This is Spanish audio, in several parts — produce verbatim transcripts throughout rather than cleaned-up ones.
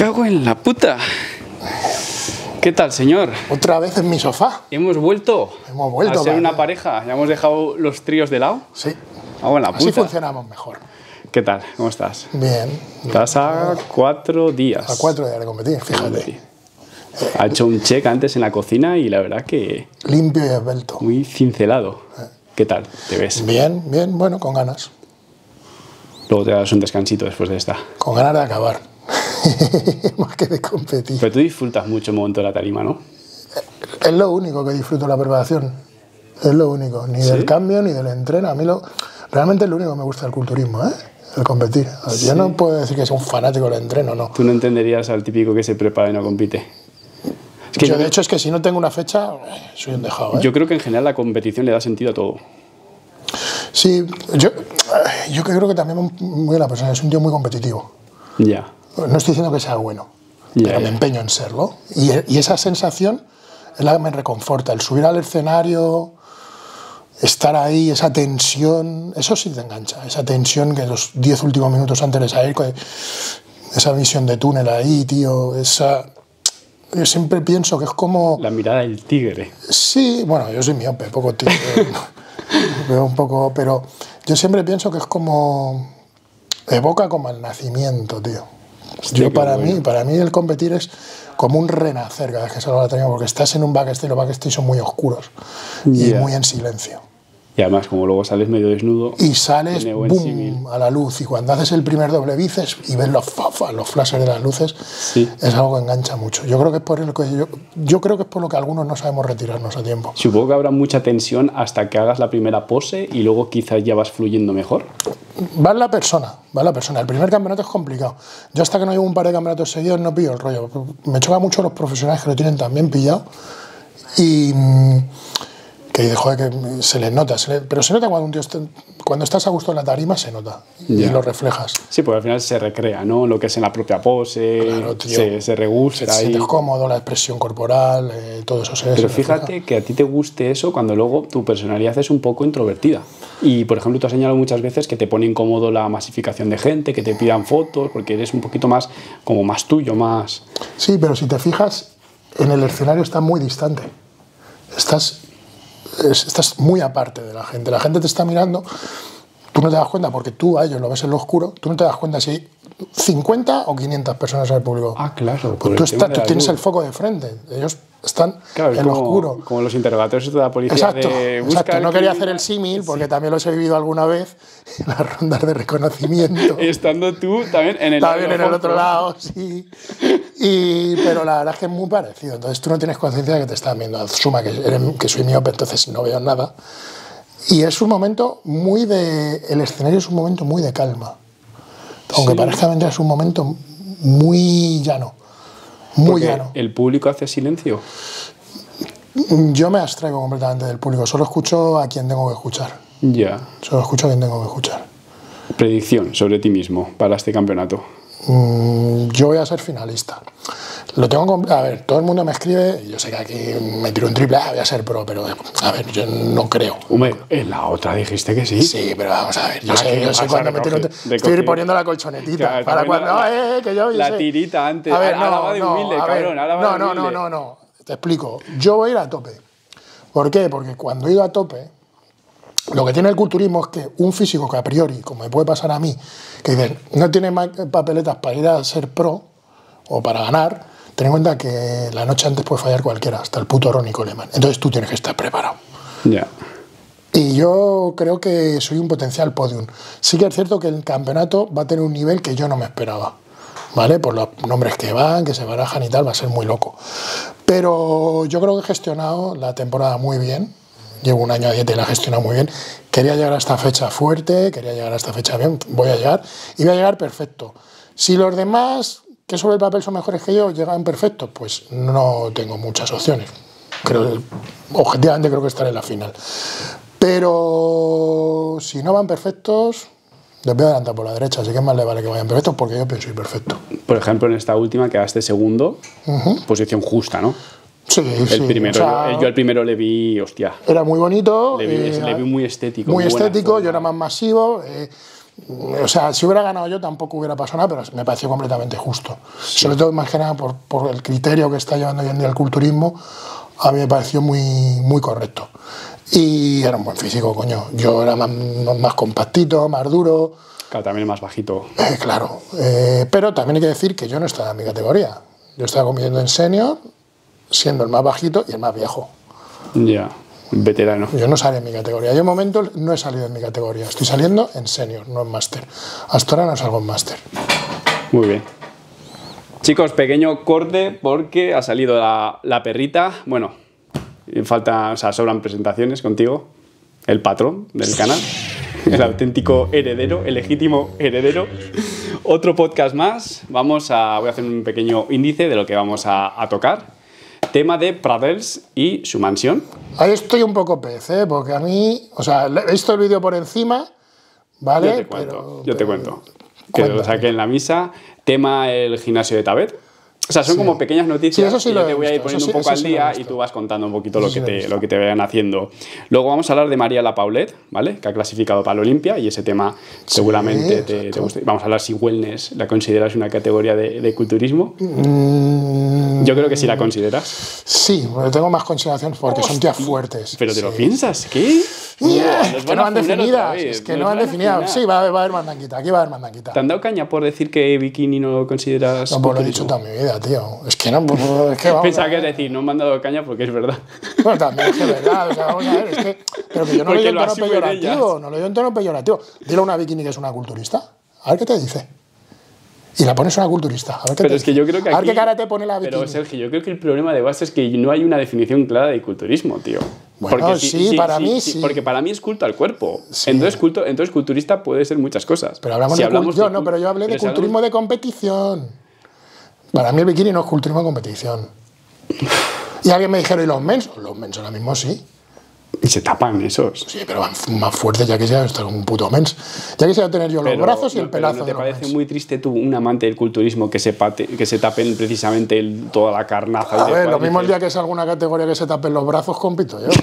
cago en la puta. ¿Qué tal, señor? Otra vez en mi sofá. Hemos vuelto, Hemos vuelto a ser vale. una pareja. Ya hemos dejado los tríos de lado. Sí. Cago en la puta. Así funcionamos mejor. ¿Qué tal? ¿Cómo estás? Bien. Estás a cuatro días. A cuatro días de competir, fíjate. Ha hecho un check antes en la cocina y la verdad que... Limpio y esbelto. Muy cincelado. ¿Qué tal? ¿Te ves? Bien, bien, bueno, con ganas. Luego te das un descansito después de esta. Con ganas de acabar. Más que de competir. Pero tú disfrutas mucho el momento de la tarima, ¿no? Es lo único que disfruto la preparación. Es lo único. Ni ¿Sí? del cambio, ni del entreno. A mí lo... realmente es lo único que me gusta del culturismo, ¿eh? El competir. ¿Sí? Yo no puedo decir que soy un fanático del entreno, no. Tú no entenderías al típico que se prepara y no compite. Es que yo, yo, de hecho, es que si no tengo una fecha, soy un dejado, ¿eh? Yo creo que en general la competición le da sentido a todo. Sí, yo, yo creo que también muy la persona, es un tío muy competitivo. Ya. No estoy diciendo que sea bueno, ya, pero ya. me empeño en serlo. Y, y esa sensación es la que me reconforta. El subir al escenario, estar ahí, esa tensión, eso sí te engancha. Esa tensión que los diez últimos minutos antes de salir, esa visión de túnel ahí, tío, esa... Yo siempre pienso que es como... La mirada del tigre. Sí, bueno, yo soy miope, poco tigre. Veo un poco, pero yo siempre pienso que es como... Evoca como el nacimiento, tío. Hostia, yo para bueno. mí, para mí el competir es como un renacer cada vez que salgo a la tarima, porque estás en un backstage, los backstage son muy oscuros yeah. y muy en silencio. Y además, como luego sales medio desnudo... Y sales, boom, a la luz. Y cuando haces el primer doble bíceps y ves los fafas, los flashes de las luces, sí. es algo que engancha mucho. Yo creo que es por el que yo, yo creo que es por lo que algunos no sabemos retirarnos a tiempo. Supongo que habrá mucha tensión hasta que hagas la primera pose y luego quizás ya vas fluyendo mejor. Va en la persona, va en la persona. El primer campeonato es complicado. Yo hasta que no llevo un par de campeonatos seguidos no pillo el rollo. Me choca mucho los profesionales que lo tienen también pillado. Y... que joder, que se les nota, se les, pero se nota cuando un tío está, cuando estás a gusto en la tarima, se nota yeah. y lo reflejas. Sí, porque al final se recrea, ¿no? Lo que es en la propia pose, claro, tío, se, se regusta. Te sientes cómodo, la expresión corporal, eh, todo eso se Pero se fíjate refleja. que a ti te guste eso cuando luego tu personalidad es un poco introvertida. Y, por ejemplo, tú has señalado muchas veces que te pone incómodo la masificación de gente, que te pidan fotos, porque eres un poquito más, como más tuyo, más... Sí, pero si te fijas, en el escenario estás muy distante. Estás... estás muy aparte de la gente, la gente te está mirando, tú no te das cuenta porque tú a ellos lo ves en lo oscuro, tú no te das cuenta si hay cincuenta o quinientas personas en el público. Ah, claro. Pues tú estás, tú tienes el foco de frente, ellos están claro, en lo oscuro. Como los interrogatorios de la policía. Exacto, de exacto. No quería hacer el símil porque sí. también los he vivido alguna vez en las rondas de reconocimiento. Estando tú también en el, también en el otro lado, sí. Y, pero la verdad es que es muy parecido. Entonces tú no tienes conciencia de que te están viendo. Asuma que, eres, que soy miope, entonces no veo nada. Y es un momento muy de... El escenario es un momento muy de calma. Aunque sí. parezca mentira, es un momento muy llano. Muy Porque llano. ¿El público hace silencio? Yo me abstraigo completamente del público. Solo escucho a quien tengo que escuchar. Ya. Yeah. Solo escucho a quien tengo que escuchar. Predicción sobre ti mismo para este campeonato. Mm, yo voy a ser finalista. Lo tengo a ver, todo el mundo me escribe, yo sé que aquí me tiro un triple, ah, voy a ser pro, pero a ver, yo no creo. Hombre, en la otra dijiste que sí. Sí, pero vamos a ver, yo ah, sé, yo sé cuando me tiro un triple. Estoy poniendo la colchonetita. Claro, para cuando, la, eh, que yo, yo la sé. tirita antes. A ver, no, ahora va de humilde, no, cabrón. Ver, ahora va no, de no, humilde. no, no, no. Te explico. Yo voy a ir a tope. ¿Por qué? Porque cuando he ido a tope, lo que tiene el culturismo es que un físico que a priori, como me puede pasar a mí, que dicen, no tiene papeletas para ir a ser pro o para ganar, ten en cuenta que la noche antes puede fallar cualquiera, hasta el puto Ronnie Coleman. Entonces tú tienes que estar preparado. Ya. Yeah. Y yo creo que soy un potencial podium. Sí que es cierto que el campeonato va a tener un nivel que yo no me esperaba, ¿vale? Por los nombres que van, que se barajan y tal, va a ser muy loco. Pero yo creo que he gestionado la temporada muy bien. Llevo un año a dieta y la he gestionado muy bien. Quería llegar a esta fecha fuerte, quería llegar a esta fecha bien, voy a llegar. Y voy a llegar perfecto. Si los demás, que sobre el papel son mejores que yo, llegan perfectos, pues no tengo muchas opciones. Creo, objetivamente creo que estaré en la final. Pero si no van perfectos, les voy a adelantar por la derecha, así que más le vale que vayan perfectos porque yo pienso ir perfecto. Por ejemplo, en esta última quedaste segundo, uh-huh. posición justa, ¿no? Sí, el sí. Primero, O sea, yo, yo el primero le vi, hostia. Era muy bonito. Le vi, eh, le vi muy estético. Muy, muy estético, forma. Yo era más masivo. Eh, O sea, si hubiera ganado yo tampoco hubiera pasado nada, pero me pareció completamente justo. Sí. Sobre todo, más que nada, por, por el criterio que está llevando hoy en día el culturismo, a mí me pareció muy, muy correcto. Y era un buen físico, coño. Yo era más, más compactito, más duro. Claro, también más bajito. Eh, claro. Eh, pero también hay que decir que yo no estaba en mi categoría. Yo estaba compitiendo en senior, siendo el más bajito y el más viejo. Ya. Veterano. Yo no salí en mi categoría. Yo en momento no he salido en mi categoría. Estoy saliendo en senior, no en máster. Hasta ahora no salgo en máster. Muy bien. Chicos, pequeño corte porque ha salido la, la perrita. Bueno, falta, o sea, sobran presentaciones contigo. El patrón del canal. El auténtico heredero, el legítimo heredero. Otro podcast más. Vamos a, voy a hacer un pequeño índice de lo que vamos a, a tocar. Tema de Pradels y su mansión. Ahí estoy un poco pez, ¿eh? Porque a mí, o sea, he visto el vídeo por encima, ¿vale? Yo te cuento, pero, yo te pero, cuento. Que lo saqué en la misa. Tema el gimnasio de Tabet. O sea, son sí. como pequeñas noticias. Sí, eso sí que lo yo te voy a ir visto, poniendo sí, un poco al sí día y tú vas contando un poquito lo, sí que lo te, lo que te vayan haciendo. Luego vamos a hablar de María La Paulet, ¿vale? Que ha clasificado para la Olimpia y ese tema seguramente sí, te, te gusta. Vamos a hablar si wellness la consideras una categoría de, de culturismo. Mm, yo creo que sí la consideras. Sí, pero tengo más consideración porque Hostia, son tías fuertes. ¿Pero te sí. lo piensas? ¿Qué? Yeah, es que no van definidas, es que no van definidas. Sí, va a, va a haber mandanquita, aquí va a haber mandanquita. ¿Te han dado caña por decir que bikini no lo consideras? No, pues lo he dicho toda mi vida, tío. Es que no, es que vamos. Pensaba que es decir, no me han dado caña porque es verdad. Bueno, también es que es verdad, o sea, vamos a ver, es que. Pero que yo no lo digo en tono peyorativo, no lo digo en tono peyorativo. Dile a una bikini que es una culturista, a ver qué te dice. Y la pones una culturista. A ver qué pero te es que yo creo que aquí, a ver qué cara te pone la bikini. Pero Sergio, yo creo que el problema de base es que no hay una definición clara de culturismo, tío. Bueno, porque sí, sí, sí para sí, mí sí. Porque para mí es culto al cuerpo. Sí. Entonces, culto, entonces culturista puede ser muchas cosas. Pero hablamos si de hablamos culturismo, de, no, pero yo hablé de si culturismo hablamos... de competición. Para mí el bikini no es culturismo de competición. Y alguien me dijeron, ¿y los mens? Los mens ahora mismo sí. Y se tapan esos. Sí, pero van más fuertes, ya que sea estar un puto mens. Ya quisiera tener yo pero, los brazos y el no, pelazo. ¿No te de parece mens? muy triste tú, un amante del culturismo, que se, pate, que se tapen precisamente el, toda la carnaza? A y ver, lo mismo el día que es alguna categoría que se tapen los brazos, compito yo.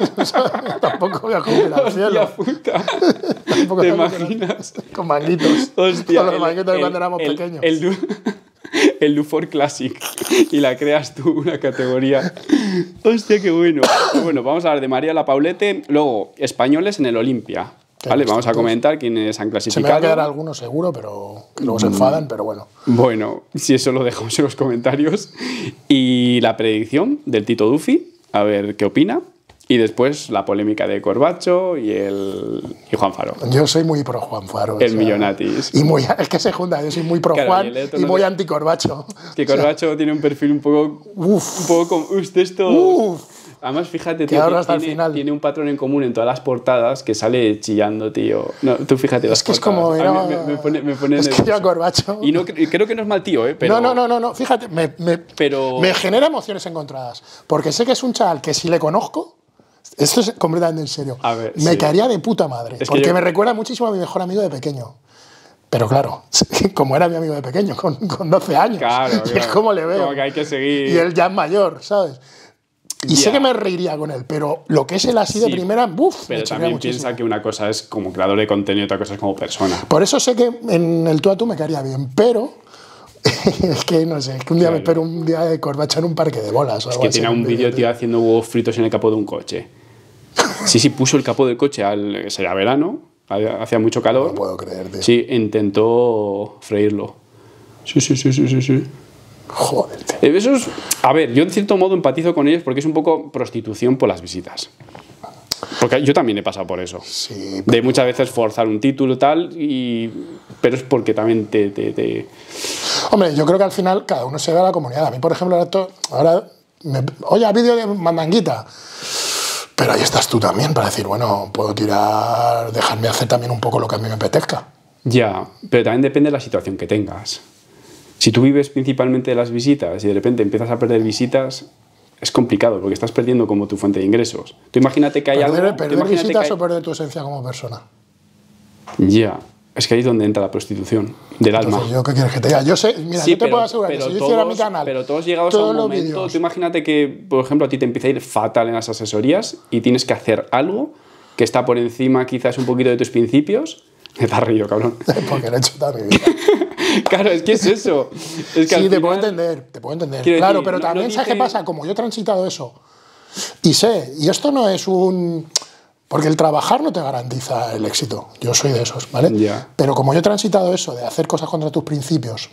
Tampoco voy a comer al cielo. Hostia puta. ¿Te imaginas? Con manguitos. Hostia. Con los manguitos de el, cuando éramos el, pequeños. El, el, el Dufour Classic. Y la creas tú, una categoría. Hostia, qué bueno. Bueno, vamos a hablar de María La Paulete. Luego, españoles en el Olimpia. Vale, vamos a comentar quiénes han clasificado. Se me va a quedar algunos seguro, pero que luego se enfadan, pero bueno. Bueno, si eso lo dejamos en los comentarios. Y la predicción del Tito Duffy, a ver qué opina. Y después la polémica de Corbacho y, el, y Juan Faro. Yo soy muy pro Juan Faro. El o sea, Millonatis. Y muy, es que se junta, yo soy muy pro claro, Juan y, y muy no anti Corbacho. Que Corbacho o sea, tiene un perfil un poco... Uf, un poco como... Usted esto... Uf, Además, fíjate, tío, tiene, hasta el final. tiene un patrón en común en todas las portadas que sale chillando, tío. No, tú fíjate las Es que portadas. es como... Era, me, me, pone, me pone es que yo a Corbacho... Y no, creo que no es mal tío, ¿eh? Pero, no, no, no, no, no, fíjate, me, me, pero... me genera emociones encontradas. Porque sé que es un chaval que si le conozco... Esto es completamente en serio. A ver, me sí. caería de puta madre. Es porque yo... me recuerda muchísimo a mi mejor amigo de pequeño. Pero claro, como era mi amigo de pequeño, con, con doce años. Claro, y claro. es como le veo. Como que hay que seguir. Y él ya es mayor, ¿sabes? Y yeah. sé que me reiría con él, pero lo que es él así de sí, primera, ¡buf! Pero me también muchísimo. Piensa que una cosa es como creador de contenido y otra cosa es como persona. Por eso sé que en el tú a tú me caería bien, pero... es que no sé, es que un día claro. me espero un día de Corbacho en un parque de bolas. O es algo que así, tiene un vídeo, tío, haciendo huevos fritos en el capó de un coche. Sí, sí, puso el capó del coche, al, sería verano, hacía mucho calor. No puedo creer, tío. Sí, intentó freírlo. Sí, sí, sí, sí, sí. sí. Joder, tío. Eso es, a ver, yo en cierto modo empatizo con ellos porque es un poco prostitución por las visitas. Porque yo también he pasado por eso. Sí, pero... De muchas veces forzar un título y tal, y... pero es porque también te, te, te... Hombre, yo creo que al final cada uno se ve a la comunidad. A mí, por ejemplo, ahora... To... ahora me... Oye, vídeo de mandanguita. Pero ahí estás tú también para decir, bueno, puedo tirar, dejarme hacer también un poco lo que a mí me apetezca. Ya, pero también depende de la situación que tengas. Si tú vives principalmente de las visitas y de repente empiezas a perder visitas, es complicado porque estás perdiendo como tu fuente de ingresos. Tú imagínate que hay ¿Perder, algo... ¿Perder visitas hay... o perder tu esencia como persona? Ya, es que ahí es donde entra la prostitución del Entonces, alma. ¿yo qué quieres que te diga? Yo sé, mira, sí, yo te pero, puedo asegurar que si yo todos, hiciera mi canal... Pero todos llegados a un momento... Vídeos, tú imagínate que, por ejemplo, a ti te empieza a ir fatal en las asesorías y tienes que hacer algo que está por encima quizás un poquito de tus principios Me te has reído, cabrón. Porque lo he hecho toda mi vida. Claro, es que es eso. Es que Sí, al te puedo final- entender, te puedo entender. Quiero Claro, decir, pero no- también, no ¿sabes qué dice- pasa? Como yo he transitado eso y sé, y esto no es un... Porque el trabajar no te garantiza el éxito. Yo soy de esos, ¿vale? Ya. Pero como yo he transitado eso de hacer cosas contra tus principios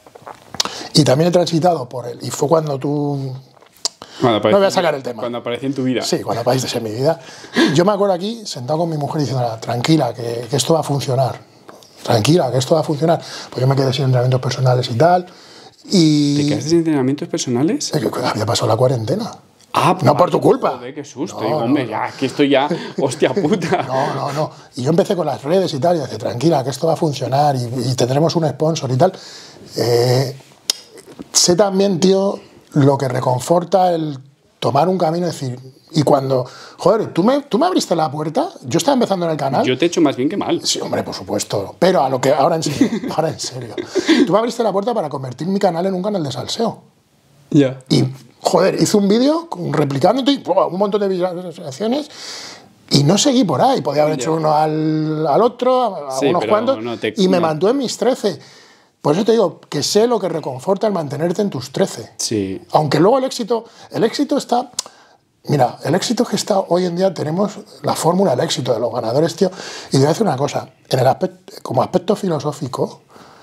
y también he transitado por él, y fue cuando tú... Cuando aparece- No voy a sacar el tema. Cuando aparece en tu vida. Sí, cuando aparece en mi vida. Yo me acuerdo aquí, sentado con mi mujer, diciendo, tranquila, que, que esto va a funcionar. Tranquila, que esto va a funcionar. Pues yo me quedé sin entrenamientos personales y tal. Y ¿Te quedaste sin entrenamientos personales? Eh, que había pasado la cuarentena. Ah, No por tu culpa. Joder, qué susto. No, Digo, no, hombre, no. ya, que esto ya, hostia puta. No, no, no. Y yo empecé con las redes y tal, y decía, tranquila, que esto va a funcionar y, y tendremos un sponsor y tal. Eh, sé también, tío, lo que reconforta el tomar un camino y decir... Y cuando... Joder, ¿tú me, tú me abriste la puerta? Yo estaba empezando en el canal. Yo te he hecho más bien que mal. Sí, hombre, por supuesto. Pero a lo que... Ahora en serio. Ahora en serio. Tú me abriste la puerta para convertir mi canal en un canal de salseo. Ya. Y, joder, hice un vídeo replicándote y ¡pum! Un montón de visualizaciones y no seguí por ahí. Podía haber hecho uno al, al otro, a Sí, unos pero cuantos, no te- y me no. mantuve en mis trece. Por eso te digo que sé lo que reconforta el mantenerte en tus trece. Sí. Aunque luego el éxito, el éxito está... Mira, el éxito que está hoy en día, tenemos la fórmula del éxito de los ganadores, tío. Y te voy a decir una cosa, en el aspecto, como aspecto filosófico,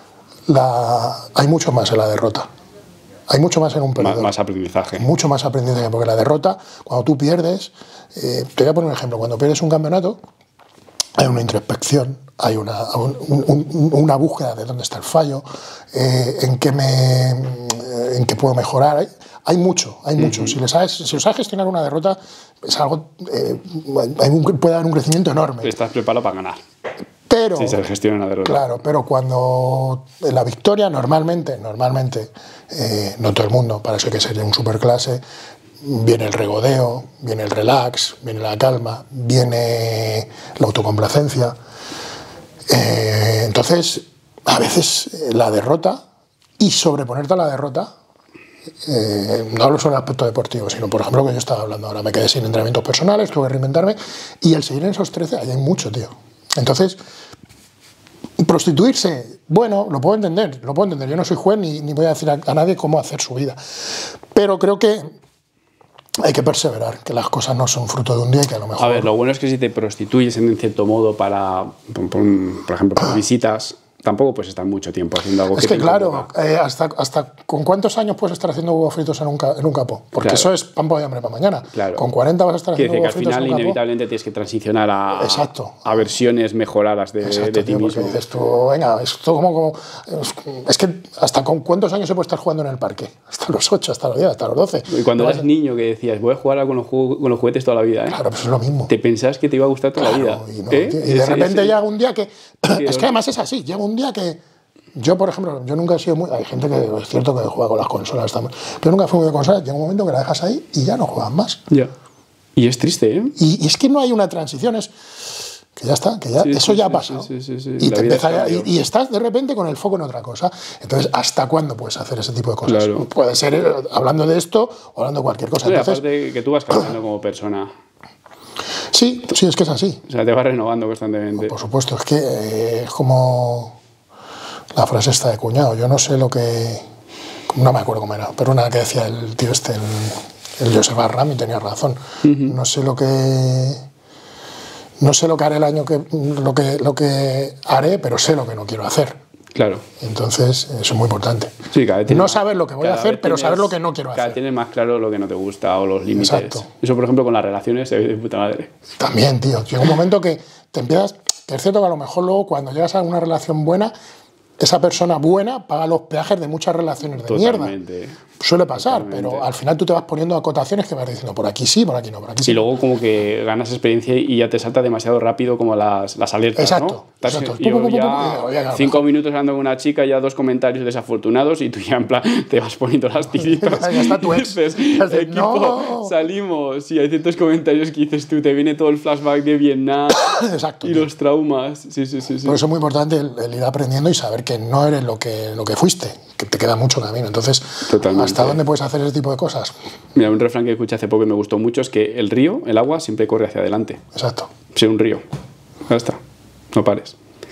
la, hay mucho más en la derrota. Hay mucho más en un Más, perdedor. más aprendizaje. Mucho más aprendizaje, porque la derrota, cuando tú pierdes, eh, te voy a poner un ejemplo, cuando pierdes un campeonato, hay una introspección, hay una, un- un- una búsqueda de dónde está el fallo, eh, en, qué me, en qué puedo mejorar. Hay, hay mucho, hay mucho. Uh-huh. Si, le sabes, si sabes gestionar una derrota, es algo, eh, hay un, puede haber un crecimiento enorme. Estás preparado para ganar. Pero, Si se gestiona una derrota. Claro, pero cuando la victoria normalmente, normalmente, eh, no todo el mundo, para eso hay que ser un superclase, viene el regodeo, viene el relax, viene la calma, viene la autocomplacencia. Eh, entonces, a veces eh, la derrota y sobreponerte a la derrota, eh, no hablo solo del aspecto deportivo, sino por ejemplo lo que yo estaba hablando ahora, me quedé sin entrenamientos personales, tuve que reinventarme y el seguir en esos trece, ahí hay mucho, tío. Entonces, prostituirse, bueno, lo puedo entender, lo puedo entender. Yo no soy juez ni, ni voy a decir a, a nadie cómo hacer su vida. Pero creo que hay que perseverar, que las cosas no son fruto de un día y que a lo mejor... A ver, lo bueno es que si te prostituyes en cierto modo para, por, por, por ejemplo, por visitas, tampoco puedes estar mucho tiempo haciendo algo Es que que te claro, incomoda. eh, hasta, hasta ¿con cuántos años puedes estar haciendo huevos fritos en un, ca- en un capó? Porque Claro. eso es pan para hambre para mañana. Claro. Con cuarenta vas a estar Quiere haciendo decir que huevos al fritos en final un capó. inevitablemente tienes que transicionar a, Exacto. a versiones mejoradas de, Exacto, de ti tío, porque mismo. dices tú, venga, esto como, como... Es que hasta con cuántos años se puede estar jugando en el parque. Hasta los ocho, hasta los diez, hasta los doce. Y cuando No eras vas a- niño que decías, voy a jugar con los, jugu- con los juguetes toda la vida, ¿eh? Claro, pues es lo mismo. Te pensabas que te iba a gustar toda Claro, la vida. y, no, ¿eh? tío, y de Ese- repente ese- llega un día que... Es los- que además es así, llega un día que... Yo, por ejemplo, yo nunca he sido muy... Hay gente que es cierto que juega con las consolas también. Yo nunca fui muy de consolas. Llega un momento que la dejas ahí y ya no juegas más. Ya. Y es triste, ¿eh? Y, y es que no hay una transición, es... Que ya está, que ya, Sí, eso sí, ya ha sí, pasado. sí, sí, sí, Y, la te vida empieza ya- cambió. y, y estás de repente con el foco en otra cosa. Entonces, ¿hasta cuándo puedes hacer ese tipo de cosas? Claro. Puede ser eh, hablando de esto o hablando de cualquier cosa. No, y Entonces, aparte que tú vas cambiando como persona. sí, sí, es que es así. O sea, te vas renovando constantemente. Por supuesto, es que eh, es como la frase esta de cuñado. Yo no sé lo que... No me acuerdo cómo era, pero una que decía el tío este, el, el Josep Arram, y tenía razón. Uh-huh. No sé lo que... No sé lo que haré el año que... Lo que, lo que haré, pero sé lo que no quiero hacer. Claro. Entonces, eso es muy importante. Sí, cada vez no más, saber lo que voy a hacer, pero tienes, saber lo que no quiero cada hacer. tienes más claro lo que no te gusta o los límites. Exacto. Eso, por ejemplo, con las relaciones se ve de puta madre. También, tío. Llega un momento que te empiezas... Que es cierto que a lo mejor luego cuando llegas a una relación buena, esa persona buena paga los peajes de muchas relaciones de Totalmente. mierda. Suele pasar, Totalmente. pero al final tú te vas poniendo acotaciones que vas diciendo por aquí sí, por aquí no, por aquí sí. Y luego como que ganas experiencia y ya te salta demasiado rápido como las, las alertas, Exacto, ¿no? Estás, exacto. yo Pum, pum, pum, ya pum, ya, cinco minutos hablando con una chica, ya dos comentarios desafortunados y tú ya en plan te vas poniendo las tiritas. Ya está tu ex. Dices, Ya está, equipo, no. salimos. Y hay ciertos comentarios que dices tú, te viene todo el flashback de Vietnam Exacto, y tío. los traumas. Sí, sí, sí. sí. Por eso es muy importante el, el ir aprendiendo y saber que no eres lo que, lo que fuiste, que te queda mucho camino. Entonces, Totalmente. ¿hasta dónde puedes hacer ese tipo de cosas? Mira, un refrán que escuché hace poco y me gustó mucho es que el río, el agua, siempre corre hacia adelante. Exacto. Ser un río. Ya está. No pares.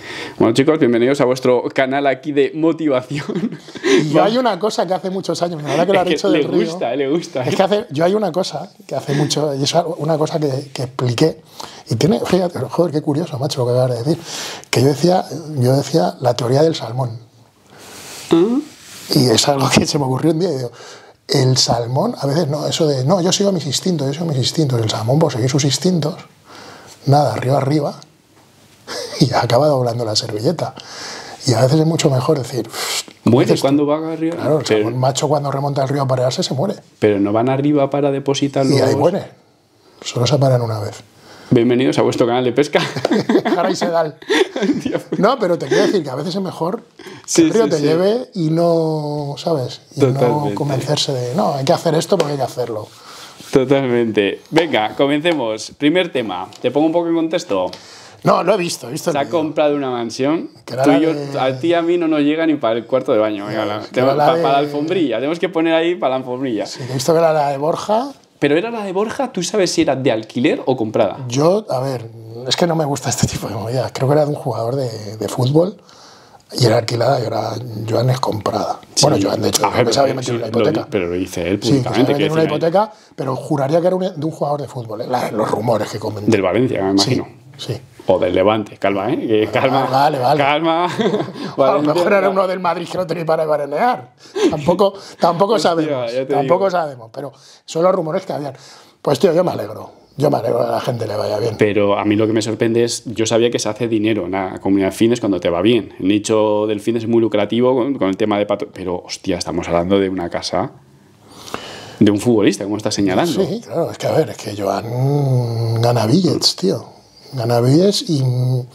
Bueno, chicos, bienvenidos a vuestro canal aquí de motivación. Y yo hay una cosa que hace muchos años, la verdad que lo has dicho le del río. gusta, le gusta. Es que hace, yo hay una cosa que hace mucho, y es una cosa que, que expliqué, y tiene, fíjate, joder, qué curioso, macho, lo que acabas de decir, que yo decía, yo decía la teoría del salmón. ¿Mm? Y es algo que se me ocurrió un día y digo, el salmón, a veces no, eso de, no, yo sigo mis instintos, yo sigo mis instintos, el salmón por seguir sus instintos, nada, arriba, arriba, y acaba doblando la servilleta. Y a veces es mucho mejor decir... ¿Muere cuando va arriba? Claro, el salmón macho cuando remonta el río a parearse se muere. Pero no van arriba para depositar los... Y ahí muere. Solo se paran una vez. Bienvenidos a vuestro canal de pesca. Jara y Sedal. No, pero te quiero decir que a veces es mejor que sí, el río sí, te sí. lleve y no, ¿sabes? Y Totalmente. no convencerse de, no, hay que hacer esto porque hay que hacerlo. Totalmente. Venga, comencemos. Primer tema. Te pongo un poco en contexto. No, lo he visto, he visto. Se ha comprado una mansión. Que Tú y yo, de... a ti y a mí no nos llega ni para el cuarto de baño. Venga, la, tenemos, la para, de... para la alfombrilla. Tenemos que poner ahí para la alfombrilla. Sí, he visto que era la de Borja. Pero era la de Borja, ¿tú sabes si era de alquiler o comprada? Yo, a ver, es que no me gusta este tipo de movidas. Creo que era de un jugador de, de fútbol y era alquilada y ahora Joan es comprada. Sí. Bueno, Joan, de hecho, ver, que se había metido sí, en una hipoteca. Lo, pero lo dice él Sí, públicamente. que se había metido en una hipoteca, pero juraría que era un, de un jugador de fútbol. ¿eh? La, los rumores que comentan. Del Valencia, me imagino. Sí, sí. O del Levante, calma, ¿eh? Que calma, vale, vale. calma. A lo mejor era uno del Madrid que no tenía para baranear. Tampoco, tampoco Hostia, sabemos. digo. Tampoco sabemos, pero son los rumores que habían. Pues tío, yo me alegro. Yo me alegro que a la gente le vaya bien. Pero a mí lo que me sorprende es, yo sabía que se hace dinero en la comunidad de fines cuando te va bien. El nicho del fines es muy lucrativo con, con el tema de patro... Pero, hostia, estamos hablando de una casa... De un futbolista, como estás señalando. Sí, claro, es que a ver, es que Joan gana billets, tío. Gana billets y...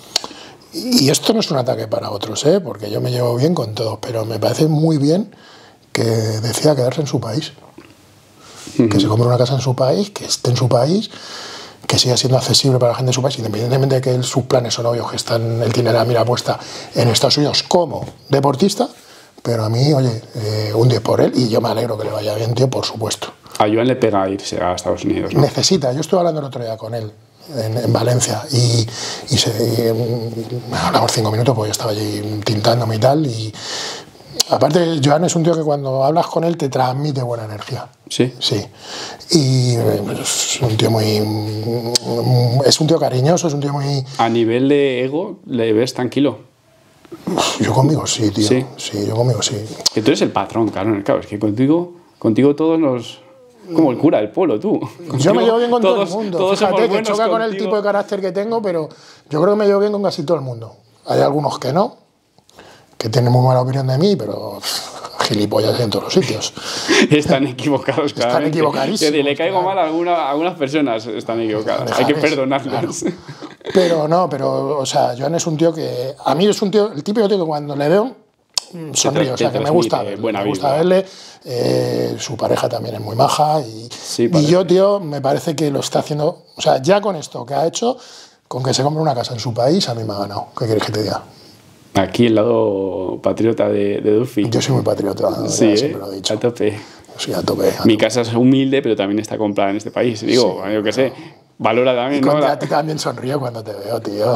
Y esto no es un ataque para otros, ¿eh? Porque yo me llevo bien con todos, pero me parece muy bien que decida quedarse en su país. Que se compre una casa en su país, que esté en su país, que siga siendo accesible para la gente de su país, independientemente de que él, sus planes son obvios, que están, él tiene la mira puesta en Estados Unidos como deportista, pero a mí, oye, eh, un diez por él, y yo me alegro que le vaya bien, tío, por supuesto. A Joan le pega irse a Estados Unidos, ¿no? Necesita, yo estuve hablando el otro día con él, en, en Valencia, y, y, se, y hablamos cinco minutos, pues yo estaba allí tintándome y tal, y aparte, Joan es un tío que cuando hablas con él te transmite buena energía. Sí. Sí. Y es un tío muy... Es un tío cariñoso, es un tío muy... A nivel de ego, ¿le ves tranquilo? Yo conmigo sí, tío. Sí. Sí, yo conmigo sí. Que tú eres el patrón, claro. Claro, es que contigo, contigo todos nos... Como el cura del pueblo, tú. Contigo, yo me llevo bien con todos, todo el mundo. Todos Fíjate que choca contigo. con el tipo de carácter que tengo, pero yo creo que me llevo bien con casi todo el mundo. Hay algunos que no, que tienen muy mala opinión de mí, pero gilipollas en todos los sitios. Están equivocados, claro. Están equivocadísimos. Si le caigo claro. mal a alguna, algunas personas, están equivocadas. Dejares, Hay que perdonarles. Claro. Pero no, pero, o sea, Joan es un tío que... A mí es un tío, el típico tío que cuando le veo, sonrío. O sea, que me gusta verle. Buena me gusta vida. verle. Eh, su pareja también es muy maja. Y, Sí, y yo, tío, me parece que lo está haciendo... O sea, ya con esto que ha hecho, con que se compre una casa en su país, a mí me ha ganado. ¿Qué quieres que te diga? Aquí el lado patriota de, de Duffy. Yo soy muy patriota, Sí, siempre ¿eh? lo he dicho. A tope. Sí, a tope. A Mi tope. casa es humilde, pero también está comprada en este país. Digo, Sí, yo qué sé, valora también, Y ¿no? contra La- ti también sonrío cuando te veo, tío.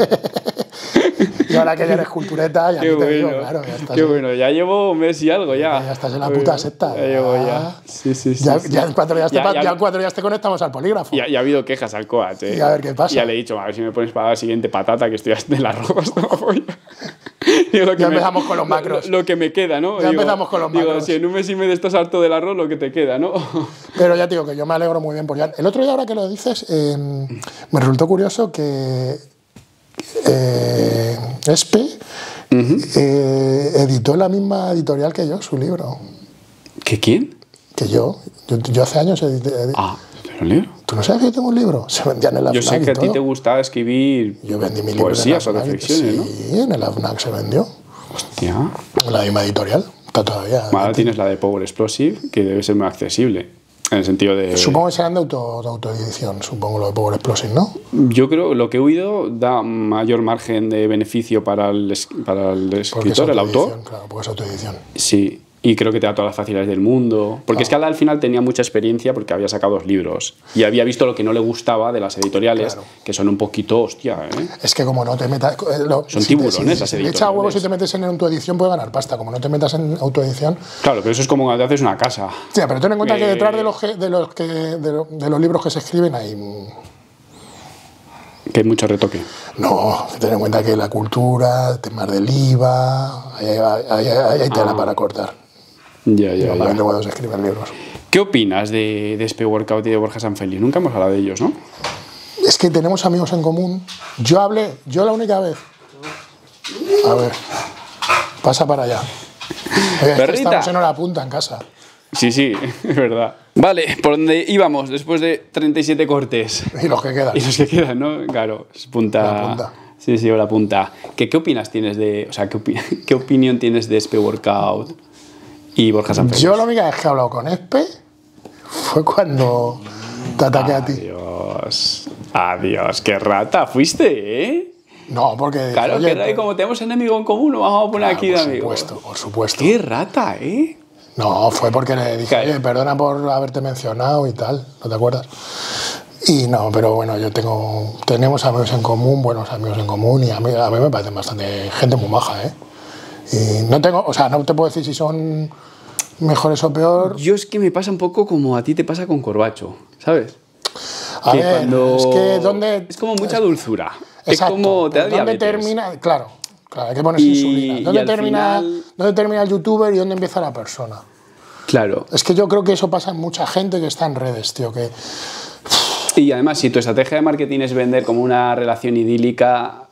Y ahora que ya eres cultureta, ya Qué te bueno, digo, claro, ya estás, qué bueno. Ya llevo un mes y algo ya. ya estás en la puta secta. Ya llevo ya. Sí, sí, sí. Ya, sí. ya en cuatro días, Ya- te, ya- ya en cuatro días te conectamos al polígrafo. Ya, ya ha habido quejas al coach, ¿eh? Y a ver qué pasa. Ya le he dicho, a ver si me pones para la siguiente patata, que estoy hasta en las ropas de la polla. Digo, lo que Ya me- empezamos con los macros. Lo, lo que me queda, ¿no? Ya empezamos con los Digo, macros. si en un mes y medio estás harto del arroz, lo que te queda, ¿no? Pero ya te digo que yo me alegro muy bien por Jan. El otro día, ahora que lo dices, eh, me resultó curioso que eh, Espe eh, editó en la misma editorial que yo su libro. ¿Qué quién? Que yo. Yo, yo hace años edité. edité- Ah, pero un libro. ¿Tú no sabes que yo tengo un libro? Se vendían en la Yo FNAC sé y que a ti todo. te gustaba escribir Yo vendí mi libro poesías o en la FNAC. reflexiones, ¿no? Sí, en el FNAC se vendió. Hostia. En la misma editorial. Está todavía. Ahora tienes la de Power Explosive, que debe ser más accesible. En el sentido de... Supongo que serán de, auto, de autoedición, supongo lo de Power Explosive, ¿no? Yo creo, lo que he oído, da mayor margen de beneficio para el, es- para el Porque es escritor, el autor. autoedición, claro, porque es autoedición. Sí. Y creo que te da todas las facilidades del mundo. Porque Ah. es que al final tenía mucha experiencia porque había sacado dos libros. Y había visto lo que no le gustaba de las editoriales, Claro. que son un poquito, hostia, ¿eh? Es que como no te metas... eh, lo- Son si tiburones te, si, las si le editoriales. echas huevos y te metes en autoedición puedes ganar pasta. Como no te metas en autoedición... Claro, pero eso es como cuando te haces una casa. Sí, pero ten en cuenta que Eh, detrás de los, que- de, los que, de, lo- de los libros que se escriben hay... Que hay mucho retoque. No, ten en cuenta que la cultura, temas del I V A... Hay, hay, hay- hay- hay tela Ah. para cortar. Ya, ya, Normalmente ya. cuando se escriben libros. ¿Qué opinas de, de Espe Workout y de Borja Sanfeliz? Nunca hemos hablado de ellos, ¿no? Es que tenemos amigos en común. Yo hablé, yo la única vez. A ver, pasa para allá. Oye, es que Perrita. estamos en hora punta en casa. Sí, sí, es verdad. Vale, ¿por dónde íbamos después de treinta y siete cortes? Y los que quedan. Y los que quedan, ¿no? Claro, es punta. La punta. Sí, sí, la punta. ¿Qué, qué opinas tienes de. O sea, ¿qué, opi- qué opinión tienes de Espe Workout y Borja Sanfeliz? Yo la única vez que he hablado con Espe fue cuando te ataqué a ti. Adiós. Adiós, qué rata fuiste, ¿eh? No, porque... Claro, oye, que rata, y como tenemos enemigo en común, lo vamos a poner ah, aquí por de amigo. supuesto, por supuesto. Qué rata, ¿eh? No, fue porque le dije, Claro. oye, perdona por haberte mencionado y tal, ¿no te acuerdas? Y no, pero bueno, yo tengo, tenemos amigos en común, buenos amigos en común, y a mí, a mí me parecen bastante gente muy maja, ¿eh? Y no tengo, o sea, no te puedo decir si son mejores o peor. Yo es que me pasa un poco como a ti te pasa con Corbacho, ¿sabes? A Que ver, cuando- es que donde... Es como mucha dulzura. Exacto, es como te da pero ¿dónde diabetes. termina? Claro, claro, hay que ponerse Y- insulina. y ¿Dónde al termina, final- ¿Dónde termina el youtuber y dónde empieza la persona? Claro. Es que yo creo que eso pasa en mucha gente que está en redes, tío, que... Y además, si tu estrategia de marketing es vender como una relación idílica...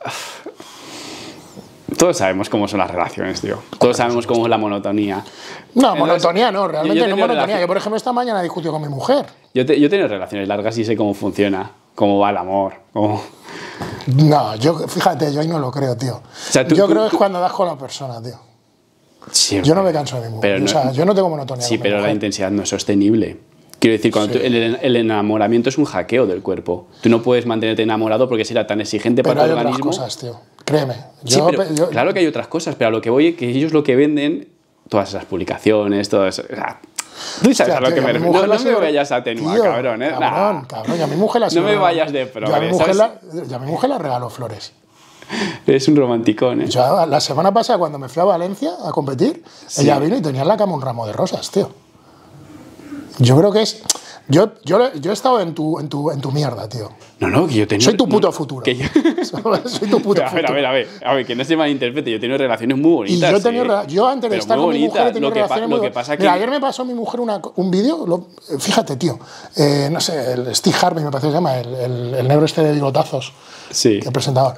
Todos sabemos cómo son las relaciones, tío. Todos sabemos cómo es la monotonía. No, Entonces, monotonía no, yo- realmente yo he no tenido monotonía. relación- Yo, por ejemplo, esta mañana discutí con mi mujer. Yo, te- yo he tenido relaciones largas y sé cómo funciona, cómo va el amor. Cómo... No, yo, fíjate, yo ahí no lo creo, tío. sea, tú- yo tú- creo que es tú- cuando das con la persona, tío. Sí, Yo no me canso de mi mujer. pero o no- sea, yo no tengo monotonía. Sí, con mi pero la mujer. intensidad no es sostenible. Quiero decir, cuando Sí. tú- el, el enamoramiento es un hackeo del cuerpo. Tú no puedes mantenerte enamorado porque será tan exigente Pero para hay tu otras organismo. cosas, tío. Créeme. Sí, Yo, pero pe- yo- claro que hay otras cosas, pero a lo que voy es que ellos lo que venden, todas esas publicaciones, todo eso. O sea, tú sabes Hostia, a lo tío, que y a me mi refiero. mujer No, la no me sigo- vayas a atenuar, Tío, cabrón, ¿eh? Cabrón, Nah. cabrón. Y a mi mujer la No sigo me regalando. vayas de Yo a mi progres, mujer ¿sabes? la, yo a mi mujer le regalo flores. Eres un romanticón, ¿eh? Yo, la semana pasada, cuando me fui a Valencia a competir, Sí. ella vino y tenía en la cama un ramo de rosas, tío. Yo creo que es... Yo, yo, yo he estado en tu, en, tu, en tu mierda, tío. No, no, que yo tenía... Soy tu puto no, futuro. que yo- Soy tu puto a ver, futuro. a ver, a ver, a ver, que no se malinterprete. Yo he tenido relaciones muy Y bonitas. yo, he tenido, ¿eh? rela- yo antes de Pero estar muy con mi mujer he bonitas. tenido Lo que, pa- relaciones lo muy que pasa que... Mira, ayer me pasó mi mujer una- un vídeo, lo- fíjate, tío, eh, no sé, el Steve Harvey me parece que se llama, el, el, el negro este de bigotazos, Sí. el presentador.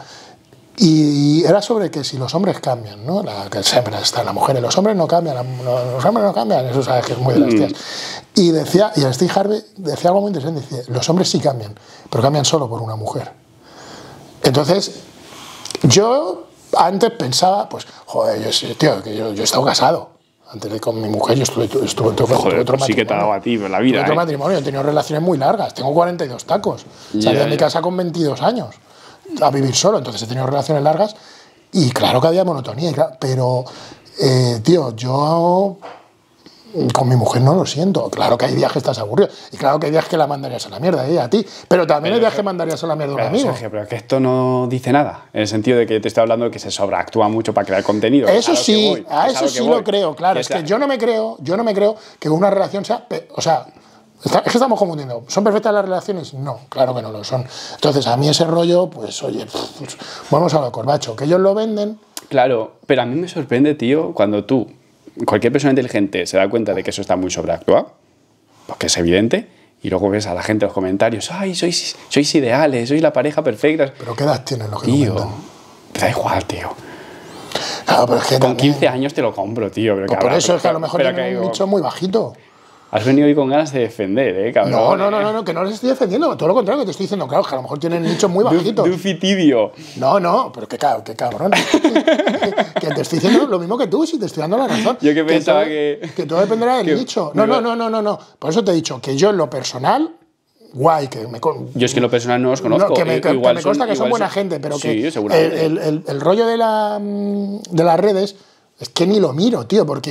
Y era sobre que si los hombres cambian, ¿no? La, que siempre está la mujer, los hombres no cambian, la- los hombres no cambian, eso sabes que es muy de las tías. Y decía, y el Steve Harvey decía algo muy interesante, dice, los hombres sí cambian, pero cambian solo por una mujer. Entonces, yo antes pensaba, pues, joder, yo, sí, tío, que yo, yo he estado casado. Antes de con mi mujer, yo estuve, estuve, estuve, tuve Joder, otro pues sí que te ha dado a ti, pero la vida, Tuve otro ¿eh? matrimonio, he tenido relaciones muy largas, tengo cuarenta y dos tacos. Salí Ya, de mi ya. casa con veintidós años a vivir solo, entonces he tenido relaciones largas y claro que había monotonía, y claro, pero, eh, tío, yo con mi mujer no lo siento. Claro que hay días que estás aburrido y claro que hay días que la mandarías a la mierda, eh, a ti, pero también Pero hay días eso- que mandarías a la mierda a un Pero, amigo. Sergio, pero que esto no dice nada. En el sentido de que te estoy hablando de que se sobreactúa mucho para crear contenido. Eso A lo que sí, voy, a es eso lo sí que lo voy. creo, claro. Es que está- yo no me creo, yo no me creo que una relación sea, pe- o sea, está- es que estamos confundiendo. ¿Son perfectas las relaciones? No, claro que no lo son. Entonces a mí ese rollo, pues oye, pues, vamos a lo corbacho, que ellos lo venden. Claro, pero a mí me sorprende, tío, cuando tú, cualquier persona inteligente se da cuenta de que eso está muy sobreactuado, porque es evidente, y luego ves a la gente en los comentarios, ay, sois, sois ideales, sois la pareja perfecta. Pero ¿qué edad tienen los que Tío, comentan? te da igual, tío. Claro, pero es que Con también- quince años te lo compro, tío. Pero pues que por habrá- eso es que a lo pero- mejor pero tienen que un digo, nicho muy bajito. Has venido hoy con ganas de defender, ¿eh, cabrón? No, no, no, no, no, que no les estoy defendiendo, todo lo contrario, que te estoy diciendo, claro, que a lo mejor tienen nichos muy bajitos. Duffy tibio. No, no, pero qué, cab- qué cabrón. que te estoy diciendo lo mismo que tú, si te estoy dando la razón. Yo que pensaba todo- que- Que todo dependerá del que- nicho. No, no, no, no, no, no. Por eso te he dicho que yo en lo personal, guay, que me... con- Yo es que en lo personal no los conozco. No, que me, Eh, que- que igual me son- consta que son igual buena son- gente, pero Sí, que el, seguramente. el- el- el rollo de, la, mm, de las redes es que ni lo miro, tío, porque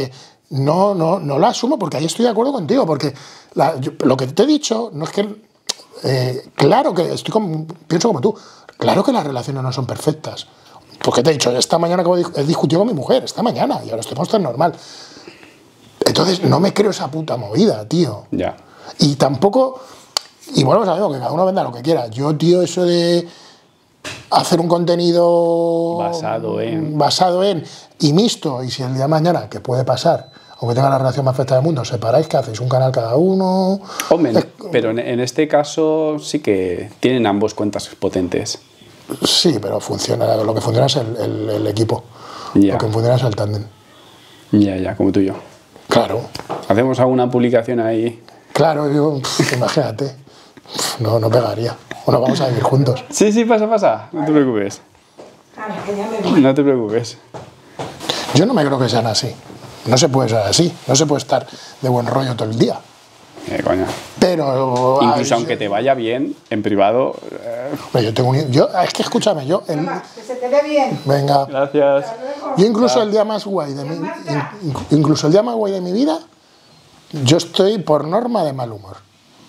no, no, no lo asumo, porque ahí estoy de acuerdo contigo, porque la, yo, lo que te he dicho no es que... Eh, claro que estoy como, pienso como tú, claro que las relaciones no son perfectas. Porque te he dicho, esta mañana acabo de, he discutido con mi mujer, esta mañana, y ahora estoy tan normal. Entonces no me creo esa puta movida, tío. Ya. Y tampoco... Y bueno, sabemos que cada uno venda lo que quiera. Yo, tío, eso de hacer un contenido Basado en... basado en y mixto, y si el día de mañana, que puede pasar, aunque tenga la relación más perfecta del mundo, separáis, que hacéis un canal cada uno... Hombre, es... pero en, en este caso sí que tienen ambos cuentas potentes. Sí, pero funciona, lo que funciona es el, el, el equipo. Ya. Lo que funciona es el tándem. Ya, ya, como tú y yo. Claro. Hacemos alguna publicación ahí. Claro, yo, pff, imagínate. Pff, no, no pegaría. Bueno, vamos a vivir juntos. Sí, sí, pasa, pasa. No te preocupes. No te preocupes. Yo no me creo que sean así. No se puede ser así. No se puede estar de buen rollo todo el día. Eh, coña. Pero... Incluso ay, aunque te vaya bien, en privado... Eh... Yo tengo un... Yo, es que escúchame, yo... El... Que se te dé bien. Venga. Gracias. Yo incluso el día más guay de mi... Incluso el día más guay de mi vida, yo estoy por norma de mal humor.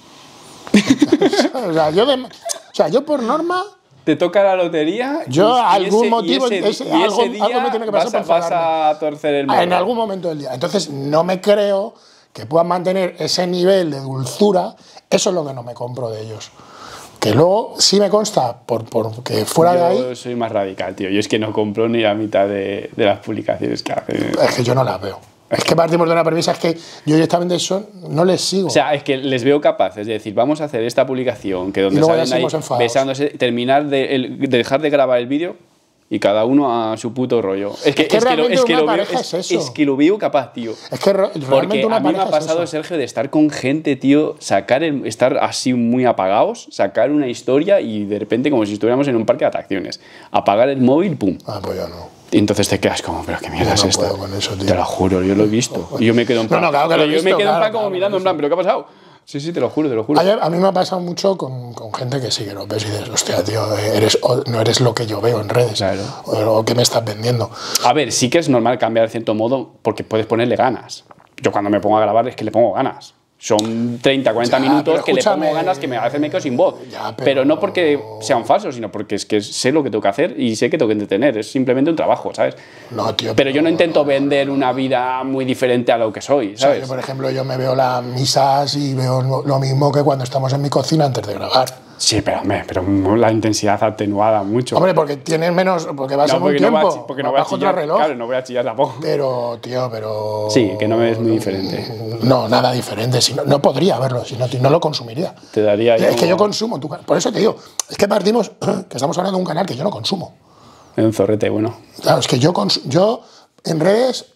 o, sea, yo de... o sea, yo por norma... Te toca la lotería. Yo, y algún ese, motivo, y ese, ese, y algo, ese día algo me tiene que pasar vas, a, para vas a torcer el en morro. algún momento del día. Entonces, no me creo que puedan mantener ese nivel de dulzura. Eso es lo que no me compro de ellos. Que luego sí me consta, por, por que fuera yo de ahí... Yo soy más radical, tío. Yo es que no compro ni la mitad de, de las publicaciones que hacen. Es que yo no las veo. Es que partimos de una premisa, es que yo directamente eso no les sigo. O sea, es que les veo capaces de decir, vamos a hacer esta publicación, que donde salen ahí besándose, terminar de, el, de dejar de grabar el vídeo y cada uno a su puto rollo. Es que, es que, es que, lo, es que lo veo, es, es, eso. es que lo veo capaz, tío. Es que realmente Porque una a mí me ha pasado, es Sergio, de estar con gente, tío, sacar el, estar así muy apagados, sacar una historia y de repente como si estuviéramos en un parque de atracciones. Apagar el móvil, pum. Ah, pues ya no. Y entonces te quedas como, pero qué mierda yo no es esta. Con eso, tío. Te lo juro, yo lo he visto. Y yo me quedo en plan. No, no, claro que lo he yo visto, me quedo claro, en plan como claro, mirando, en plan, ¿pero qué ha pasado? Sí, sí, te lo juro, te lo juro. A, a mí me ha pasado mucho con, con gente que sí que lo ves y dices, hostia, tío, eres, no eres lo que yo veo en redes. Claro. O, o que me estás vendiendo. A ver, sí que es normal cambiar de cierto modo porque puedes ponerle ganas. Yo cuando me pongo a grabar es que le pongo ganas. Son treinta, cuarenta ya, minutos que le pongo ganas que me, a veces me eh, quedo sin voz. Ya, pero... pero no porque sean falsos, sino porque es que sé lo que tengo que hacer y sé que tengo que entretener. Es simplemente un trabajo, ¿sabes? No, tío. Pero, pero yo no intento vender una vida muy diferente a lo que soy, ¿sabes? O sea, yo, por ejemplo, yo me veo las misas y veo lo mismo que cuando estamos en mi cocina antes de grabar. Sí, pero hombre, pero la intensidad atenuada mucho. Hombre, porque tienes menos, porque vas no, en un porque tiempo, no voy a, porque no voy a chillar, reloj. claro, no voy a chillar tampoco. Pero, tío, pero... Sí, que no es muy diferente. No, nada diferente. Si no, no podría verlo, si no, no lo consumiría. Te daría Es yo... que yo consumo, tu, por eso te digo, es que partimos, que estamos hablando de un canal que yo no consumo. Un zorrete, bueno. Claro, es que yo, cons, yo en redes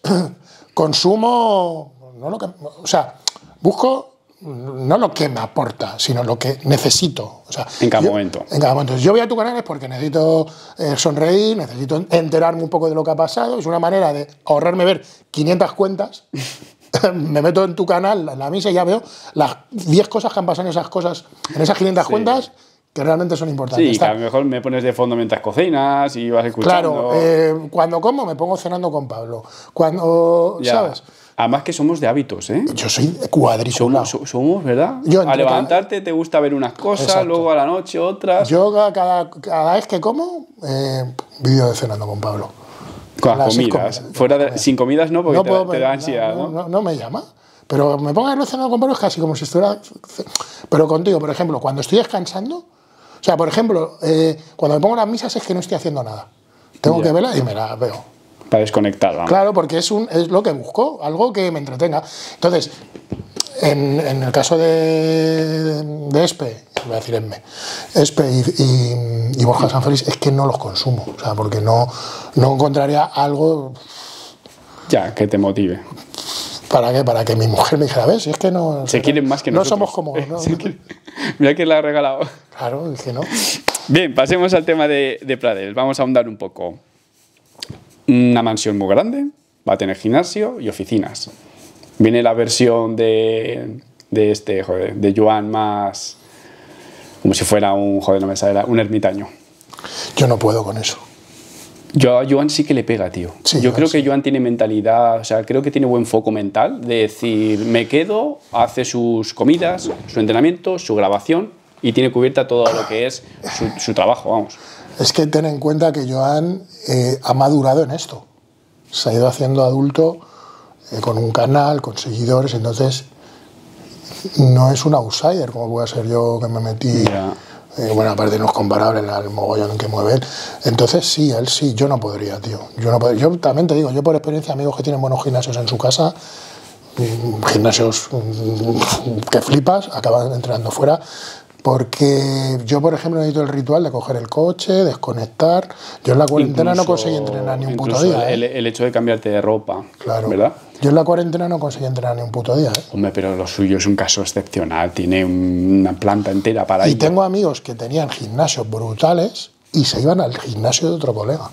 consumo, no lo que, o sea, busco no lo que me aporta, sino lo que necesito. O sea, en cada yo, momento. En cada momento. Yo voy a tu canal es porque necesito eh, sonreír, necesito enterarme un poco de lo que ha pasado. Es una manera de ahorrarme ver quinientas cuentas. Me meto en tu canal, en la misa, y ya veo las diez cosas que han pasado en esas cosas, en esas quinientas sí. cuentas, que realmente son importantes. Sí, que a lo mejor me pones de fondo mientras cocinas y vas escuchando. Claro, eh, cuando como me pongo cenando con Pablo. Cuando, ya. ¿sabes? Además que somos de hábitos, ¿eh? Yo soy cuadriculado. Somos, somos ¿verdad? Yo a levantarte cada... te gusta ver unas cosas, exacto. Luego a la noche otras. Yo cada, cada vez que como, eh, vídeo de cenando con Pablo. Con las comidas. comidas. Fuera de, sin comidas no, porque no te, puedo, te da ansiedad, no, ¿no? No, no me llama. Pero me pongo a ver cenando con Pablo es casi como si estuviera... Pero contigo, por ejemplo, cuando estoy descansando... O sea, por ejemplo, eh, cuando me pongo las misas es que no estoy haciendo nada. Tengo yeah. que verla y me la veo. Para desconectar, vamos. Claro, porque es, un, es lo que busco, algo que me entretenga. Entonces, en, en el caso de, de Espe, voy a decir Esme, Espe y, y, y Borja Sanfélix, es que no los consumo. O sea, porque no, no encontraría algo... Ya, que te motive. ¿Para qué? Para que mi mujer me dijera, ¿ves? Si es que no... Se quieren más que no nosotros. No somos como... No, quiere... Mira que la ha regalado. Claro, es que no. Bien, pasemos al tema de, de Pradell. Vamos a ahondar un poco. Una mansión muy grande, va a tener gimnasio y oficinas. Viene la versión de, de este, joder, de Joan más... Como si fuera un, joder, no me sale, un ermitaño. Yo no puedo con eso. Yo a Joan sí que le pega, tío. Sí, Yo Joan creo que sí. Joan tiene mentalidad, o sea, creo que tiene buen foco mental de decir, me quedo, hace sus comidas, su entrenamiento, su grabación y tiene cubierta todo lo que es su, su trabajo, vamos. Es que ten en cuenta que Joan eh, ha madurado en esto. Se ha ido haciendo adulto eh, con un canal, con seguidores, entonces no es un outsider como voy a ser yo que me metí. Ya. Eh, bueno, aparte no es comparable al mogollón que mueve él. Entonces sí, él sí, yo no podría, tío. Yo, no podría. Yo también te digo, yo por experiencia, amigos que tienen buenos gimnasios en su casa, mm, gimnasios mm, que flipas, acaban entrenando fuera. Porque yo, por ejemplo, necesito el ritual de coger el coche, desconectar. Yo en la cuarentena Incluso- no conseguí entrenar ni un puto incluso día. El, ¿eh? el hecho de cambiarte de ropa, Claro. ¿verdad? Yo en la cuarentena no conseguí entrenar ni un puto día. ¿eh? Hombre, pero lo suyo es un caso excepcional, tiene una planta entera para Y ello. tengo amigos que tenían gimnasios brutales y se iban al gimnasio de otro colega.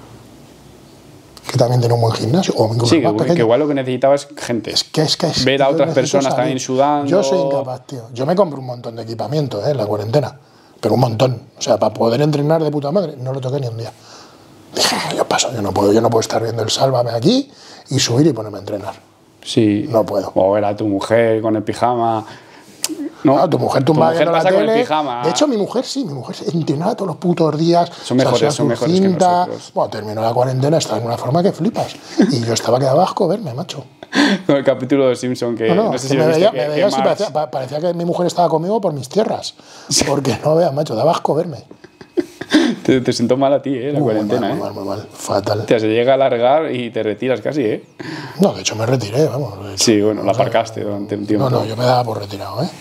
Que también tiene un buen gimnasio. O incluso Sí, más que, pequeño. que igual lo que necesitaba es gente. Es que es que es, Ver a yo otras necesito personas salir. también sudando. Yo soy incapaz, tío. Yo me compré un montón de equipamiento ¿eh? en la cuarentena. Pero un montón. O sea, para poder entrenar de puta madre, no lo toqué ni un día. Dije, "Ah, yo paso, yo no puedo, yo no puedo estar viendo el Sálvame aquí y subir y ponerme a entrenar. Sí. No puedo. O ver a tu mujer con el pijama. No, Ah, tu mujer tumba mujer viendo la pasa con el tele. pijama. De hecho, mi mujer sí, mi mujer se entrenaba todos los putos días. Son mejores, se hacía son su mejores que cinta. nosotros. Bueno, terminó la cuarentena, estaba en una forma que flipas. Y yo estaba quedado asco verme, macho. Con el capítulo de Simpson que No, no, no, sé que si me lo viste, veía, que, me que veía así, Marx- parecía, pa- parecía que mi mujer estaba conmigo por mis tierras. Porque no veas, macho, daba asco verme. te, te sentó mal a ti, ¿eh? La Muy cuarentena, mal, ¿eh? muy mal, muy mal, fatal. Te se llega a alargar y te retiras casi, ¿eh? No, de hecho me retiré, vamos. de hecho. Sí, bueno, la aparcaste durante un tiempo. No, no, yo me daba por retirado, ¿eh?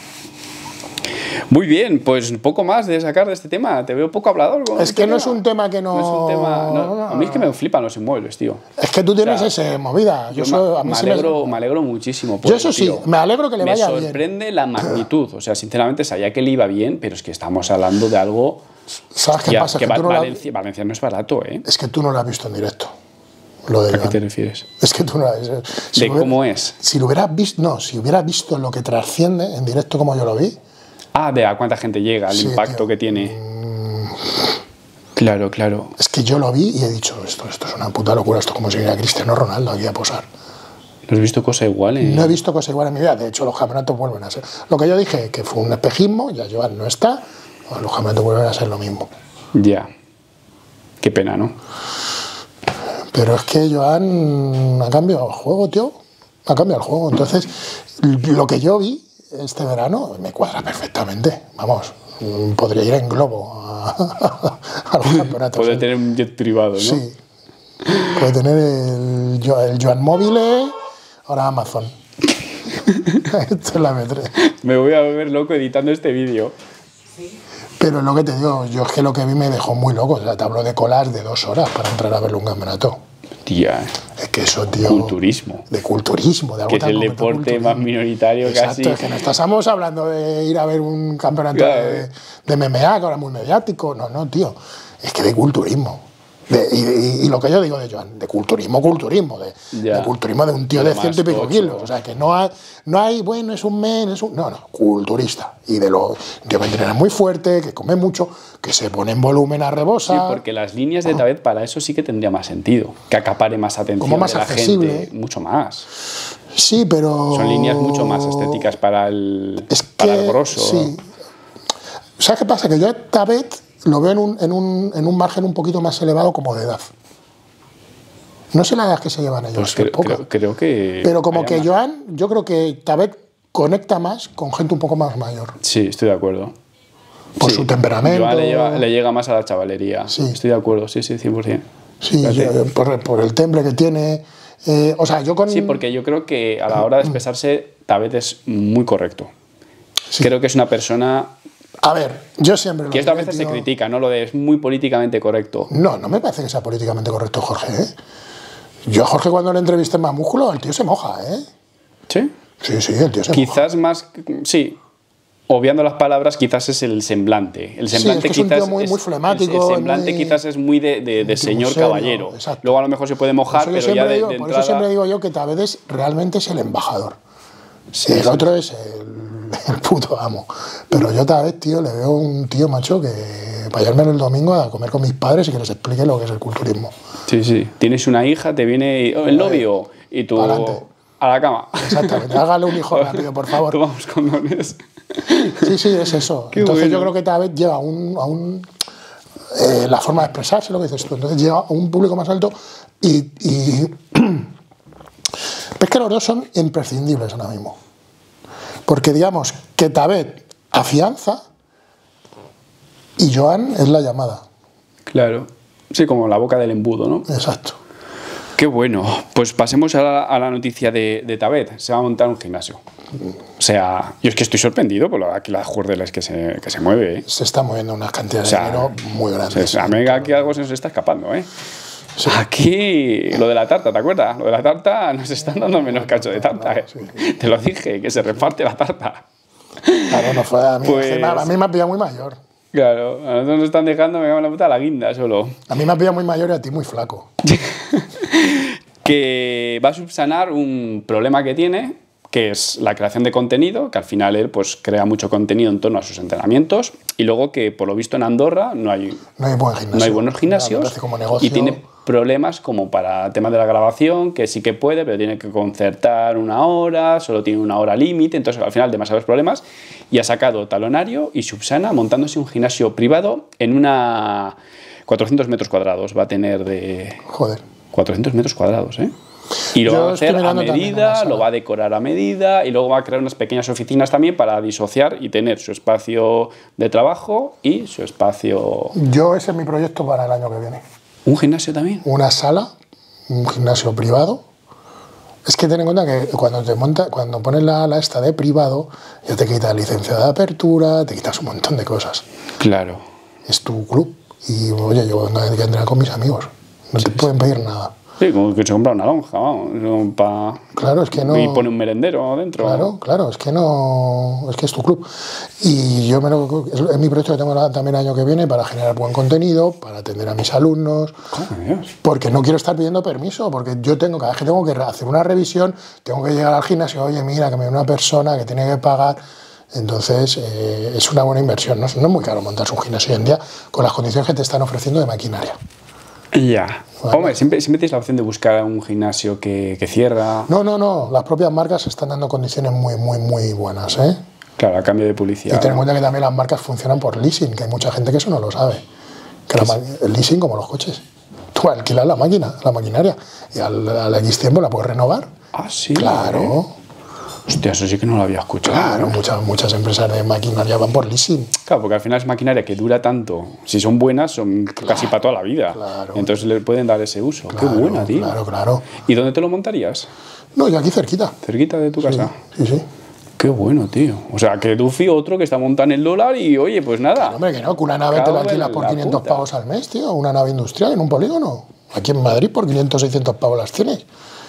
Muy bien, pues poco más de sacar de este tema. Te veo poco hablador. con Es este que no tema. es un tema que no... No es un tema. no, a mí es que me flipan los inmuebles, tío. Es que tú tienes O sea, esa movida. Yo, Yo soy, me, a mí me sí me- alegro, me alegro muchísimo. por Yo él, eso sí, tío. me alegro que le Me vaya bien. sorprende la magnitud. O sea, sinceramente sabía que le iba bien, pero es que estamos hablando de algo. ¿Sabes qué Ya, pasa? que Que Va- tú no la- Valencia, Valencia no es barato, ¿eh? Es que tú no lo has visto en directo. Lo de ¿A qué Joan. te refieres? Es que tú no lo has visto. Si ¿De lo hubiera- cómo es? Si lo hubieras visto, no, si hubieras visto lo que trasciende en directo como yo lo vi, Ah, de a cuánta gente llega, el Sí, impacto tío. que tiene. Claro, claro. es que yo lo vi y he dicho, esto, esto es una puta locura, esto es como si viniera Cristiano Ronaldo aquí a posar. ¿No has visto cosa igual? eh? No he visto cosa igual en mi vida, de hecho los campeonatos vuelven a ser. Lo que yo dije, que fue un espejismo, ya Joan no está, los campeonatos vuelven a ser lo mismo. Ya. Qué pena, ¿no? Pero es que Joan ha cambiado el juego, tío. Ha cambiado el juego. Entonces, lo que yo vi este verano me cuadra perfectamente. Vamos, podría ir en globo a, a los campeonatos. Puede ¿eh? tener un jet privado, ¿no? Sí. Puede tener el, Jo- el Joan Móvil, ahora Amazon. Esto es la M tres. Me voy a volver loco editando este vídeo. Pero lo que te digo, yo es que lo que vi me dejó muy loco. O sea, te hablo de colas de dos horas para entrar a ver un campeonato. Tía, Es que eso, tío. culturismo. De culturismo, de algo Que es tan el concreto, deporte culturismo. más minoritario Exacto, casi. es que no estamos hablando de ir a ver un campeonato Claro. de, de M M A, que ahora es muy mediático. No, no, tío. Es que de culturismo. De- y, y- y lo que yo digo de Joan, de culturismo, culturismo, de, Ya. de culturismo de un tío Lo de más ciento y pico tocho. kilos. O sea, que no hay, no hay, bueno, es un men, es un. No, no, culturista. Y de lo. Un tío que entrena muy fuerte, que come mucho, que se pone en volumen a Sí, rebosa. porque las líneas de Tabet para eso sí que tendría más sentido. Que acapare más atención Como más de la accesible. gente. Mucho más. Sí, pero. Son líneas mucho más estéticas para el, Es para que, el grosso. sí. ¿Sabes qué pasa? Que yo a Tabet lo veo en un, en, un, en un margen un poquito más elevado como de edad. No sé la edad que se llevan ellos, Pues es creo, poca. creo- creo que. Pero como haya que más. Joan, yo creo que Tabet conecta más con gente un poco más mayor. Sí, estoy de acuerdo. Por Sí. su temperamento. Joan le, lleva- le llega más a la chavalería. Sí. Estoy de acuerdo, sí, sí, cien por ciento. Sí, Fíjate. yo- por, por el temple que tiene. Eh, o sea, yo con. Sí, porque yo creo que a la hora de expresarse, Tabet es muy correcto. Sí. Creo que es una persona A ver, yo siempre. lo que esto a diré, veces se tío. critica, ¿no? Lo de es muy políticamente correcto. No, no me parece que sea políticamente correcto, Jorge. ¿eh? Yo, a Jorge, cuando le entrevisté en Más Músculo, el tío se moja, ¿eh? Sí. Sí, sí, el tío se moja. Quizás más. Sí. Obviando las palabras, quizás es el semblante. El Sí, semblante es que es un quizás tío muy- es- muy flemático, El, el semblante muy- quizás es muy de, de- de tío señor muy serio, caballero. exacto. Luego a lo mejor se puede mojar, Por eso yo pero ya siempre de, digo- de por entrada. eso siempre digo yo que Tavedes realmente es el embajador. Sí, el sí. otro es el, el puto amo. Pero yo Tavez, tío, le veo un tío macho que para llevarme el domingo a comer con mis padres y que les explique lo que es el culturismo. Sí, sí. Tienes una hija, te viene oh, el novio y tú Pa'lante. a la cama. Exactamente, hágale un hijo rápido, por favor. Tomamos condones. Sí, sí, es eso. Qué Entonces bueno. yo creo que cada vez llega a un... A un eh, la forma de expresarse, lo que dices tú. Entonces llega a un público más alto y... y es que los dos son imprescindibles ahora mismo. Porque digamos que Tabet afianza y Joan es la llamada. Claro. Sí, como la boca del embudo, ¿no? Exacto. Qué bueno. Pues pasemos a la, a la noticia de, de Tabet. Se va a montar un gimnasio. O sea, yo es que estoy sorprendido por lo, aquí las jurdeles que se, que se mueve, ¿eh? Se está moviendo unas cantidades O sea, de dinero muy grandes. A mí aquí algo se nos está escapando, ¿eh? Sí. Aquí, lo de la tarta, ¿te acuerdas? Lo de la tarta nos están dando menos cacho de tarta, ¿eh? Sí, sí. Te lo dije, que se reparte la tarta. Claro, no fue a mí. Pues, a mí me ha pillado muy mayor. Claro, a nosotros nos están dejando, me cago en la puta, la guinda solo. A mí me ha pillado muy mayor y a ti muy flaco. Que va a subsanar un problema que tiene, que es la creación de contenido, que al final él pues crea mucho contenido en torno a sus entrenamientos, y luego que por lo visto en Andorra no hay, no hay, buen gimnasio, no hay buenos gimnasios como negocio. Y tiene problemas como para temas de la grabación, que sí que puede, pero tiene que concertar una hora, solo tiene una hora límite, entonces al final demasiados problemas, y ha sacado talonario y subsana montándose un gimnasio privado en una cuatrocientos metros cuadrados va a tener de... Joder. cuatrocientos metros cuadrados, ¿eh? Y lo Yo va a hacer a medida, lo va a decorar a medida y luego va a crear unas pequeñas oficinas también para disociar y tener su espacio de trabajo y su espacio... Yo ese es mi proyecto para el año que viene. ¿Un gimnasio también? Una sala, un gimnasio privado. Es que ten en cuenta que cuando te monta, cuando pones la, la esta de privado, ya te quitas licencia de apertura, te quitas un montón de cosas. Claro. Es tu club. Y oye, yo vengo a entrenar con mis amigos. No te sí, pueden pedir nada. Sí, como que se compra una lonja, vamos. Pa... Claro, es que no. Y pone un merendero dentro. Claro, claro, es que no. Es que es tu club. Y yo me lo, es mi proyecto que tengo también el año que viene para generar buen contenido, para atender a mis alumnos. Oh, Dios. Porque no quiero estar pidiendo permiso, porque yo tengo, cada vez que tengo que hacer una revisión, tengo que llegar al gimnasio, oye, mira, que me viene una persona que tiene que pagar. Entonces, eh, es una buena inversión. No, no es muy caro montarse un gimnasio hoy en día con las condiciones que te están ofreciendo de maquinaria. Ya. Vale. Hombre, siempre, siempre tienes la opción de buscar un gimnasio que, que cierra. No, no, no. Las propias marcas están dando condiciones muy, muy, muy buenas, ¿eh? Claro, a cambio de publicidad. Y ten en cuenta que también las marcas funcionan por leasing, que hay mucha gente que eso no lo sabe. Que la, el leasing, como los coches. Tú alquilas la máquina, la maquinaria, y al, al X tiempo la puedes renovar. Ah, sí. Claro. ¿Eh? Hostia, eso sí que no lo había escuchado. Claro, ¿eh? muchas, muchas empresas de maquinaria van por leasing. Claro, porque al final es maquinaria que dura tanto. Si son buenas, son claro, casi para toda la vida. Claro. Entonces le pueden dar ese uso. Claro, qué buena, tío. Claro, claro. ¿Y dónde te lo montarías? No, yo aquí cerquita. ¿Cerquita de tu casa? Sí, sí. sí. Qué bueno, tío. O sea, que tú fui otro que está montando el dólar y, oye, pues nada. No, hombre, que no, que una nave te la alquilas por quinientos puta. pavos al mes, tío. Una nave industrial en un polígono. Aquí en Madrid por quinientos, seiscientos pavos las tienes.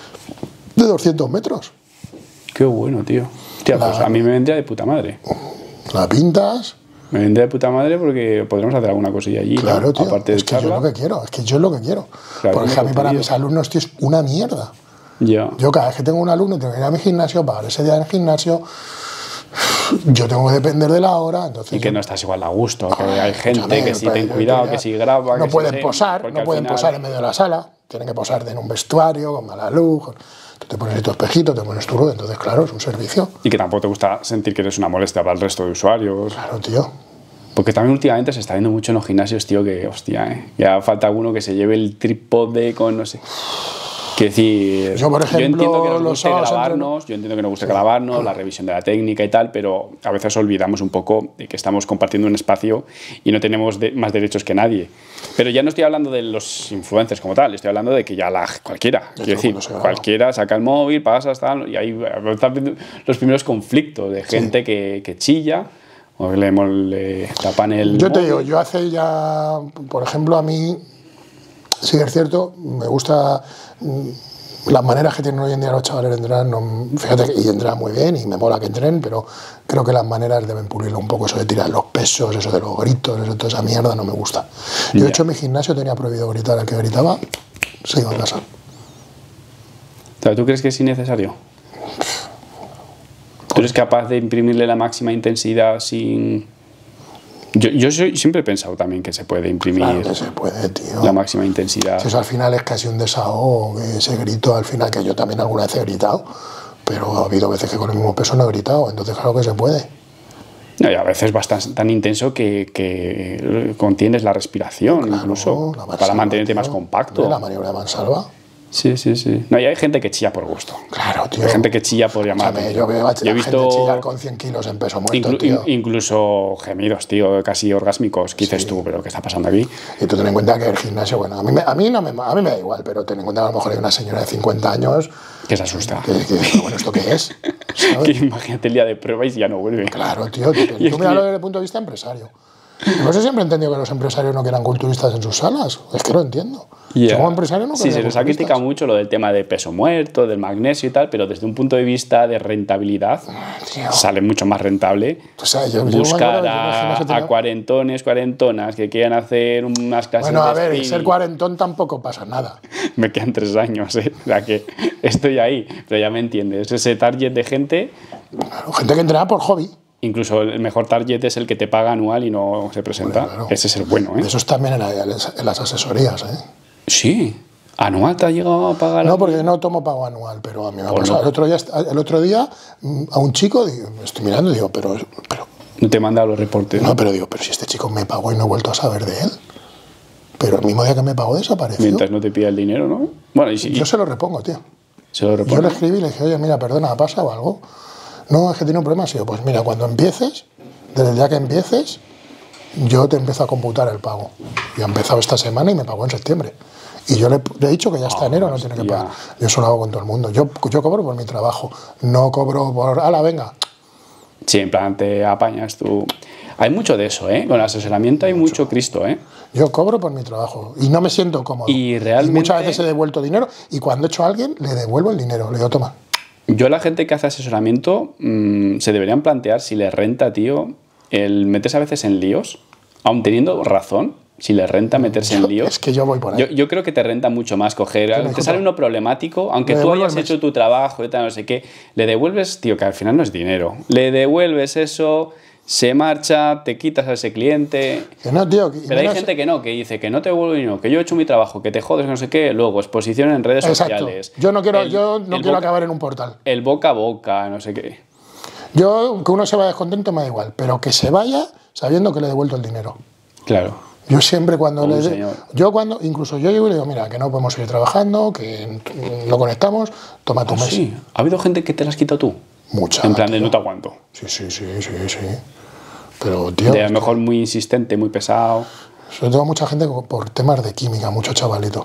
De doscientos metros. Qué bueno, tío. Hostia, la, pues a mí me vendría de puta madre. La pintas. Me vendría de puta madre porque podremos hacer alguna cosilla allí. Claro, ¿no? tío. Aparte de es que charla. yo es lo que quiero. Es que yo es lo que quiero. Claro, porque a mí para mis alumnos, tío, es una mierda. Ya. Yo cada vez que tengo un alumno y tengo que ir a mi gimnasio, pagar ese día en el gimnasio, yo tengo que depender de la hora. Entonces y que yo... no estás igual a gusto, que hay gente que si ten cuidado, que si graba. No que pueden si posar, sé, no pueden final... posar en medio de la sala, tienen que posar en un vestuario, con mala luz. Con... Tú te pones ahí tu espejito, te pones tu luz, entonces, claro, es un servicio. Y que tampoco te gusta sentir que eres una molestia para el resto de usuarios. Claro, tío. Porque también últimamente se está viendo mucho en los gimnasios, tío, que, hostia, ¿eh? Ya falta alguno que se lleve el trípode con, no sé... Que decir, yo, por ejemplo, yo entiendo que nos los guste grabarnos, entre... yo entiendo que nos guste sí. grabarnos, la revisión de la técnica y tal, pero a veces olvidamos un poco de que estamos compartiendo un espacio y no tenemos de, más derechos que nadie. Pero ya no estoy hablando de los influencers como tal, estoy hablando de que ya la cualquiera, quiero decir, cualquiera saca el móvil, pasa, tal, y ahí están los primeros conflictos de gente sí. que, que chilla o le, le tapan el Yo móvil. te digo, yo hace ya, por ejemplo, a mí, sí es cierto, me gusta... Las maneras que tienen hoy en día los chavales de entrenar, no, fíjate que y entrenan muy bien y me mola que entrenen, pero creo que las maneras deben pulirlo un poco, eso de tirar los pesos, eso de los gritos, eso, toda esa mierda no me gusta. Yo, de hecho, en mi gimnasio tenía prohibido gritar, el que gritaba se iba a casa. ¿Tú crees que es innecesario? ¿Tú eres capaz de imprimirle la máxima intensidad sin Yo, yo soy, siempre he pensado también que se puede imprimir Claro que se puede, tío. la máxima intensidad. Si eso al final es casi un desahogo, ese grito al final, que yo también alguna vez he gritado, pero ha habido veces que con el mismo peso no he gritado, entonces claro que se puede. No, y a veces bastante tan intenso que, que contienes la respiración, Claro, incluso, la para mansalva, mantenerte tío. más compacto. La maniobra de mansalva. Sí, sí, sí. No, y hay gente que chilla por gusto. Claro, tío. Hay gente que chilla por llamar. Escúchame, yo veo a Yo he la visto gente chillar con cien kilos en peso muerto, inclu- tío. in- incluso gemidos, tío, casi orgásmicos. ¿Qué dices Sí. tú? ¿Pero qué está pasando aquí? Y tú ten en cuenta que el gimnasio, bueno, a mí, me, a, mí no me, a mí me da igual, pero ten en cuenta que a lo mejor hay una señora de cincuenta años Que se asusta. que, que bueno, ¿esto qué es? ¿Sabes? Que imagínate el día de prueba y ya no vuelve. Claro, tío, tú, Y es tú míralo que- desde el punto de vista empresario. No sé, siempre he entendido que los empresarios no quieran culturistas en sus salas. Es que lo entiendo. Yeah. Yo como empresario no Sí, querría se les ha culturistas. criticado mucho lo del tema de peso muerto, del magnesio y tal, pero desde un punto de vista de rentabilidad Tío. sale mucho más rentable O sea, yo- yo me buscar acuerdo que yo en el a, gimnasio tenía- a cuarentones, cuarentonas que quieran hacer unas clases Bueno, a de ver, y spinning. ser cuarentón tampoco pasa nada. Me quedan tres años, ¿eh? O sea que estoy ahí, pero ya me entiendes. Ese target de gente, Claro, gente que entrena por hobby. incluso el mejor target es el que te paga anual y no se presenta. Bueno, claro. Ese es el bueno, ¿eh? Eso es también en, la- en las asesorías, ¿eh? Sí. ¿Anual te ha llegado a pagar? No, porque no tomo pago anual, pero a mí me ha Pues pasado. no. El otro día, el otro día mm, a un chico, digo, me estoy mirando y digo, pero, pero, No te manda los reportes. no, pero digo, pero si este chico me pagó y no he vuelto a saber de él. Pero el mismo día que me pagó desapareció. Mientras no te pida el dinero, ¿no? Bueno, y si Yo se lo repongo, tío. se lo Yo repone. le escribí y le dije, oye, mira, perdona, ¿ha pasado algo? No, es que tiene un problema. Sí, pues mira, cuando empieces, desde el día que empieces, yo te empiezo a computar el pago. Y ha empezado esta semana y me pagó en septiembre. Y yo le, le he dicho que ya está enero, no tiene que hostia. pagar. Yo eso lo hago con todo el mundo. Yo, yo cobro por mi trabajo, no cobro por, ala, venga. Sí, en plan, te apañas tú. Hay mucho de eso, ¿eh? Con el asesoramiento hay mucho Cristo, ¿eh? Yo cobro por mi trabajo y no me siento cómodo. Y realmente- muchas veces he devuelto dinero y cuando he hecho a alguien, le devuelvo el dinero. Le digo, toma. Yo, la gente que hace asesoramiento, mmm, se deberían plantear si les renta, tío, el meterse a veces en líos, aun teniendo razón, si les renta meterse en líos. Es que yo voy por ahí. Yo, yo creo que te renta mucho más coger. me Te dijo, sale uno problemático, aunque le tú devuelvo hayas el mes. hecho tu trabajo y tal, no sé qué, le devuelves, tío, que al final no es dinero. Le devuelves eso, se marcha, te quitas a ese cliente. Que no, tío. que- Pero hay mira, gente que no, que dice que no te vuelvo dinero, que yo he hecho mi trabajo, que te jodes, no sé qué, luego exposición en redes Exacto. sociales. Yo no quiero, El- yo no el quiero boca- acabar en un portal. El boca a boca, no sé qué. Yo, que uno se vaya descontento me da igual, pero que se vaya sabiendo que le he devuelto el dinero. Claro. Yo siempre cuando Como le... un señor. Yo cuando, incluso yo llego y le digo, mira, que no podemos seguir trabajando, que no conectamos, toma tu Ah, mes. sí. ¿Ha habido gente que te las quitado tú? Mucha. En plan de tío. no te aguanto. Sí, sí, sí, sí, sí. Pero, tío, De a lo mejor muy insistente, muy pesado. sobre todo mucha gente por temas de química, mucho chavalito,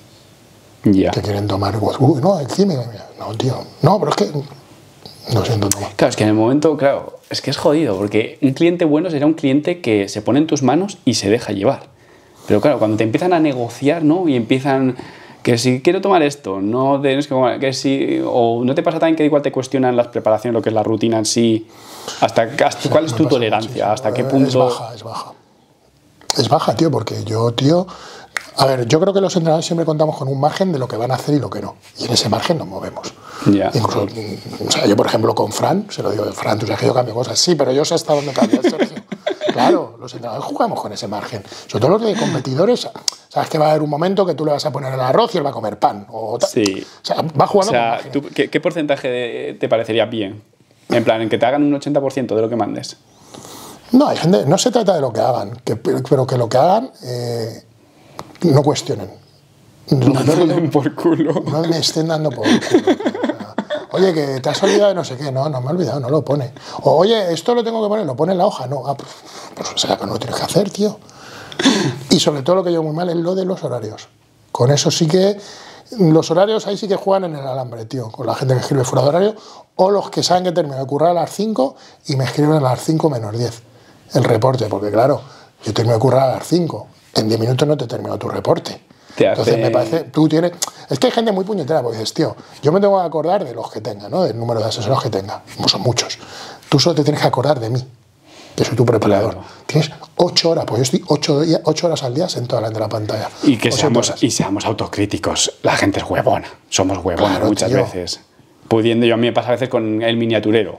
Ya. que quieren tomar, uy, no, es química. No, tío, no, pero es que no siento tomar. Claro, es que en el momento, claro, es que es jodido, porque un cliente bueno sería un cliente que se pone en tus manos y se deja llevar. Pero claro, cuando te empiezan a negociar, ¿no? Y empiezan que si quiero tomar esto, no tienes que tomar, que si, o no te pasa también que igual te cuestionan las preparaciones, lo que es la rutina en sí, hasta, hasta cuál es Me tu pasa tolerancia, muchísimo. hasta qué Es punto. baja, es baja. Es baja, tío, porque yo, tío... A ver, yo creo que los entrenadores siempre contamos con un margen de lo que van a hacer y lo que no. Y en ese margen nos movemos. Ya. Incluso, mm, o sea, yo por ejemplo con Fran, se lo digo, Fran, tú sabes que yo cambio cosas. Sí, pero yo sé hasta dónde cambias, Sergio. Claro, los entrenadores jugamos con ese margen. Sobre todo los de competidores, sabes que va a haber un momento que tú le vas a poner el arroz y él va a comer pan. O, tal. Sí. O sea, va O jugando con sea, margen. ¿tú, qué, qué porcentaje de- te parecería bien? En plan, en que te hagan un ochenta por ciento de lo que mandes. No, hay gente, no se trata de lo que hagan, que, pero que lo que hagan eh, no cuestionen. No te den por culo. No me estén dando por culo, tío. O sea, oye, que te has olvidado de no sé qué. No, no me he olvidado, no lo pone. O, oye, esto lo tengo que poner, lo pone en la hoja. No, ah, pues, pues, o sea, que no lo tienes que hacer, tío. Y sobre todo lo que yo muy mal es lo de los horarios. Con eso sí que... Los horarios ahí sí que juegan en el alambre, tío. Con la gente que escribe fuera de horario. O los que saben que termino de currar a las cinco y me escriben a las cinco menos diez el reporte. Porque claro, yo termino de currar a las cinco. En diez minutos no te termino tu reporte. Te Entonces hace- me parece, tú tienes, es que hay gente muy puñetera, porque dices, tío, yo me tengo que acordar de los que tenga, ¿no? Del número de asesores que tenga, no son muchos. Tú solo te tienes que acordar de mí, que soy tu preparador. Claro. Tienes ocho horas, pues yo estoy ocho, día- ocho horas al día sentado delante de la pantalla. Y que O siete seamos, horas. y seamos autocríticos. La gente es huevona. Somos huevones Claro, muchas tío. veces. Pudiendo, yo a mí me pasa a veces con el miniaturero.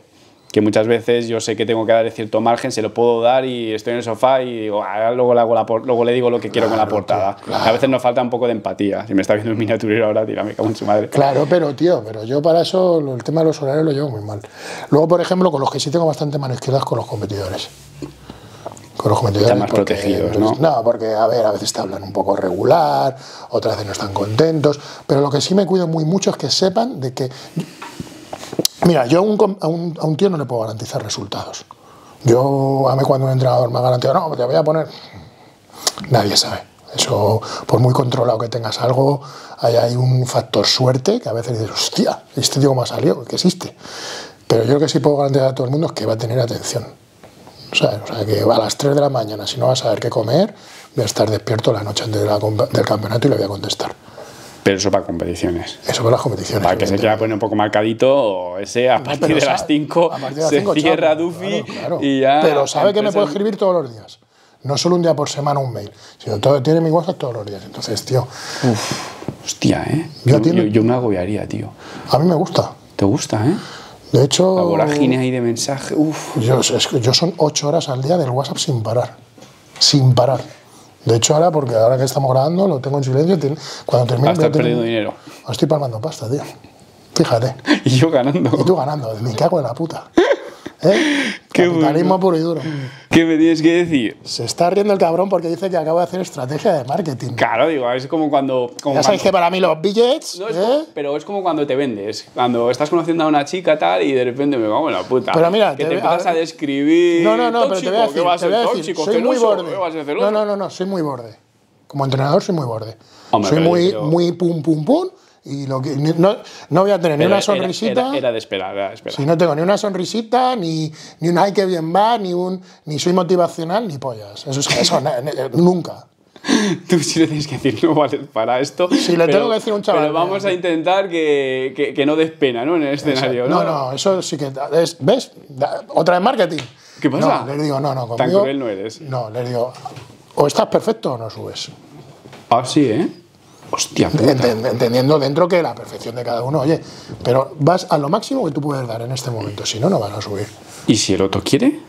que muchas veces yo sé que tengo que dar cierto margen, se lo puedo dar y estoy en el sofá y digo, ah, luego, le hago la luego le digo lo que quiero claro, con la portada. Tío, claro. A veces nos falta un poco de empatía. Si me está viendo un miniaturero ahora, tira, me cago en su madre. Claro, pero tío, pero yo para eso el tema de los horarios lo llevo muy mal. Luego, por ejemplo, con los que sí tengo bastante mano izquierda es con los competidores. Con los competidores. Están más porque, protegidos, ¿no? No, porque, a ver, a veces te hablan un poco regular, otras veces no están contentos, pero lo que sí me cuido muy mucho es que sepan de que... Mira, yo a un, a, un, a un tío no le puedo garantizar resultados. Yo, a mí cuando un entrenador me ha garantizado, no, te voy a poner... Nadie sabe. Eso, por muy controlado que tengas algo, hay, hay un factor suerte que a veces dices, hostia, este tío cómo ha salido, que existe. Pero yo lo que sí puedo garantizar a todo el mundo es que va a tener atención. O sea, o sea, que a las tres de la mañana, si no vas a saber qué comer, voy a estar despierto la noche antes de la, del campeonato y le voy a contestar. Pero eso para competiciones. Eso para las competiciones. Para que se quiera poner un poco marcadito, ese a partir no, de las cinco se cinco, cierra chavo, Duffy claro, claro. y ya... Pero sabe que me puede escribir todos los días. No solo un día por semana un mail, sino todo, tiene mi WhatsApp todos los días. Entonces, tío... Uf, hostia, ¿eh? Yo, yo, tiene, yo, yo me agobiaría, tío. A mí me gusta. ¿Te gusta, eh? De hecho... La vorágine ahí de mensaje, uf. Yo, es que yo son ocho horas al día del WhatsApp sin parar. Sin parar. De hecho, ahora, porque ahora que estamos grabando, lo tengo en silencio. Cuando termine. Estás perdiendo dinero. Estoy palmando pasta, tío. Fíjate. Y yo ganando. Y tú ganando. Me cago en la puta. ¿Eh? Qué Capitalismo bueno. puro y duro. ¿Qué me tienes que decir? Se está riendo el cabrón porque dice que acabo de hacer estrategia de marketing. Claro, digo, es como cuando... Como ya sabéis cuando, que para mí los billets... No, es ¿eh? como, pero es como cuando te vendes. Cuando estás conociendo a una chica tal y de repente me cago en la puta. Pero mira... Que te te empiezas a, a describir... No, no, no, tóxico, pero te voy a decir, ¿qué va a ser te voy a decir tóxico? soy celoso, muy borde. ¿Qué va a ser celoso? No, no, no, no, soy muy borde. Como entrenador soy muy borde. Hombre, soy muy, yo... muy pum, pum, pum. Y lo que, no, no voy a tener pero ni una sonrisita. Era, era, era de esperar, era de esperar. Si no tengo ni una sonrisita, ni, ni un ay que bien va, ni un ni soy motivacional, ni pollas. Eso es eso, nunca. Tú sí le tienes que decir, no vale para esto. Sí, le pero, tengo que decir a un chaval. Pero vamos a intentar que, que, que no des pena, ¿no? En el escenario, ¿no? No, no, eso sí que es, ¿ves? Otra vez marketing. ¿Qué pasa? No, les digo, no, no, conmigo. Tan cruel no eres. No, les digo, o estás perfecto o no subes. Ah, sí, ¿eh? Hostia puta. Entendiendo dentro que la perfección de cada uno, oye, pero vas a lo máximo que tú puedes dar en este momento, si no, no vas a subir. ¿Y si el otro quiere?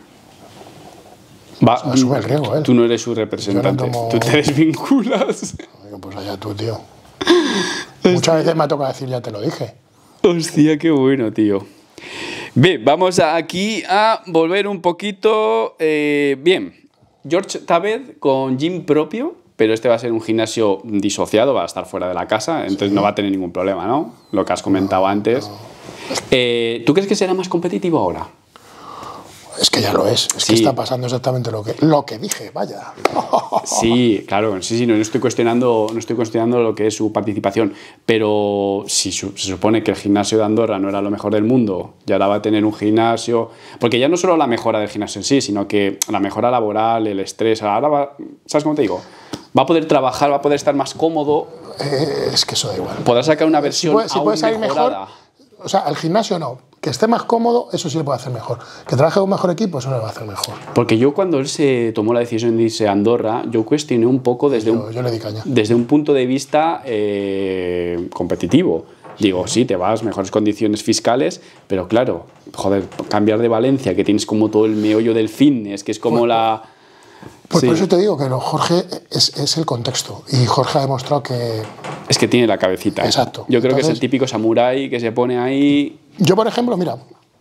Va, asume el riesgo, ¿eh? Tú no eres su representante, no tomo... tú te desvinculas. Pues allá tú, tío. Muchas veces me ha tocado decir, ya te lo dije. Hostia, qué bueno, tío. Bien, vamos a aquí a volver un poquito. Eh, bien, George Tavez con gym propio. Pero este va a ser un gimnasio disociado, va a estar fuera de la casa, entonces sí. No va a tener ningún problema, ¿no? Lo que has comentado no, antes. No. Eh, ¿Tú crees que será más competitivo ahora? Es que ya lo es, es sí. Que está pasando exactamente lo que, lo que dije, vaya. Sí, claro, sí, sí, no, no, estoy cuestionando, no estoy cuestionando lo que es su participación, pero si se supone que el gimnasio de Andorra no era lo mejor del mundo, y ahora va a tener un gimnasio, porque ya no solo la mejora del gimnasio en sí, sino que la mejora laboral, el estrés, ahora va, ¿sabes cómo te digo? Va a poder trabajar, va a poder estar más cómodo. Eh, es que eso da igual. Podrá sacar una versión si puede, si aún puede salir mejorada. Mejor, o sea, al gimnasio no. Que esté más cómodo, eso sí le puede hacer mejor. Que trabaje con un mejor equipo, eso le va a hacer mejor. Porque yo cuando él se tomó la decisión de irse a Andorra, yo cuestioné un poco desde, yo, un, yo le di caña. desde un punto de vista eh, competitivo. Digo, sí, te vas, mejores condiciones fiscales, pero claro, joder, cambiar de Valencia, que tienes como todo el meollo del fitness, que es como pues, la... Pues sí. Por eso te digo que lo, Jorge es, es el contexto. Y Jorge ha demostrado que... Es que tiene la cabecita. Exacto. Yo creo Entonces, que es el típico samurái que se pone ahí... Yo, por ejemplo, mira...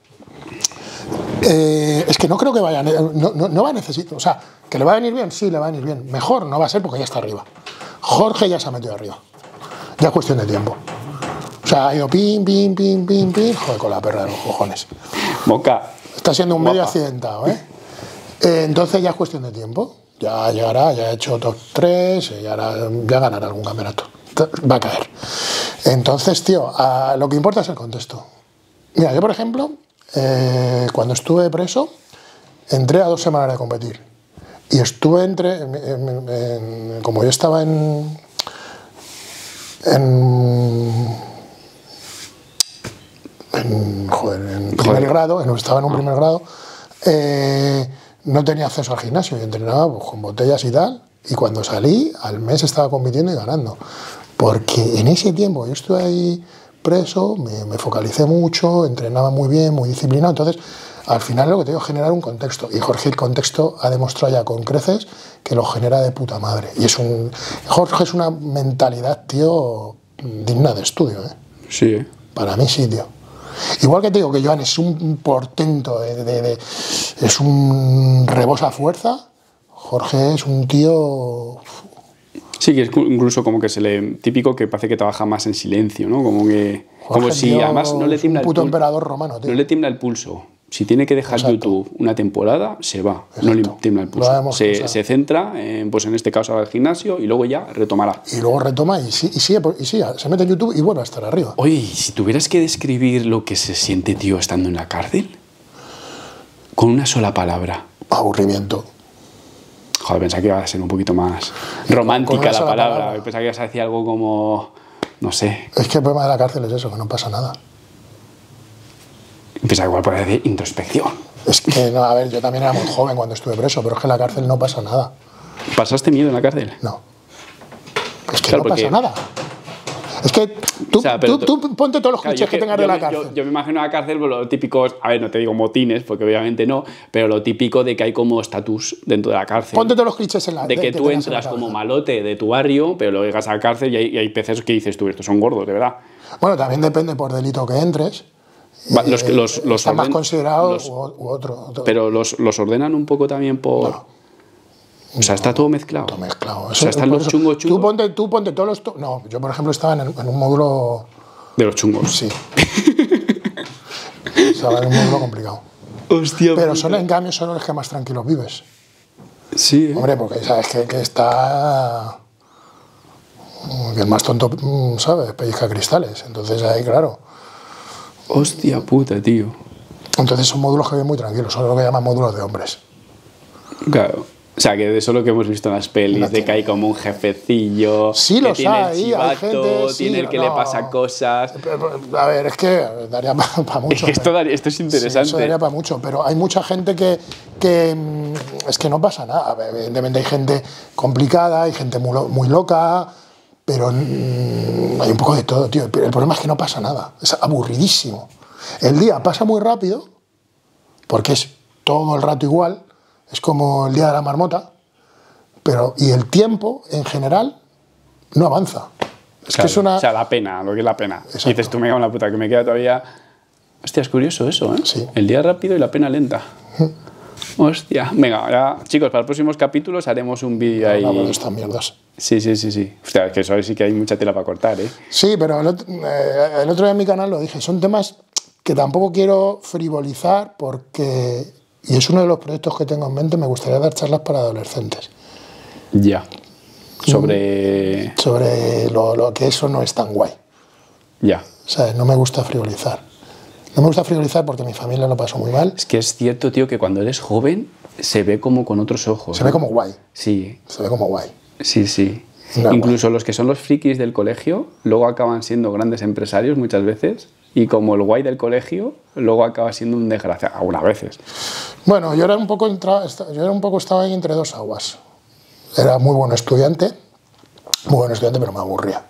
Eh, es que no creo que vaya... No, no, no va a necesitar... O sea, que le va a venir bien, sí, le va a venir bien. Mejor no va a ser porque ya está arriba. Jorge ya se ha metido arriba. Ya es cuestión de tiempo. O sea, ha ido pim, pim, pim, pim, pim... Joder, con la perra de los cojones. Boca. Está siendo un medio accidentado, ¿eh? Eh, entonces ya es cuestión de tiempo. Ya llegará, ya ha hecho top tres, ya, ya ganará algún campeonato. Va a caer. Entonces, tío, a, lo que importa es el contexto. Mira, yo, por ejemplo, eh, cuando estuve preso, entré a dos semanas de competir. Y estuve entre... En, en, en, como yo estaba en... En... en joder, en primer joder. grado, en, estaba en un primer grado... Eh, no tenía acceso al gimnasio y entrenaba pues, con botellas y tal, y cuando salí al mes estaba compitiendo y ganando, porque en ese tiempo yo estuve ahí preso, me, me focalicé mucho, entrenaba muy bien, muy disciplinado, entonces Al final lo que te digo es generar un contexto. Y Jorge el contexto ha demostrado ya con creces que lo genera de puta madre. Y es un... Jorge es una mentalidad, tío, digna de estudio, ¿eh? Sí, ¿eh? Para mí sí, tío. Igual que te digo que Joan es un portento, de, de, de, es un rebosa fuerza, Jorge es un tío... Sí, que es incluso como que se le... Típico que parece que trabaja más en silencio, ¿no? Como que... Jorge, como si tío, además no le tiembla un el puto pulso. emperador romano, tío. No le tiembla el pulso. Si tiene que dejar Exacto. YouTube una temporada, se va. Exacto. No le tiembla el Lo pulso. hemos Se, pensado. se centra, en, pues en este caso al gimnasio, y luego ya retomará. Y luego retoma y, sí, y, sigue, y sigue, se mete en YouTube y vuelve a estar arriba. Oye, si tuvieras que describir lo que se siente, tío, estando en la cárcel, con una sola palabra. Aburrimiento. Joder, pensaba que iba a ser un poquito más Con romántica una la sola palabra. palabra. Pensaba que ibas a decir algo como... No sé. Es que el problema de la cárcel es eso, que no pasa nada. Pensaba que igual podía decir introspección. Es que, no, a ver, yo también era muy joven cuando estuve preso, pero es que en la cárcel no pasa nada. ¿Pasaste miedo en la cárcel? No. Es que Claro, no pasa porque- nada. Es que tú, O sea, pero tú, tú- tú ponte todos los Claro, clichés yo que, que- tengas yo de la me- cárcel. Yo, yo me imagino la cárcel, pues, lo típicos, a ver, no te digo motines, porque obviamente no, pero lo típico de que hay como estatus dentro de la cárcel. Ponte todos los clichés en la de que tú tengas en la entras como cabeza. malote de tu barrio, pero luego llegas a la cárcel y hay, y hay peces que dices tú, estos son gordos, de verdad. Bueno, también depende por delito que entres. Va, los, Eh, los, los está más orden- considerado los- u, u otro, otro. pero los, los ordenan un poco también por... No. O sea, está todo mezclado. Todo mezclado. O sea, están por los eso, chungos chungos Tú ponte, tú ponte todos los... to- No, yo por ejemplo estaba en, el- en un módulo... de los chungos. Sí. Estaba en un módulo complicado. Hostia. Pero son, en cambio, son los que más tranquilos vives. Sí, ¿eh? Hombre, porque sabes que, que está... Que el más tonto, mm, ¿sabes? Pellizca cristales. Entonces ahí, claro. Hostia puta, tío. Entonces son módulos que viven muy tranquilos. Son lo que llaman módulos de hombres. Claro. O sea, que de eso lo que hemos visto en las pelis, No de tiene- que hay como un jefecillo, Sí, que los tiene el hay, hay chivato, gente, sí, tiene el que le no. pasa cosas. A ver, es que daría para mucho. Es que esto, daría- esto es Sí, interesante. eso daría para mucho, pero hay mucha gente que, que mm, es que no pasa nada. Evidentemente hay gente complicada, hay gente muy, lo- muy loca, pero mm, hay un poco de todo, tío. El problema es que no pasa nada, es aburridísimo. El día pasa muy rápido, porque es todo el rato igual, es como el día de la marmota, pero y el tiempo en general no avanza. Es Claro, que es una... O sea, la pena, lo que es la pena. Exacto. Dices, tú me cago en la puta, que me queda todavía... Hostia, es curioso eso, ¿eh? Sí. El día rápido y la pena lenta. Hostia. Venga, ya, chicos, para los próximos capítulos haremos un vídeo ahí. Hablamos de estas mierdas. Sí, sí, sí, sí. Hostia, es que eso sí que hay mucha tela para cortar, ¿eh? Sí, pero el otro, eh, el otro día en mi canal lo dije, son temas que tampoco quiero frivolizar porque, y es uno de los proyectos que tengo en mente, me gustaría dar charlas para adolescentes Ya. Sobre... sobre lo, lo que eso no es tan guay. Ya. ¿Sabes? No me gusta frivolizar. No me gusta frivolizar porque mi familia lo pasó muy mal. Es que es cierto, tío, que cuando eres joven se ve como con otros ojos. Se ¿no? ve como guay. Sí, Se ve como guay. sí, sí. No, Incluso los que son los frikis del colegio luego acaban siendo grandes empresarios muchas veces y como el guay del colegio luego acaba siendo un desgraciado algunas veces. Bueno, yo era un poco entra- esta- yo era un poco estaba ahí entre dos aguas. Era muy buen estudiante, muy buen estudiante, pero me aburría.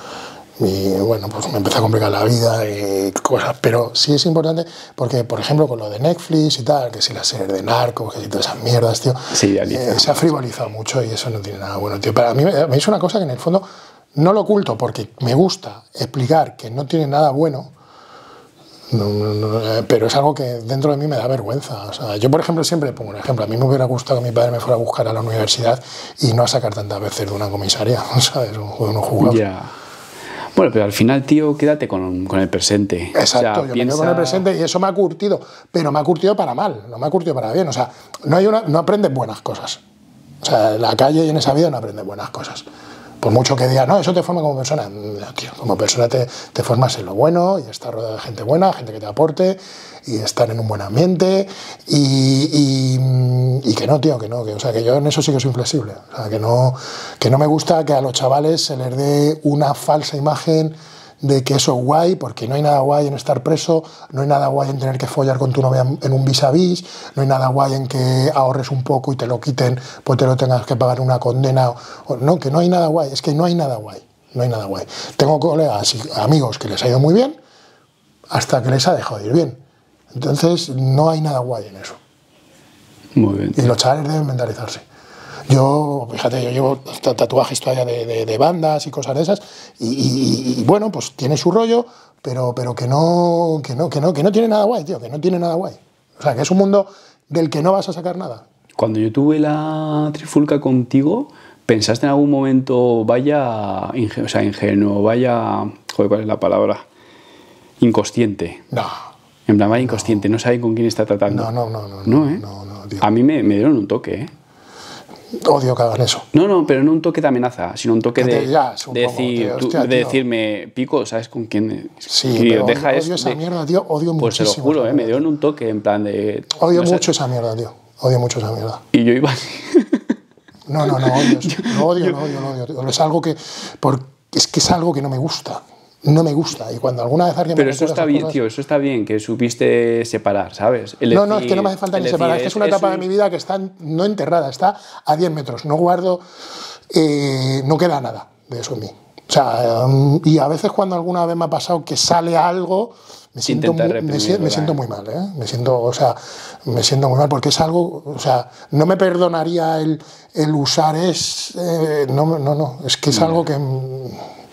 Y bueno, pues me empecé a complicar la vida y cosas, pero sí es importante porque, por ejemplo, con lo de Netflix y tal, que si la serie de Narcos, que si todas esas mierdas, tío, Se idealiza. eh, se ha frivolizado mucho y eso no tiene nada bueno, tío. Para mí, a mí es una cosa que en el fondo no lo oculto porque me gusta explicar que no tiene nada bueno. No, no, no, eh, pero es algo que dentro de mí me da vergüenza. O sea, yo, por ejemplo, siempre pongo un ejemplo. A mí me hubiera gustado que mi padre me fuera a buscar a la universidad y no a sacar tantas veces de una comisaría, ¿sabes? Un juego no jugado. Ya. Bueno, pero al final, tío, quédate con, con el presente. Exacto, O sea, yo me piensa- quedo con el presente y eso me ha curtido, pero me ha curtido para mal, no me ha curtido para bien. O sea, no, hay una, no aprendes buenas cosas. O sea, en la calle y en esa vida no aprendes buenas cosas. Por mucho que digas, no, eso te forma como persona. No, tío, como persona te, te formas en lo bueno y estar rodeado de gente buena, gente que te aporte y estar en un buen ambiente y, y, y que no, tío, que no. Que, o sea, que yo en eso sí que soy inflexible. O sea, que no, que no me gusta que a los chavales se les dé una falsa imagen de que eso es guay, porque no hay nada guay en estar preso, no hay nada guay en tener que follar con tu novia en un vis a vis, no hay nada guay en que ahorres un poco y te lo quiten, pues te lo tengas que pagar una condena. O, no, que no hay nada guay, es que no hay nada guay, no hay nada guay. Tengo colegas y amigos que les ha ido muy bien hasta que les ha dejado de ir bien. Entonces no hay nada guay en eso. Muy bien. Y los chavales deben mentalizarse. Yo, fíjate, yo llevo tatuajes todavía de, de, de bandas y cosas de esas, y, y, y bueno, pues tiene su rollo, pero, pero que, no, que, no, que, no, que no tiene nada guay, tío, que no tiene nada guay. O sea, que es un mundo del que no vas a sacar nada. Cuando yo tuve la trifulca contigo, ¿pensaste en algún momento, vaya, inge, o sea, ingenuo, vaya, joder, ¿cuál es la palabra? Inconsciente. No. En plan, vaya inconsciente, no, no sabe con quién está tratando. No, no, no, no. No, ¿eh? No, no, tío. A mí me, me dieron un toque, ¿eh? Odio que hagan eso. No, no, pero no un toque de amenaza, sino un toque Que te- de, ya, supongo, de, decir, tío, tú- hostia, de tío. decirme, Pico, ¿sabes con quién? Sí, Tío, pero deja odio, eso odio esa de- mierda, tío, odio Pues se lo muchísimo. juro, esa ¿eh? Me mierda. dieron un toque en plan de... Odio no sé, mucho esa mierda, tío. Odio mucho esa mierda. Y yo iba así. No, no, no, odio eso. Lo odio, lo odio, lo odio. tío. Es algo que... por- es que es algo que no me gusta. No me gusta. Y cuando alguna vez alguien Pero me eso recuerda está esas bien, cosas- tío, eso está bien, que supiste separar, ¿sabes? El No, no, es decir- que no me hace falta el ni separar. Es que decir, es una etapa un- de mi vida que está no enterrada, está a diez metros. No guardo... eh, no queda nada de eso en mí. O sea, um, y a veces cuando alguna vez me ha pasado que sale algo, me siento, Intenta muy, me, reprimir, si- me ¿verdad? siento muy mal, ¿eh? Me siento, o sea, me siento muy mal porque es algo, o sea, no me perdonaría el, el usar es, eh, no, no, no, es que es algo que, mm,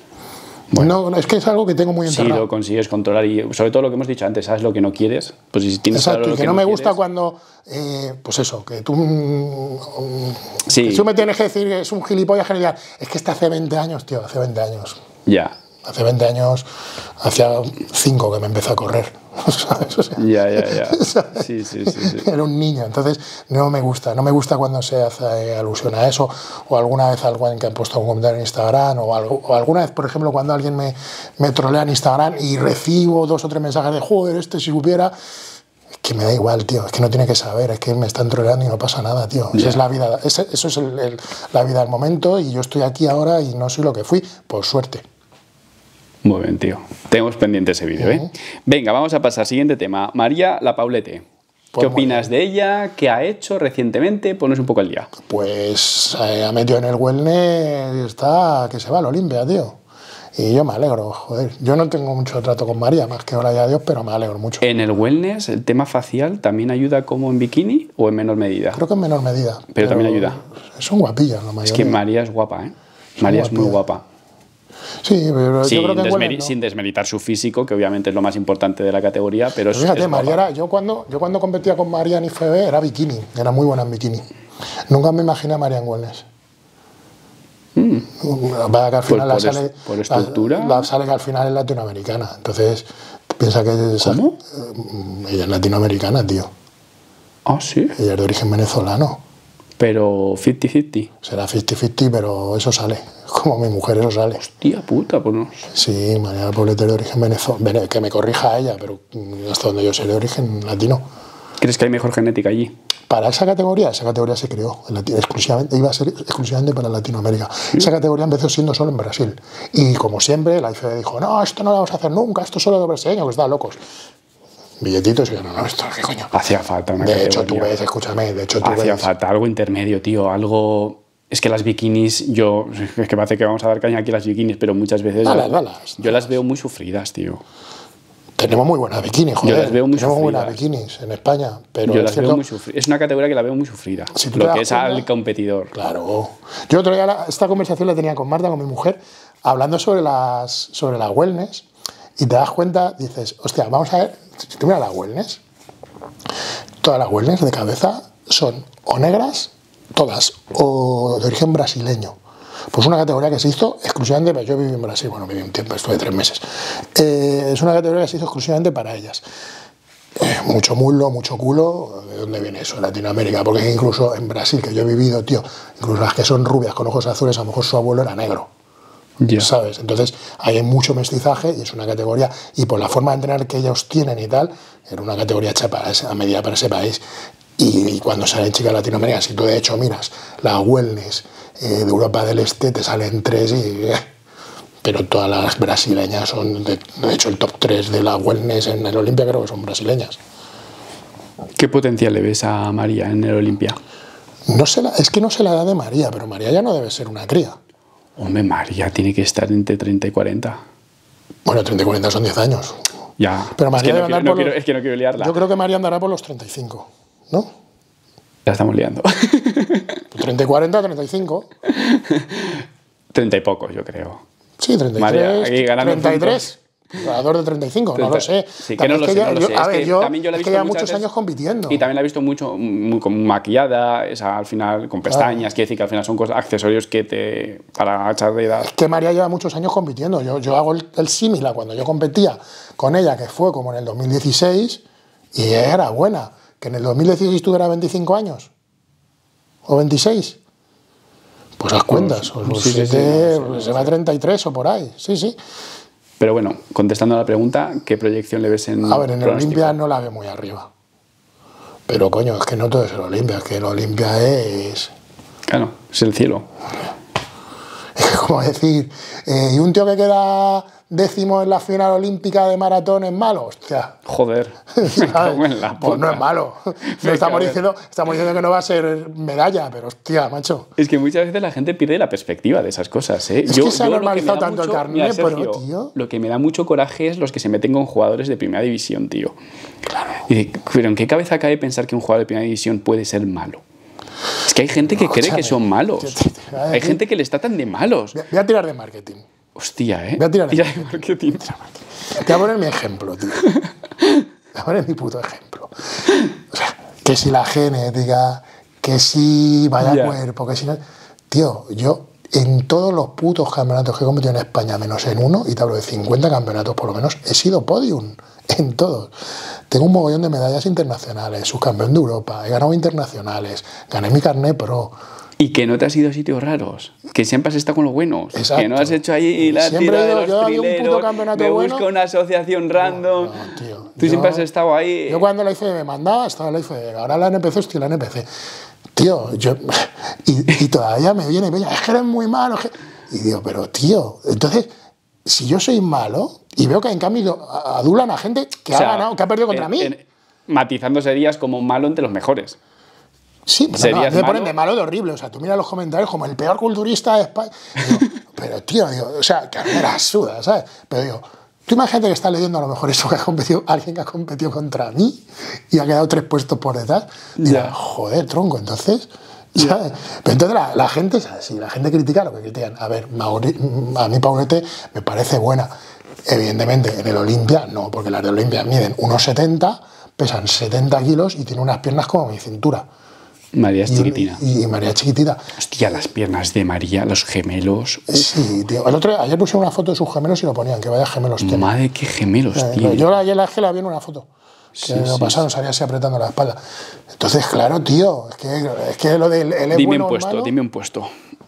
no, es que es algo que tengo muy Si enterrado. lo consigues controlar y sobre todo lo que hemos dicho antes, sabes lo que no quieres, pues si tienes Exacto, claro y lo que, no me gusta quieres, cuando, eh, pues eso, que tú, mm, Sí. que tú me tienes que decir que es un gilipollas genial. Es que está hace veinte años, tío, hace veinte años. Ya, Hace veinte años, hacía cinco que me empecé a correr. ¿Sabes? O sea, ya, ya, ya. ¿sabes? Sí, sí, sí, sí. Era un niño, entonces no me gusta. No me gusta cuando se hace alusión a eso, o alguna vez alguien que ha puesto un comentario en Instagram, o, algo, o alguna vez, por ejemplo, cuando alguien me, me trolea en Instagram y recibo dos o tres mensajes de joder, este si supiera. Es que me da igual, tío, es que no tiene que saber, es que me están troleando y no pasa nada, tío. Esa Ya. es la vida, ese- eso es el- el- la vida del momento y yo estoy aquí ahora y no soy lo que fui, por suerte. Muy bien, tío. Tenemos pendiente ese vídeo, ¿eh? Venga, vamos a pasar al siguiente tema. María La Paulete. Pues ¿Qué muy opinas de ella? ¿Qué ha hecho recientemente? Ponos un poco al día. Pues eh, ha metido en el wellness y está que se va al Olimpia, tío. Y yo me alegro, joder. Yo no tengo mucho trato con María, más que ahora ya Dios, pero me alegro mucho. ¿En el wellness el tema facial también ayuda como en bikini o en menor medida? Creo que en menor medida. Pero también ayuda. Son guapillas la mayoría. Es que María es guapa, ¿eh? María es muy guapilla. guapa. Sí, pero Sin, yo creo que en desmeri- wellness no. sin desmeritar su físico, que obviamente es lo más importante de la categoría, pero, Pero es, fíjate, es guapa. María era, yo, cuando, yo cuando competía con María en I F B era bikini, era muy buena en bikini. Nunca me imaginé a María en wellness. Vaya que al final la por es- sale, por estructura. La, la sale que al final es latinoamericana. Entonces, piensa que es, ¿Cómo? eh, ella es latinoamericana, tío. Ah, sí. Ella es de origen venezolano. Pero cincuenta cincuenta. Será cincuenta cincuenta, pero eso sale. Como mi mujer, eso sale. Tía puta, pues no. Sí, María Poblete de origen venezolano. Que me corrija ella, pero mm, hasta donde yo sé de origen latino. ¿Crees que hay mejor genética allí? Para esa categoría, esa categoría se creó en Lati- exclusivamente, iba a ser exclusivamente para Latinoamérica. Esa categoría empezó siendo solo en Brasil. Y como siempre, la I F B dijo, no, esto no lo vamos a hacer nunca, esto es solo de brasileños, que están locos. Billetitos y yo, no, no, esto qué coño. Hacía falta una De hecho, tú categoría. ves, escúchame, de hecho tú Hacía ves. falta algo intermedio, tío. Algo... Es que las bikinis, yo... Es que parece que vamos a dar caña aquí a las bikinis, pero muchas veces... Dalas, yo, dalas, yo las veo muy sufridas, tío. Tenemos muy buenas bikinis, joder. las veo muy Tenemos sufridas. buenas bikinis en España, pero yo es las cierto, veo muy sufridas. Es una categoría que la veo muy sufrida. Si tú te lo das que es cuenta- al competidor. Claro. Yo otro día la- esta conversación la tenía con Marta, con mi mujer, hablando sobre las, sobre la wellness, y te das cuenta, dices, hostia, vamos a ver, si tú miras la wellness, todas las wellness de cabeza son o negras, todas, o de origen brasileño. Pues una categoría que se hizo exclusivamente, para- yo viví en Brasil, bueno, viví un tiempo, estuve tres meses. Eh, es una categoría que se hizo exclusivamente para ellas. Eh, mucho muslo, mucho culo, ¿de dónde viene eso? De Latinoamérica, porque incluso en Brasil, que yo he vivido, tío, incluso las que son rubias con ojos azules, a lo mejor su abuelo era negro, Ya. ¿sabes? Entonces hay mucho mestizaje y es una categoría, y por la forma de entrenar que ellos tienen y tal, era una categoría hecha para ese- a medida para ese país. Y, y cuando salen chicas de Latinoamérica, si tú de hecho miras la wellness eh, de Europa del Este, te salen tres y... eh, pero todas las brasileñas son, de, de hecho el top tres de la wellness en el Olimpia creo que son brasileñas. ¿Qué potencial le ves a María en el Olimpia? No sé la- es que no sé la edad de María, pero María ya no debe ser una cría. Hombre, María tiene que estar entre treinta y cuarenta. Bueno, treinta y cuarenta son diez años. Ya. Pero es, que María no debe quiero, andar no por quiero- los- es que no quiero liarla. Yo creo que María andará por los treinta y cinco, ¿no? La estamos liando. treinta y cuarenta, treinta y cinco. Treinta y pocos, yo creo. Sí, treinta y tres. María, aquí ganando treinta y tres. Jugador de treinta y cinco, no lo sé. Sí, que no También lo es sé, ya- no lo yo- sé. A Es ver, que yo también yo la he es que visto lleva muchas muchos veces años compitiendo. Y también la he visto mucho, muy como maquillada, esa, al final con pestañas, quiere decir que al final son cosas, accesorios que te. Para echar de edad. Es que María lleva muchos años compitiendo. Yo, yo hago el, el símil a cuando yo competía con ella, que fue como en el dos mil dieciséis, y ella era buena. Que en el dos mil dieciséis tuviera veinticinco años. O veintiséis. Pues las cuentas. O sí, sí, sí, siete, no sé, no se va a treinta y tres o por ahí. Sí, sí. Pero bueno, contestando a la pregunta, ¿qué proyección le ves en A ver, en el pronóstico? Olimpia no la ve muy arriba. Pero coño, es que no todo es el Olimpia, es que el Olimpia es. Claro, es el cielo. Es como decir, eh, y un tío que queda décimo en la final olímpica de maratón es malo, hostia. Joder. Me ¿Sabes? cago en la Pues no puta. es malo. No Me estamos, cago en- diciendo, estamos diciendo que no va a ser medalla, pero hostia, macho. Es que muchas veces la gente pierde la perspectiva de esas cosas, ¿eh? Es que se ha lo me normalizado da tanto el mucho- carné, mira, pero, Sergio, tío. Lo que me da mucho coraje es los que se meten con jugadores de primera división, tío. Claro. Y de- pero ¿en qué cabeza cabe pensar que un jugador de primera división puede ser malo? Es que hay gente que cree que son malos. Yo te- te voy a Hay decir- gente que les tratan de malos. Voy a- voy a tirar de marketing. Hostia, ¿eh? Voy a tirar de Tira de marketing. Te voy a poner mi ejemplo, tío. Te voy a poner mi puto ejemplo. O sea, que si la genética, que si vaya Ya. cuerpo, que si no. Tío, yo en todos los putos campeonatos que he competido en España, menos en uno, y te hablo de cincuenta campeonatos por lo menos, he sido podium. En todos. Tengo un mogollón de medallas internacionales, subcampeón de Europa, he ganado internacionales, gané mi carné pro. Y que no te has ido a sitios raros. Que siempre has estado con los buenos. Exacto. Que no has hecho ahí la Siempre tira he de ido- los yo había un puto trileros. campeonato Me bueno. busco una asociación random. No, tío, Tú yo- siempre has estado ahí. Yo cuando la I F B me mandaba, estaba en la I F B. Ahora la N P C, estoy en la N P C. Tío, yo... Y, y todavía me viene y me dice, es que eres muy malo. es que-". Y digo, pero tío, entonces, si yo soy malo y veo que en cambio adulan a gente que O sea, ha ganado, que ha perdido contra en- mí. en- matizando serías como malo entre los mejores. Sí, pero no, ¿Serías me malo? ponen de malo de horrible. O sea, tú miras los comentarios como el peor culturista de España. Y digo, pero tío, digo, o sea, que a mí me la suda, ¿sabes? Pero digo, tú imagínate que estás leyendo a lo mejor eso que ha competido alguien que ha competido contra mí y ha quedado tres puestos por detrás. Y Ya. dirás, joder, tronco, entonces. ¿sabes? Pero entonces la, la gente es así, la gente critica lo que critican. A ver, Mauri- a mí Paulete me parece buena. Evidentemente, en el Olimpia no, porque las de Olimpia miden uno setenta, pesan setenta kilos y tiene unas piernas como mi cintura. María es Y- chiquitina. Y, y María chiquitita. Hostia, las piernas de María, los gemelos. Uf, Sí, tío. El otro, ayer pusieron una foto de sus gemelos y lo ponían, que vaya gemelos tiene. madre, qué gemelos, Eh, tío. Yo ayer la la vi en una foto. Que Sí, lo sí, pasaron, salía así apretando la espalda. Entonces, claro, tío, es que, es que lo del el es Dime bueno un o puesto, malo, dime un puesto.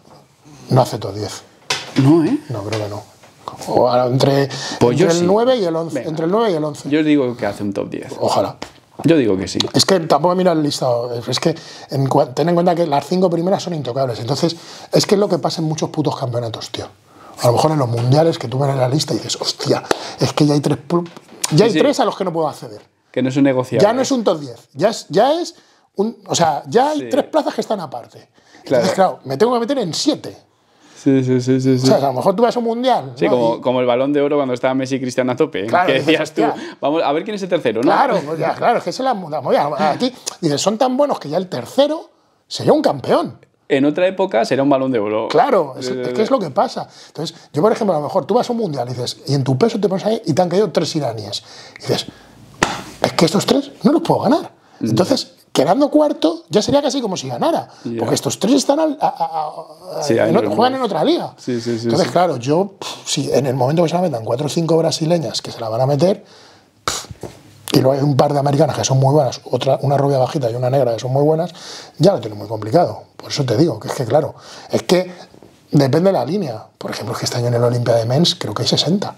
no hace top diez. No, ¿eh? No, creo que no. O ahora, entre, Pues yo entre el sí. nueve y el once. Venga. Entre el nueve y el once. Yo digo que hace un top diez. Ojalá. Yo digo que sí. Es que tampoco mira el listado. Es que en, cua- ten en cuenta que las cinco primeras son intocables. Entonces, es que es lo que pasa en muchos putos campeonatos, tío. A lo mejor en los mundiales que tú ves en la lista y dices, hostia, es que ya hay tres, pu- ya Sí, hay sí. tres a los que no puedo acceder. Que no es un negociable. Ya no es un top diez. Ya es, ya es un. O sea, ya hay Sí. tres plazas que están aparte. Claro. Entonces, claro, me tengo que meter en siete. Sí, sí, sí, sí. sí. O sea, a lo mejor tú vas a un mundial. Sí, ¿no? como, Y- como el Balón de Oro cuando estaba Messi y Cristiano a tope. Claro, que dices, decías tú, hostia. vamos a ver quién es el tercero, ¿no? Claro, pues ya, claro, es que se la, la movida. Aquí dices, son tan buenos que ya el tercero sería un campeón. En otra época será un Balón de Oro. Claro, es, es que es lo que pasa. Entonces, yo, por ejemplo, a lo mejor tú vas a un mundial y dices, y en tu peso te pones ahí y te han caído tres iraníes. Y dices, es que estos tres no los puedo ganar. Entonces, quedando cuarto, ya sería casi como si ganara. Ya. Porque estos tres están al- a- a- a- Sí, en hay otro- unos juegan más. en otra liga. Sí, sí, sí, Entonces, sí. claro, yo, pff, si en el momento que se la metan cuatro o cinco brasileñas que se la van a meter, pff, y luego hay un par de americanas que son muy buenas, otra, una rubia bajita y una negra que son muy buenas, ya lo tiene muy complicado. Por eso te digo, que es que claro, es que depende de la línea. Por ejemplo, es que este año en el Olimpia de Men's creo que hay sesenta.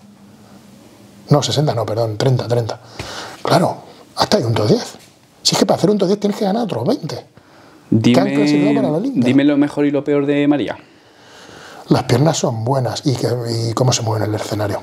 No, sesenta no, perdón, treinta, treinta. Claro, hasta hay un top diez. Si es que para hacer un top diez tienes que ganar otros veinte. ¿Qué han clasificado para la Dime, Olimpia? dime lo mejor y lo peor de María. Las piernas son buenas y, que, y cómo se mueve en el escenario.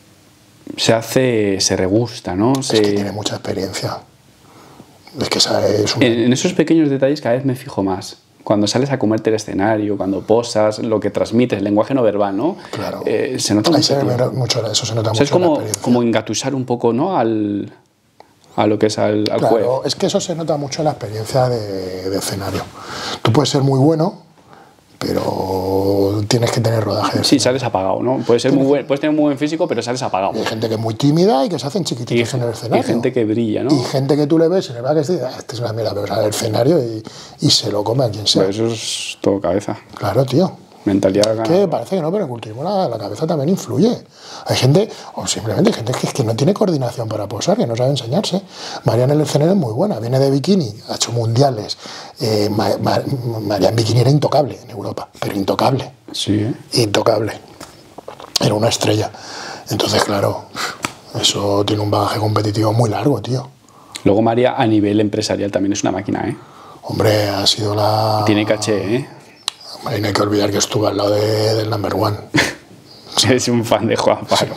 Se hace, se regusta, ¿no? Se- Es que tiene mucha experiencia. Es que esa es una... en, en esos pequeños detalles cada vez me fijo más. cuando sales a comerte el escenario, cuando posas, lo que transmites, el lenguaje no verbal, ¿no? Claro. Eh, se nota Ahí mucho. se ve tío. mucho, eso se nota O mucho sea, es en la como, experiencia. como engatusar un poco, ¿no? Al, a lo que es al, al Claro, juego. es que eso se nota mucho en la experiencia de, de escenario. Tú puedes ser muy bueno, pero tienes que tener rodaje de Sí, sales apagado, ¿no? Puedes, ser muy buen, puedes tener muy buen físico, pero sales apagado. Hay gente que es muy tímida y que se hacen chiquititos Y, en el escenario. y gente que brilla, ¿no? Y gente que tú le ves en el backstage y dices, ah, este es una mierda, pero sale al escenario y, y se lo come a quien sea. Pues eso es todo cabeza. Claro, tío. Mentalidad. Que parece que no, pero en culturismo la, la cabeza también influye. Hay gente, o simplemente hay gente que, que no tiene coordinación para posar, que no sabe enseñarse. María en el escenario es muy buena, viene de bikini, ha hecho mundiales. Eh, Ma, Ma, María en bikini era intocable en Europa, pero intocable. Sí, ¿eh? Intocable. Era una estrella. Entonces, claro, eso tiene un bagaje competitivo muy largo, tío. Luego María a nivel empresarial también es una máquina, ¿eh? Hombre, ha sido la... Tiene caché, ¿eh? Hombre, no hay que olvidar que estuvo al lado de, del number one. Es un fan de Juan Pablo.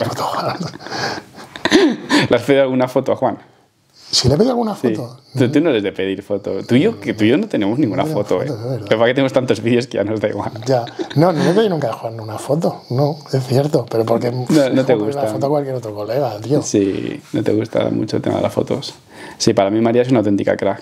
¿Le has pedido alguna foto a Juan? Si le pedí alguna Sí. foto. Tú, tú no eres de pedir foto. Tú y yo, que tú y yo no tenemos ninguna No foto, tenemos ¿eh? fotos, de verdad. Pero para que tenemos tantos vídeos que ya nos da igual. Ya. No, no le pedí nunca a Juan una foto. No, es cierto. Pero porque no te pedir gusta. una foto a cualquier otro colega, tío. Sí, no te gusta mucho el tema de las fotos. Sí, para mí María es una auténtica crack.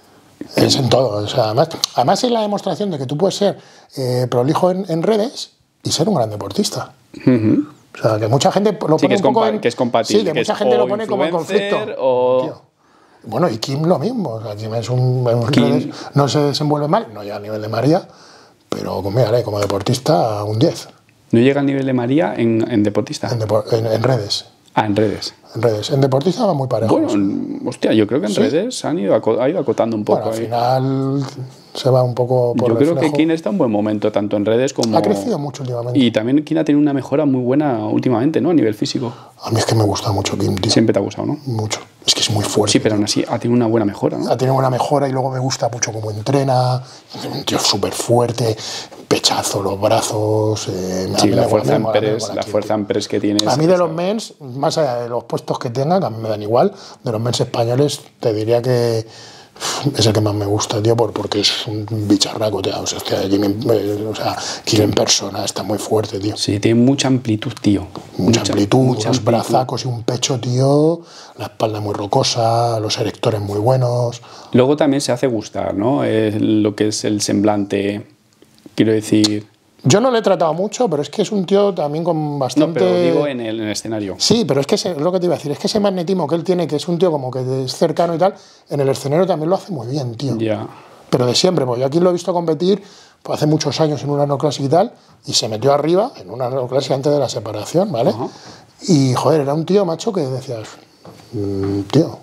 Es en todo. O sea, además, además es la demostración de que tú puedes ser eh, prolijo en, en redes y ser un gran deportista. Uh-huh. O sea, que mucha gente lo pone Sí, que es, un poco compa en... que es compatible. Sí, que, que mucha es gente o lo pone como en influencer conflicto. O... Tío. Bueno, y Kim lo mismo. O sea, Kim es un... en Kim. redes no se desenvuelve mal, no llega a nivel de María, pero mira, como deportista, un diez. ¿No llega al nivel de María en, en deportista? En, depo- en, en redes. Ah, en redes. En redes. En deportista va muy parejo. Bueno, hostia, yo creo que en ¿Sí? redes han ido, aco- ha ido acotando un poco. Bueno, al ahí. final se va un poco por Yo creo que reflejo. Kim está en un buen momento, tanto en redes como... Ha crecido mucho últimamente. Y también Kim ha tenido una mejora muy buena últimamente, ¿no? A nivel físico. A mí es que me gusta mucho Kim, tío. Siempre te ha gustado, ¿no? Mucho. Es que es muy fuerte. Sí, pero aún así ha tenido una buena mejora, ¿no? Ha tenido una mejora y luego me gusta mucho cómo entrena. Un tío súper fuerte, pechazo, los brazos. Eh, a Sí, mí la me fuerza mola, en me mola, me press, mola la Kim, fuerza tío. en press que tienes. A mí de los mens, más allá de los puestos que tengan, que a mí me dan igual, de los mens españoles, te diría que uf, es el que más me gusta, tío, por, porque es un bicharraco, tío. O sea, hostia, Kim, eh, o sea, Kim en persona está muy fuerte, tío. Sí, tiene mucha amplitud, tío. Mucha amplitud, mucha unos amplitud. brazacos y un pecho, tío. La espalda muy rocosa, los erectores muy buenos. Luego también se hace gustar, ¿no? Eh, lo que es el semblante, quiero decir... Yo no le he tratado mucho, pero es que es un tío también con bastante... No, pero digo en el, en el escenario. Sí, pero es que ese- es lo que te iba a decir, es que ese magnetismo que él tiene, que es un tío como que es cercano y tal, en el escenario también lo hace muy bien, tío. Ya. Pero de siempre, porque yo aquí lo he visto competir pues, hace muchos años en un Arnold Classic y tal, y se metió arriba en un Arnold Classic antes de la separación, ¿vale? Ajá. Y, joder, era un tío, macho, que decías, mm, tío...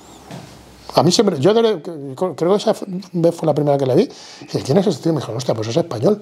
A mí siempre, yo de- creo que esa vez fue la primera que le vi, y dije, ¿quién es ese tío? Me dijo, hostia, pues es español.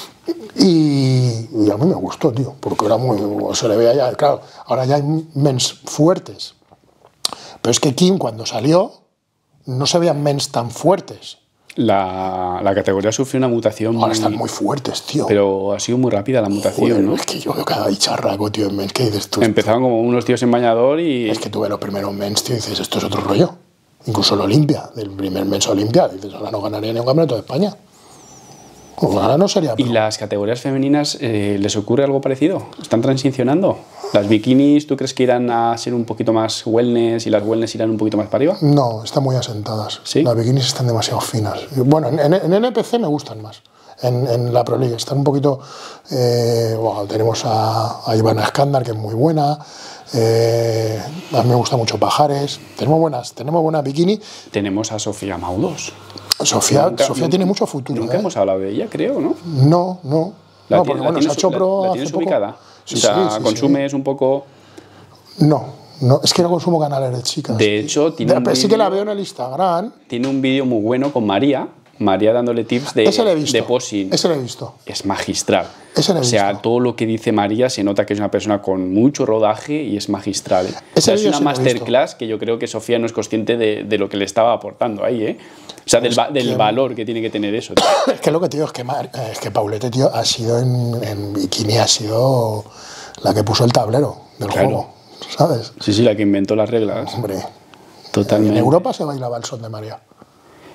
Y, y a mí me gustó, tío, porque era muy, se le veía ya, claro, ahora ya hay mens fuertes. Pero es que Kim, cuando salió, no se veían mens tan fuertes. La, la categoría sufrió una mutación Ahora muy... están muy fuertes, tío. Pero ha sido muy rápida la mutación, Joder, ¿no? es que yo veo cada bicharraco, tío, en mens, ¿qué dices tú? Empezaron como unos tíos en bañador y... Es que tú ves los primeros mens, tío, y dices, esto es otro rollo. Incluso el Olimpia, del primer mens Olimpia, dices, ahora no ganaría ni un campeonato de España. Ahora no sería... ¿Y las categorías femeninas eh, les ocurre algo parecido? ¿Están transicionando? ¿Las bikinis tú crees que irán a ser un poquito más wellness y las wellness irán un poquito más para arriba? No, están muy asentadas. ¿Sí? Las bikinis están demasiado finas. Bueno, en, en, en N P C me gustan más. En, en la Pro League están un poquito... Eh, bueno, tenemos a, a Ivana Skandar, que es muy buena. Eh, a mí me gusta mucho Pajares. Tenemos buenas, tenemos buena bikini. Tenemos a Sofía Maudos. Sofía, Nunca- Sofía nunca- tiene mucho futuro. Nunca ¿eh? hemos hablado de ella, creo, ¿no? No, no. ¿La no, tiene- porque la bueno, tienes se ha hecho u- la- pro la hace tienes poco. ubicada? Sí, o sea, sí, sí, consumes un poco... sí. No, no, es que no consumo canales de chicas. De tío. hecho, tiene De- un pero sí que la vídeo- veo en el Instagram. Tiene un vídeo muy bueno con María, María dándole tips de, Ese lo he visto. de posing. Ese lo he visto. Es magistral. Ese lo he o sea, visto. todo lo que dice María se nota que es una persona con mucho rodaje y es magistral. ¿eh? O sea, es vídeo una sí lo he visto. masterclass que yo creo que Sofía no es consciente de, de lo que le estaba aportando ahí, ¿eh? O sea, del, va- del que- valor que tiene que tener eso. tío. Es que lo que te digo es que, Mar- es que Paulette, tío, ha sido en, en bikini, ha sido la que puso el tablero del Claro. juego, ¿sabes? Sí, sí, la que inventó las reglas. Hombre, en Totalmente. Europa se bailaba el son de María.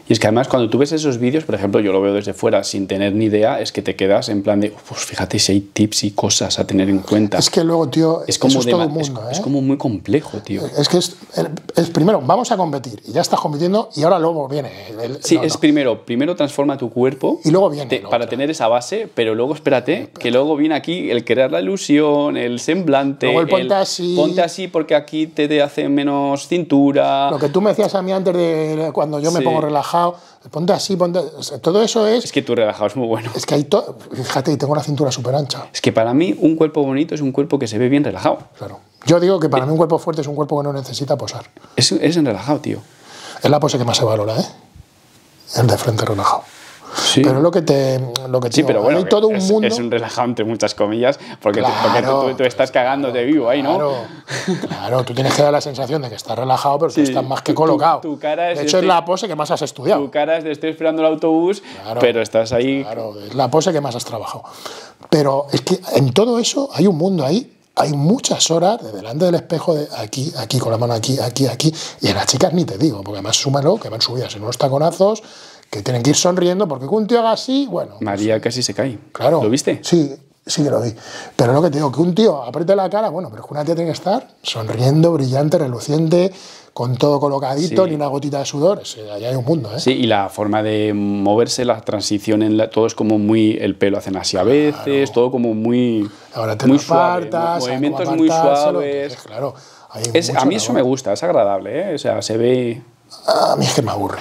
Y es que además cuando tú ves esos vídeos, por ejemplo, yo lo veo desde fuera sin tener ni idea, es que te quedas en plan de, pues fíjate si hay tips y cosas a tener en cuenta. Es que luego, tío, es como, eso es de, todo un mundo, es, ¿eh? es como muy complejo, tío. Es que es, es primero, vamos a competir y ya estás compitiendo y ahora luego viene. El, sí, no, es no. primero, primero transforma tu cuerpo y luego viene te, para tener esa base, pero luego espérate, que luego viene aquí el crear la ilusión, el semblante, luego el ponte el, así. Ponte así porque aquí te, te hace menos cintura. Lo que tú me decías a mí antes de cuando yo me Sí. pongo relajado, ponte así, ponte. O sea, todo eso es. Es que tu relajado es muy bueno. Es que hay todo. Fíjate, tengo la cintura súper ancha. Es que para mí un cuerpo bonito es un cuerpo que se ve bien relajado. Claro. Yo digo que para mí un cuerpo fuerte es un cuerpo que no necesita posar. Es, es en relajado, tío. Es la pose que más se valora, ¿eh? El de frente relajado. Sí. Pero es lo que te. Lo que te Sí, digo, pero bueno, hay todo un es, mundo. es un relajado entre muchas comillas, porque, Claro, tú, porque tú, tú, tú estás cagándote claro, vivo ahí, ¿no? Claro, claro, tú tienes que dar la sensación de que estás relajado, pero Sí, tú estás más que tu- colocado. tu cara es de hecho, este- es la pose que más has estudiado. Tu cara es de estoy esperando el autobús, Claro, pero estás ahí. Claro, es la pose que más has trabajado. Pero es que en todo eso hay un mundo ahí. Hay muchas horas de delante del espejo, de aquí, aquí, con la mano aquí, aquí, aquí. Y en las chicas ni te digo, porque además súmalo, que van subidas en unos taconazos, que tienen que ir sonriendo, porque que un tío haga así, bueno. María casi se cae. Claro. ¿Lo viste? Sí, sí que lo vi. Pero lo que te digo, que un tío apriete la cara, bueno, pero es que una tía tiene que estar sonriendo, brillante, reluciente, con todo colocadito, Sí. ni una gotita de sudor. Sí, allá hay un mundo, ¿eh? Sí, y la forma de moverse, la transición, en la, todo es como muy. El pelo hacen así a veces, todo como muy. Ahora te muy lo suave, apartas, mo- hay movimientos cómo muy apartárselo, suaves. entonces, claro, hay Es, mucho a mí eso labor. me gusta, es agradable, ¿eh? O sea, se ve. A mí es que me aburre.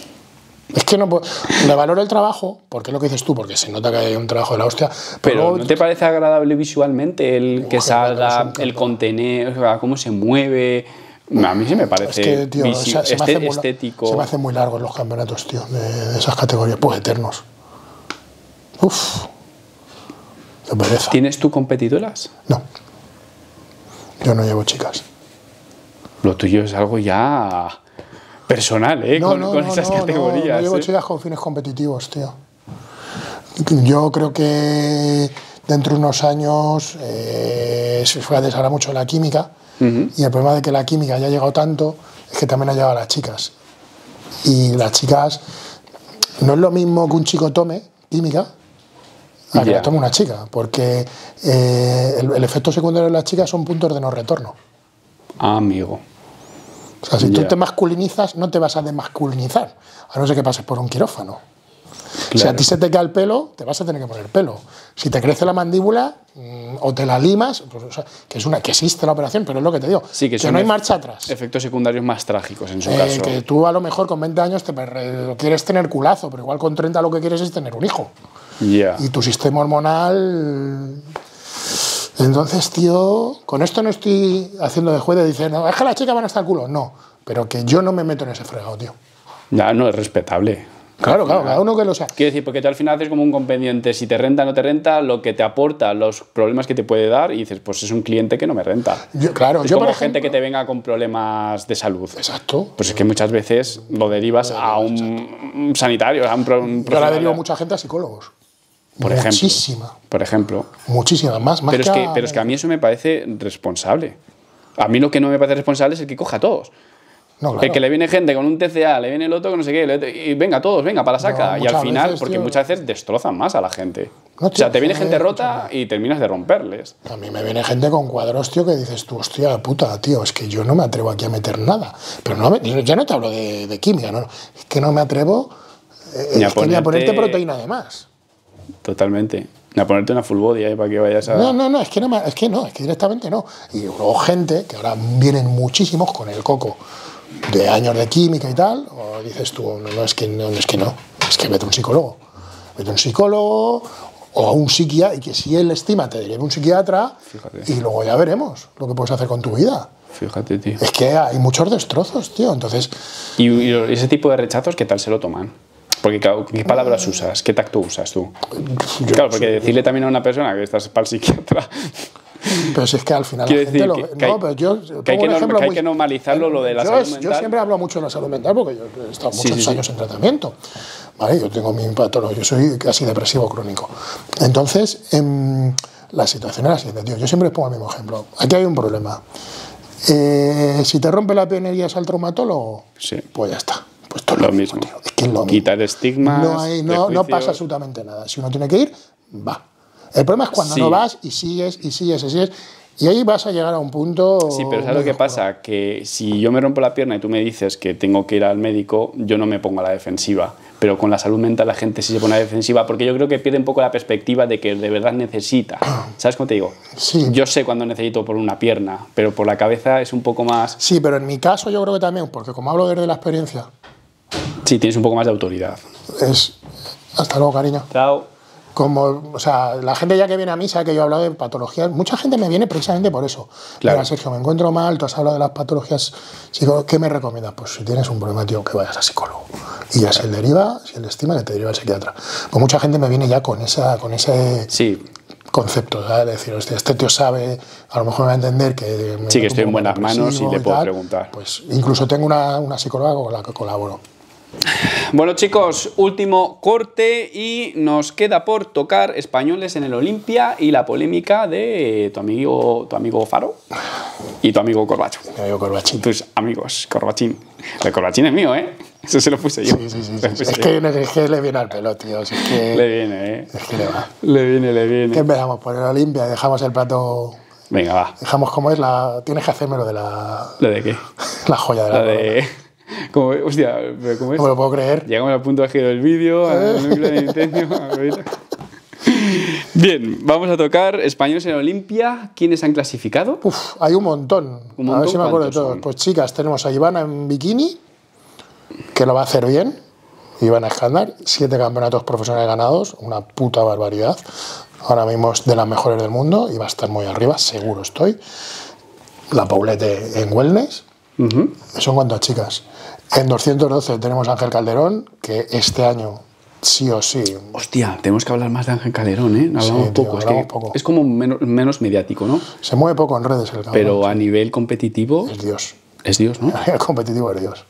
Es que no puedo. Le valoro el trabajo, porque es lo que dices tú, porque se nota que hay un trabajo de la hostia. Pero, Pero luego- ¿no te parece agradable visualmente el que Mujer, salga, cuando es un el campo. contener, o sea, cómo se mueve? A mí sí me es parece que, tío, visi- se, se me hace este- muy, estético. se me hacen muy largos los campeonatos, tío, de, de esas categorías. Pues eternos. Uf. Qué pereza. ¿Tienes tú competidoras? No. Yo no llevo chicas. Lo tuyo es algo ya personal, ¿eh? No, con no, con no, esas no, no, categorías. no llevo ¿eh? chicas con fines competitivos, tío. Yo creo que dentro de unos años eh, se fue a desagrar mucho la química. Ujú. Y el problema de que la química haya llegado tanto es que también ha llegado a las chicas. Y las chicas, no es lo mismo que un chico tome química a que Ya. la tome una chica, porque eh, el, el efecto secundario de las chicas son puntos de no retorno. Ah, amigo. O sea, si tú Ya. te masculinizas, no te vas a desmasculinizar, a no ser que pases por un quirófano. Si a Claro. ti se te cae el pelo, te vas a tener que poner pelo. Si te crece la mandíbula mm, o te la limas, pues, o sea, que, es una, que existe la operación, pero es lo que te digo, Sí, que son no hay ef- marcha atrás. Efectos secundarios más trágicos en su Eh, caso. que tú a lo mejor con veinte años te per- quieres tener culazo, pero igual con treinta lo que quieres es tener un hijo. Ya. Y tu sistema hormonal... Entonces, tío, con esto no estoy haciendo de juez de decir, no, es que las chicas van hasta el culo. No, pero que yo no me meto en ese fregado, tío. Ya, no, es respetable. Claro, claro, cada uno que lo sea. Quiero decir, porque tú al final haces como un compendiente, si te renta o no te renta, lo que te aporta, los problemas que te puede dar, y dices, pues es un cliente que no me renta. Yo, claro, Es yo como por gente ejemplo, que te venga con problemas de salud. Exacto. Pues es que muchas veces lo derivas a un, un sanitario, a un, pro, un Yo ahora profesional. derivo mucha gente a psicólogos. Por ejemplo. Muchísima. Por ejemplo. Muchísima, más, más Pero es, que, a- pero es que a mí eso me parece responsable. A mí lo que no me parece responsable es el que coja a todos. No, claro. El que le viene gente con un T C A, le viene el otro que no sé qué, le- y venga todos, venga, para saca. No, y al muchas final, veces, porque tío, muchas veces destrozan más a la gente. No, o sea, tío, te viene eh, gente rota escúchame. y terminas de romperles. A mí me viene gente con cuadros, tío, que dices tú, hostia puta, tío, es que yo no me atrevo aquí a meter nada. Pero no me- ya no te hablo de, de química, no, no. Es que no me atrevo eh, Ni a es que ni a ponerte- ponerte proteína de más. Totalmente. A ponerte una full body ahí para que vayas a. No, no, no, es que no, me- es que no, es que directamente no. Y luego gente, que ahora vienen muchísimos con el coco de años de química y tal, o dices tú, no, no, es que no, no, es que no, es que vete a un psicólogo. Vete a un psicólogo o a un psiquiatra, y que si él estima te derive a un psiquiatra, Fíjate. y luego ya veremos lo que puedes hacer con tu vida. Fíjate, tío. Es que hay muchos destrozos, tío, entonces... Y, y ese tipo de rechazos, ¿qué tal se lo toman? Porque, claro, ¿qué palabras usas? ¿Qué tacto usas tú? Claro, porque decirle también a una persona que estás para el psiquiatra. Pero si es que al final Quiero la gente decir lo que- ve. que hay- No, pero yo que hay pongo que un norm- ejemplo que hay muy- que normalizarlo, lo de la yo, salud es- mental. Yo siempre hablo mucho de la salud mental porque yo he estado Sí, muchos sí, sí. años en tratamiento. ¿Vale? Yo tengo mi patología, yo soy casi depresivo crónico. Entonces, em, la situación es la siguiente, tío. Yo siempre pongo el mismo ejemplo. Aquí hay un problema. Eh, si te rompe la pierna irías al traumatólogo, Sí. pues ya está. Pues todo lo lo mismo, mismo. tío. Es que es lo mismo. Quitar estigmas. No, hay, no, no pasa absolutamente nada. Si uno tiene que ir, va. El problema es cuando sí. no vas y sigues y sigues y sigues. Y ahí vas a llegar a un punto. Sí, pero ¿sabes lo que oscuro. pasa? Que si yo me rompo la pierna y tú me dices que tengo que ir al médico, yo no me pongo a la defensiva. Pero con la salud mental la gente sí se pone a la defensiva porque yo creo que pierde un poco la perspectiva de que de verdad necesita. ¿Sabes cómo te digo? Sí. Yo sé cuando necesito por una pierna, pero por la cabeza es un poco más... Sí, pero en mi caso yo creo que también, porque como hablo desde la experiencia, Sí, tienes un poco más de autoridad. es. Hasta luego, cariño. Chao. Como, o sea, la gente ya que viene a mí sabe que yo he hablado de patologías. Mucha gente me viene precisamente por eso. Claro. Mira, Sergio, me encuentro mal, tú has hablado de las patologías. Psico- ¿Qué me recomiendas? Pues si tienes un problema, tío, que vayas a psicólogo. Y ya si él deriva, si él estima, que te deriva al psiquiatra. Pues mucha gente me viene ya con, esa, con ese Sí, concepto, ¿sabes? De decir, hostia, este tío sabe, a lo mejor me va a entender que... me Sí, que noto estoy un en poco buenas manos y depresivo le puedo tal. preguntar. Pues incluso tengo una, una psicóloga con la que colaboro. bueno chicos, último corte y nos queda por tocar españoles en el Olimpia y la polémica de tu amigo, tu amigo Faro y tu amigo Corbacho. Me digo Corbachín. Tus amigos, Corbachín. El Corbachín es mío, ¿eh? Eso se lo puse yo. Sí, sí, sí. Se lo sí. puse Es, yo. que, es que le viene al pelo, tío. Si es que, Le viene, ¿eh? es que le va. Le viene, le ¿Qué viene. empezamos? Por el Olimpia y dejamos el plato... Venga, va. Dejamos como es la... Tienes que hacerme lo de la... ¿Lo de qué? La joya de la... La de... Como, hostia, ¿cómo es? No me lo puedo creer. Llegamos al punto de giro del vídeo, al núcleo de incendio. Bien, vamos a tocar españoles en Olimpia. ¿Quiénes han clasificado? Uf, hay un montón. ¿Un A ver montón? si me acuerdo de ¿Cuántos todos. son? Pues chicas, tenemos a Ivana en bikini, que lo va a hacer bien. Ivana Escándar, siete campeonatos profesionales ganados, una puta barbaridad. Ahora mismo es de las mejores del mundo y va a estar muy arriba, seguro estoy. La Paulette en wellness. Uh-huh. Eso en cuanto a chicas. En doscientos doce tenemos a Ángel Calderón, que este año sí o sí. Hostia, tenemos que hablar más de Ángel Calderón, ¿eh? Hablamos Sí, tío, poco. Es, hablamos que poco. es como menos, menos mediático, ¿no? Se mueve poco en redes el cabrón. Pero a nivel competitivo Es Dios. es Dios, ¿no? El competitivo es Dios.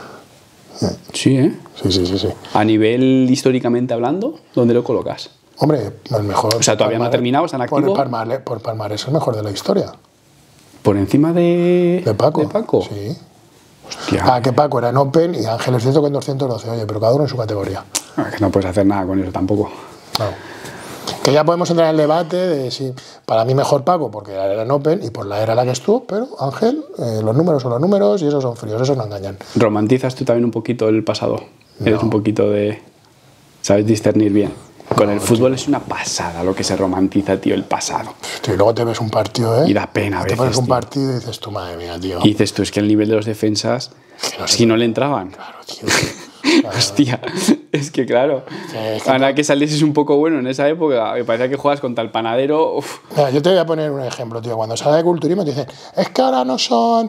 Sí, ¿eh? Sí, sí, sí, sí. A nivel históricamente hablando, ¿dónde lo colocas? Hombre, el mejor. O sea, todavía no ha terminado, está en por activo. el palmarés, por palmarés es el mejor de la historia. ¿Por encima de, De Paco. de Paco? Sí. Hostia. Ah, que Paco era en Open y Ángel es cierto que en doscientos doce. Oye, pero cada uno en su categoría. Ah, que no puedes hacer nada con eso tampoco. Claro. Que ya podemos entrar en el debate de si para mí mejor Paco porque era en Open y por la era en la que estuvo, pero Ángel, eh, los números son los números y esos son fríos, esos no engañan. ¿Romantizas tú también un poquito el pasado? Eres No. un poquito de... ¿Sabes discernir bien? Con el fútbol es una pasada lo que se romantiza, tío, el pasado. Tío, y luego te ves un partido, ¿eh? Y da pena a Te veces, pones un tío. partido y dices, tú, madre mía, tío. Y dices tú, es que el nivel de los defensas, que no sé. si no le entraban. Claro, tío. Hostia, es que claro, es que ahora que salieses un poco bueno en esa época, me parecía que juegas contra el panadero. Uf. Mira, yo te voy a poner un ejemplo, tío. Cuando sale de culturismo te dicen, es que ahora no son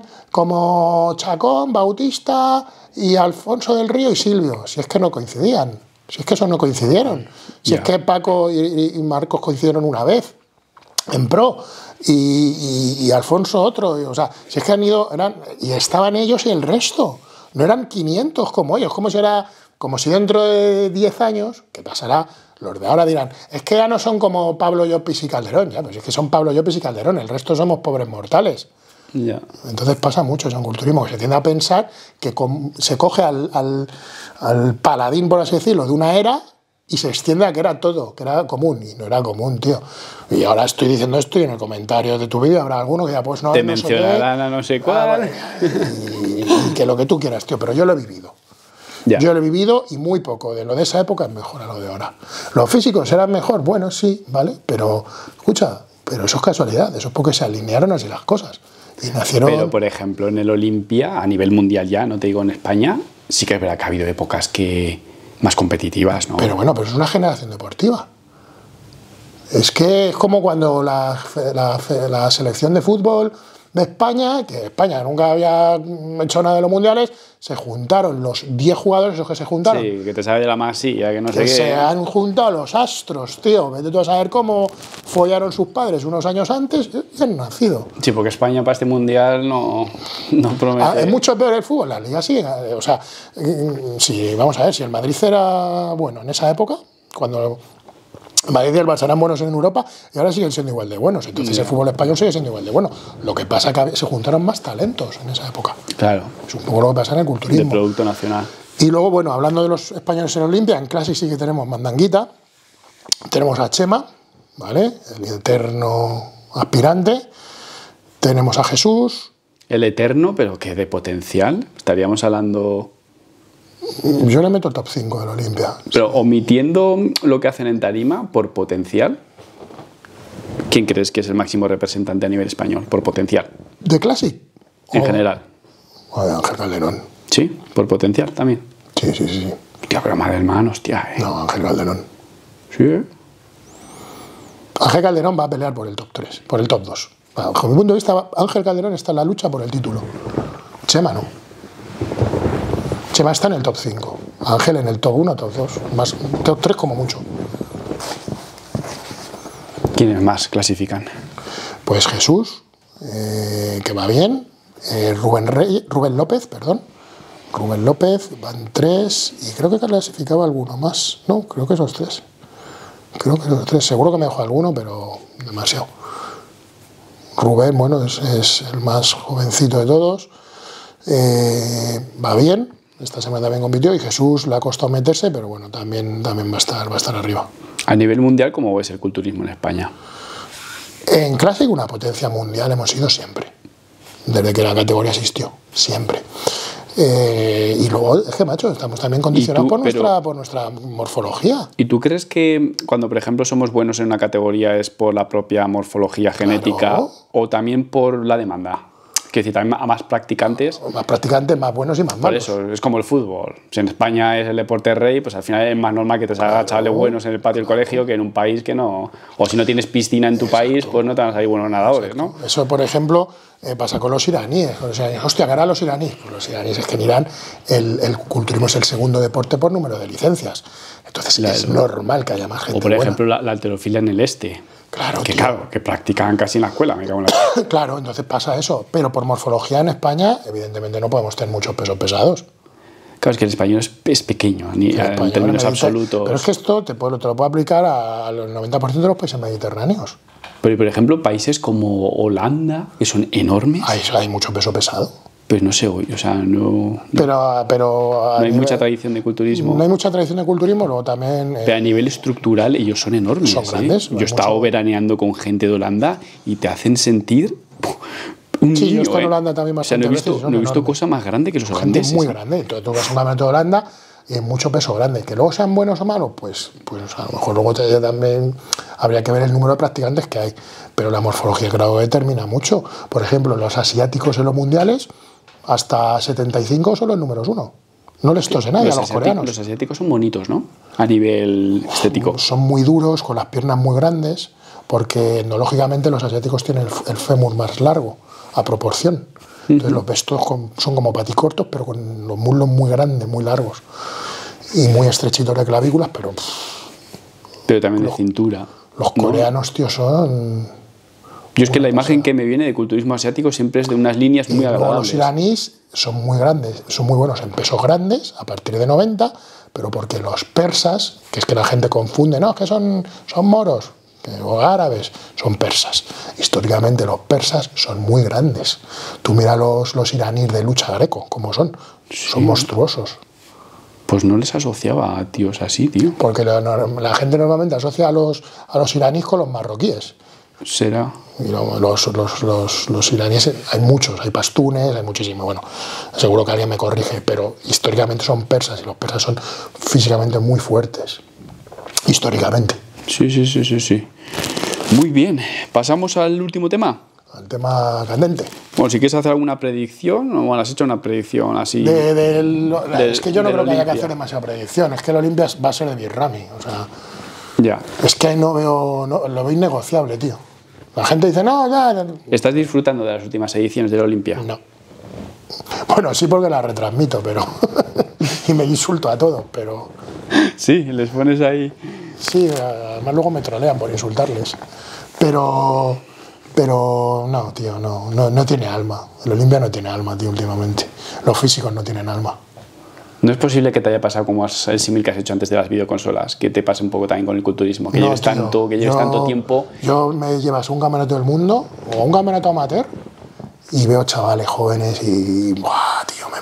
como Chacón, Bautista y Alfonso del Río y Silvio. Si es que no coincidían. Si es que esos no coincidieron. Si Ya. es que Paco y, y- y Marcos coincidieron una vez en pro y, y- y Alfonso otro. Y, o sea, si es que han ido, eran, y estaban ellos y el resto. No eran quinientos como ellos. Como si, era, como si dentro de diez años, ¿qué pasará? Los de ahora dirán, es que ya no son como Pablo Llopis y Calderón. Ya, pues es que son Pablo Llopis y Calderón. El resto somos pobres mortales. Ya. Entonces pasa mucho eso en culturismo, que se tiende a pensar que com- se coge al, al, al paladín, por así decirlo, de una era y se extiende a que era todo, que era común, y no era común, tío. Y ahora estoy diciendo esto y en el comentario de tu vídeo habrá alguno que ya pues no, Te no sé mencionarán a no sé qué. cuál. Ah, vale. y, y que lo que tú quieras, tío, pero yo lo he vivido. Ya. Yo lo he vivido y muy poco de lo de esa época es mejor a lo de ahora. ¿Los físicos eran mejor? Bueno, sí, ¿vale? Pero, escucha, pero eso es casualidad, eso es porque se alinearon así las cosas. Y nacieron... Pero, por ejemplo, en el Olimpia, a nivel mundial ya, no te digo en España, sí que es verdad que ha habido épocas que más competitivas, ¿no? Pero bueno, pero es una generación deportiva. Es que es como cuando la, la, la selección de fútbol de España, que España nunca había hecho nada de los mundiales, se juntaron los diez jugadores, esos que se juntaron. Sí, que te sabe de la masilla, que no sé Que qué. se han juntado los astros, tío. Vete tú a saber cómo follaron sus padres unos años antes y han nacido. Sí, porque España para este mundial no, no promete. Ah, es mucho peor el fútbol, la liga sigue. O sea, mm, si, vamos a ver, si el Madrid era bueno en esa época, cuando el Madrid y el Barça eran buenos en Europa, y ahora siguen siendo igual de buenos. Entonces el fútbol español sigue siendo igual de bueno. Lo que pasa es que se juntaron más talentos en esa época. Claro, Es un poco lo que pasa en el de culturismo. producto nacional. Y luego, bueno, hablando de los españoles en Olimpia, en Classic sí que tenemos Mandanguita, tenemos a Chema, ¿vale? El eterno aspirante, tenemos a Jesús. El eterno, pero que de potencial, estaríamos hablando... Yo le meto el top cinco del Olimpia. Pero omitiendo lo que hacen en tarima, por potencial, ¿quién crees que es el máximo representante a nivel español, por potencial? ¿De Classic? En o... general. O de Ángel Calderón. Sí, por potencial también. Sí, sí, sí. Hostia, pero madre hermano, hostia, eh. No, Ángel Calderón. Sí, ¿eh? Ángel Calderón va a pelear por el top tres, por el top dos. Bajo mi punto de vista, Ángel Calderón está en la lucha por el título. Chema no. Chema está en el top cinco. Ángel en el top uno, top dos. Más, top tres como mucho. ¿Quiénes más clasifican? Pues Jesús, eh, que va bien. Eh, Rubén, Rey, Rubén López, perdón. Rubén López, van tres. Y creo que clasificaba alguno más. No, creo que esos tres. Creo que esos tres. Seguro que me dejo alguno, pero demasiado. Rubén, bueno, es, es el más jovencito de todos. Eh, va bien. Esta semana también compitió y Jesús le ha costado meterse, pero bueno, también, también va a estar, va a estar arriba. A nivel mundial, ¿cómo ves el culturismo en España? En Classic, una potencia mundial hemos sido siempre. Desde que la categoría existió, siempre. Eh, y luego, es que, macho, estamos también condicionados tú, por, nuestra, pero, por nuestra morfología. ¿Y tú crees que cuando, por ejemplo, somos buenos en una categoría es por la propia morfología genética claro. o también por la demanda? Es decir, también a más practicantes. Más practicantes, más buenos y más malos. Por eso, es como el fútbol. Si en España es el deporte rey, pues al final es más normal que te salgan claro, chavales buenos en el patio del claro. colegio que en un país que no... O si no tienes piscina en tu Exacto. país, pues no te van a salir buenos nadadores, Exacto. ¿no? Eso, por ejemplo, eh, pasa con los iraníes. Con los iraníes. Hostia, ¿qué harán los iraníes? Pues los iraníes es que en Irán el, el culturismo es el segundo deporte por número de licencias. Entonces claro. es normal que haya más gente O por buena. ejemplo, la, la halterofilia en el este. Claro, que tío. claro, que practican casi en la escuela, me cago en la... Claro, entonces pasa eso. Pero por morfología en España, evidentemente no podemos tener muchos pesos pesados. Claro, es que el español es, es pequeño ni, el en términos absolutos. Pero es que esto te, puedo, te lo puedo aplicar al noventa por ciento de los países mediterráneos. Pero, por ejemplo, países como Holanda, que son enormes... Hay, hay mucho peso pesado. Pues no sé hoy, o sea, no... Pero, pero no hay nivel, mucha tradición de culturismo. No hay mucha tradición de culturismo, luego también... Pero eh, a nivel estructural ellos son enormes. Son grandes. ¿eh? Yo he estado veraneando con gente de Holanda y te hacen sentir... Un sí, niño, yo estoy en ¿eh? Holanda también más. O sea, no he visto, no he visto cosa más grande que los holandeses. Gente muy grande. Entonces tú vas a un campeonato de Holanda y mucho peso grande. Que luego sean buenos o malos, pues, pues a lo mejor luego te, también habría que ver el número de practicantes que hay. Pero la morfología creo que determina mucho. Por ejemplo, los asiáticos en los mundiales, hasta setenta y cinco son los números uno. No les tose nadie a los coreanos. Los asiáticos son bonitos, ¿no? A nivel estético. Son muy duros, con las piernas muy grandes, porque etnológicamente los asiáticos tienen el, el fémur más largo, a proporción. Entonces uh-huh. los ves todos con, son como paticortos, pero con los muslos muy grandes, muy largos. Y muy estrechitos de clavículas, pero... Pff, pero también los, de cintura. Los coreanos, ¿no? Tío, son... Yo es que la imagen que me viene de culturismo asiático siempre es de unas líneas muy agradables. Los iraníes son muy grandes, son muy buenos en pesos grandes, a partir de noventa, pero porque los persas, que es que la gente confunde, no, es que son, son moros o árabes, son persas. Históricamente los persas son muy grandes. Tú mira los, los iraníes de lucha greco, como son, sí. son monstruosos. Pues no les asociaba a tíos así, tío. Porque la, la gente normalmente asocia a los, a los iraníes con los marroquíes. Será. Y los, los, los, los, los iraníes, hay muchos, hay pastunes, hay muchísimos. Bueno, seguro que alguien me corrige, pero históricamente son persas y los persas son físicamente muy fuertes. Históricamente. Sí, sí, sí, sí, sí. Muy bien. ¿Pasamos al último tema? Al tema candente. Bueno, si quieres hacer alguna predicción, o bueno, has hecho una predicción así. De, de, lo, de, es que yo no creo que Olimpia. haya que hacer demasiada predicción. Es que el Olimpia va a ser de Birrami. O sea. Ya. Es que no veo. No, lo veo innegociable, tío. La gente dice, no, ya. ¿Estás disfrutando de las últimas ediciones del Olimpia? No. Bueno, sí, porque la retransmito, pero. y me insulto a todos, pero. Sí, les pones ahí. Sí, además luego me trolean por insultarles. Pero. Pero no, tío, no, no, no tiene alma. El Olimpia no tiene alma, tío, últimamente. Los físicos no tienen alma. ¿No es posible que te haya pasado como el símil que has hecho antes de las videoconsolas? Que te pase un poco también con el culturismo, que no, lleves, tío, tanto, que lleves yo, tanto tiempo... Yo me llevas un campeonato del mundo o un campeonato amateur y veo chavales jóvenes y... ¡Buah, tío! Me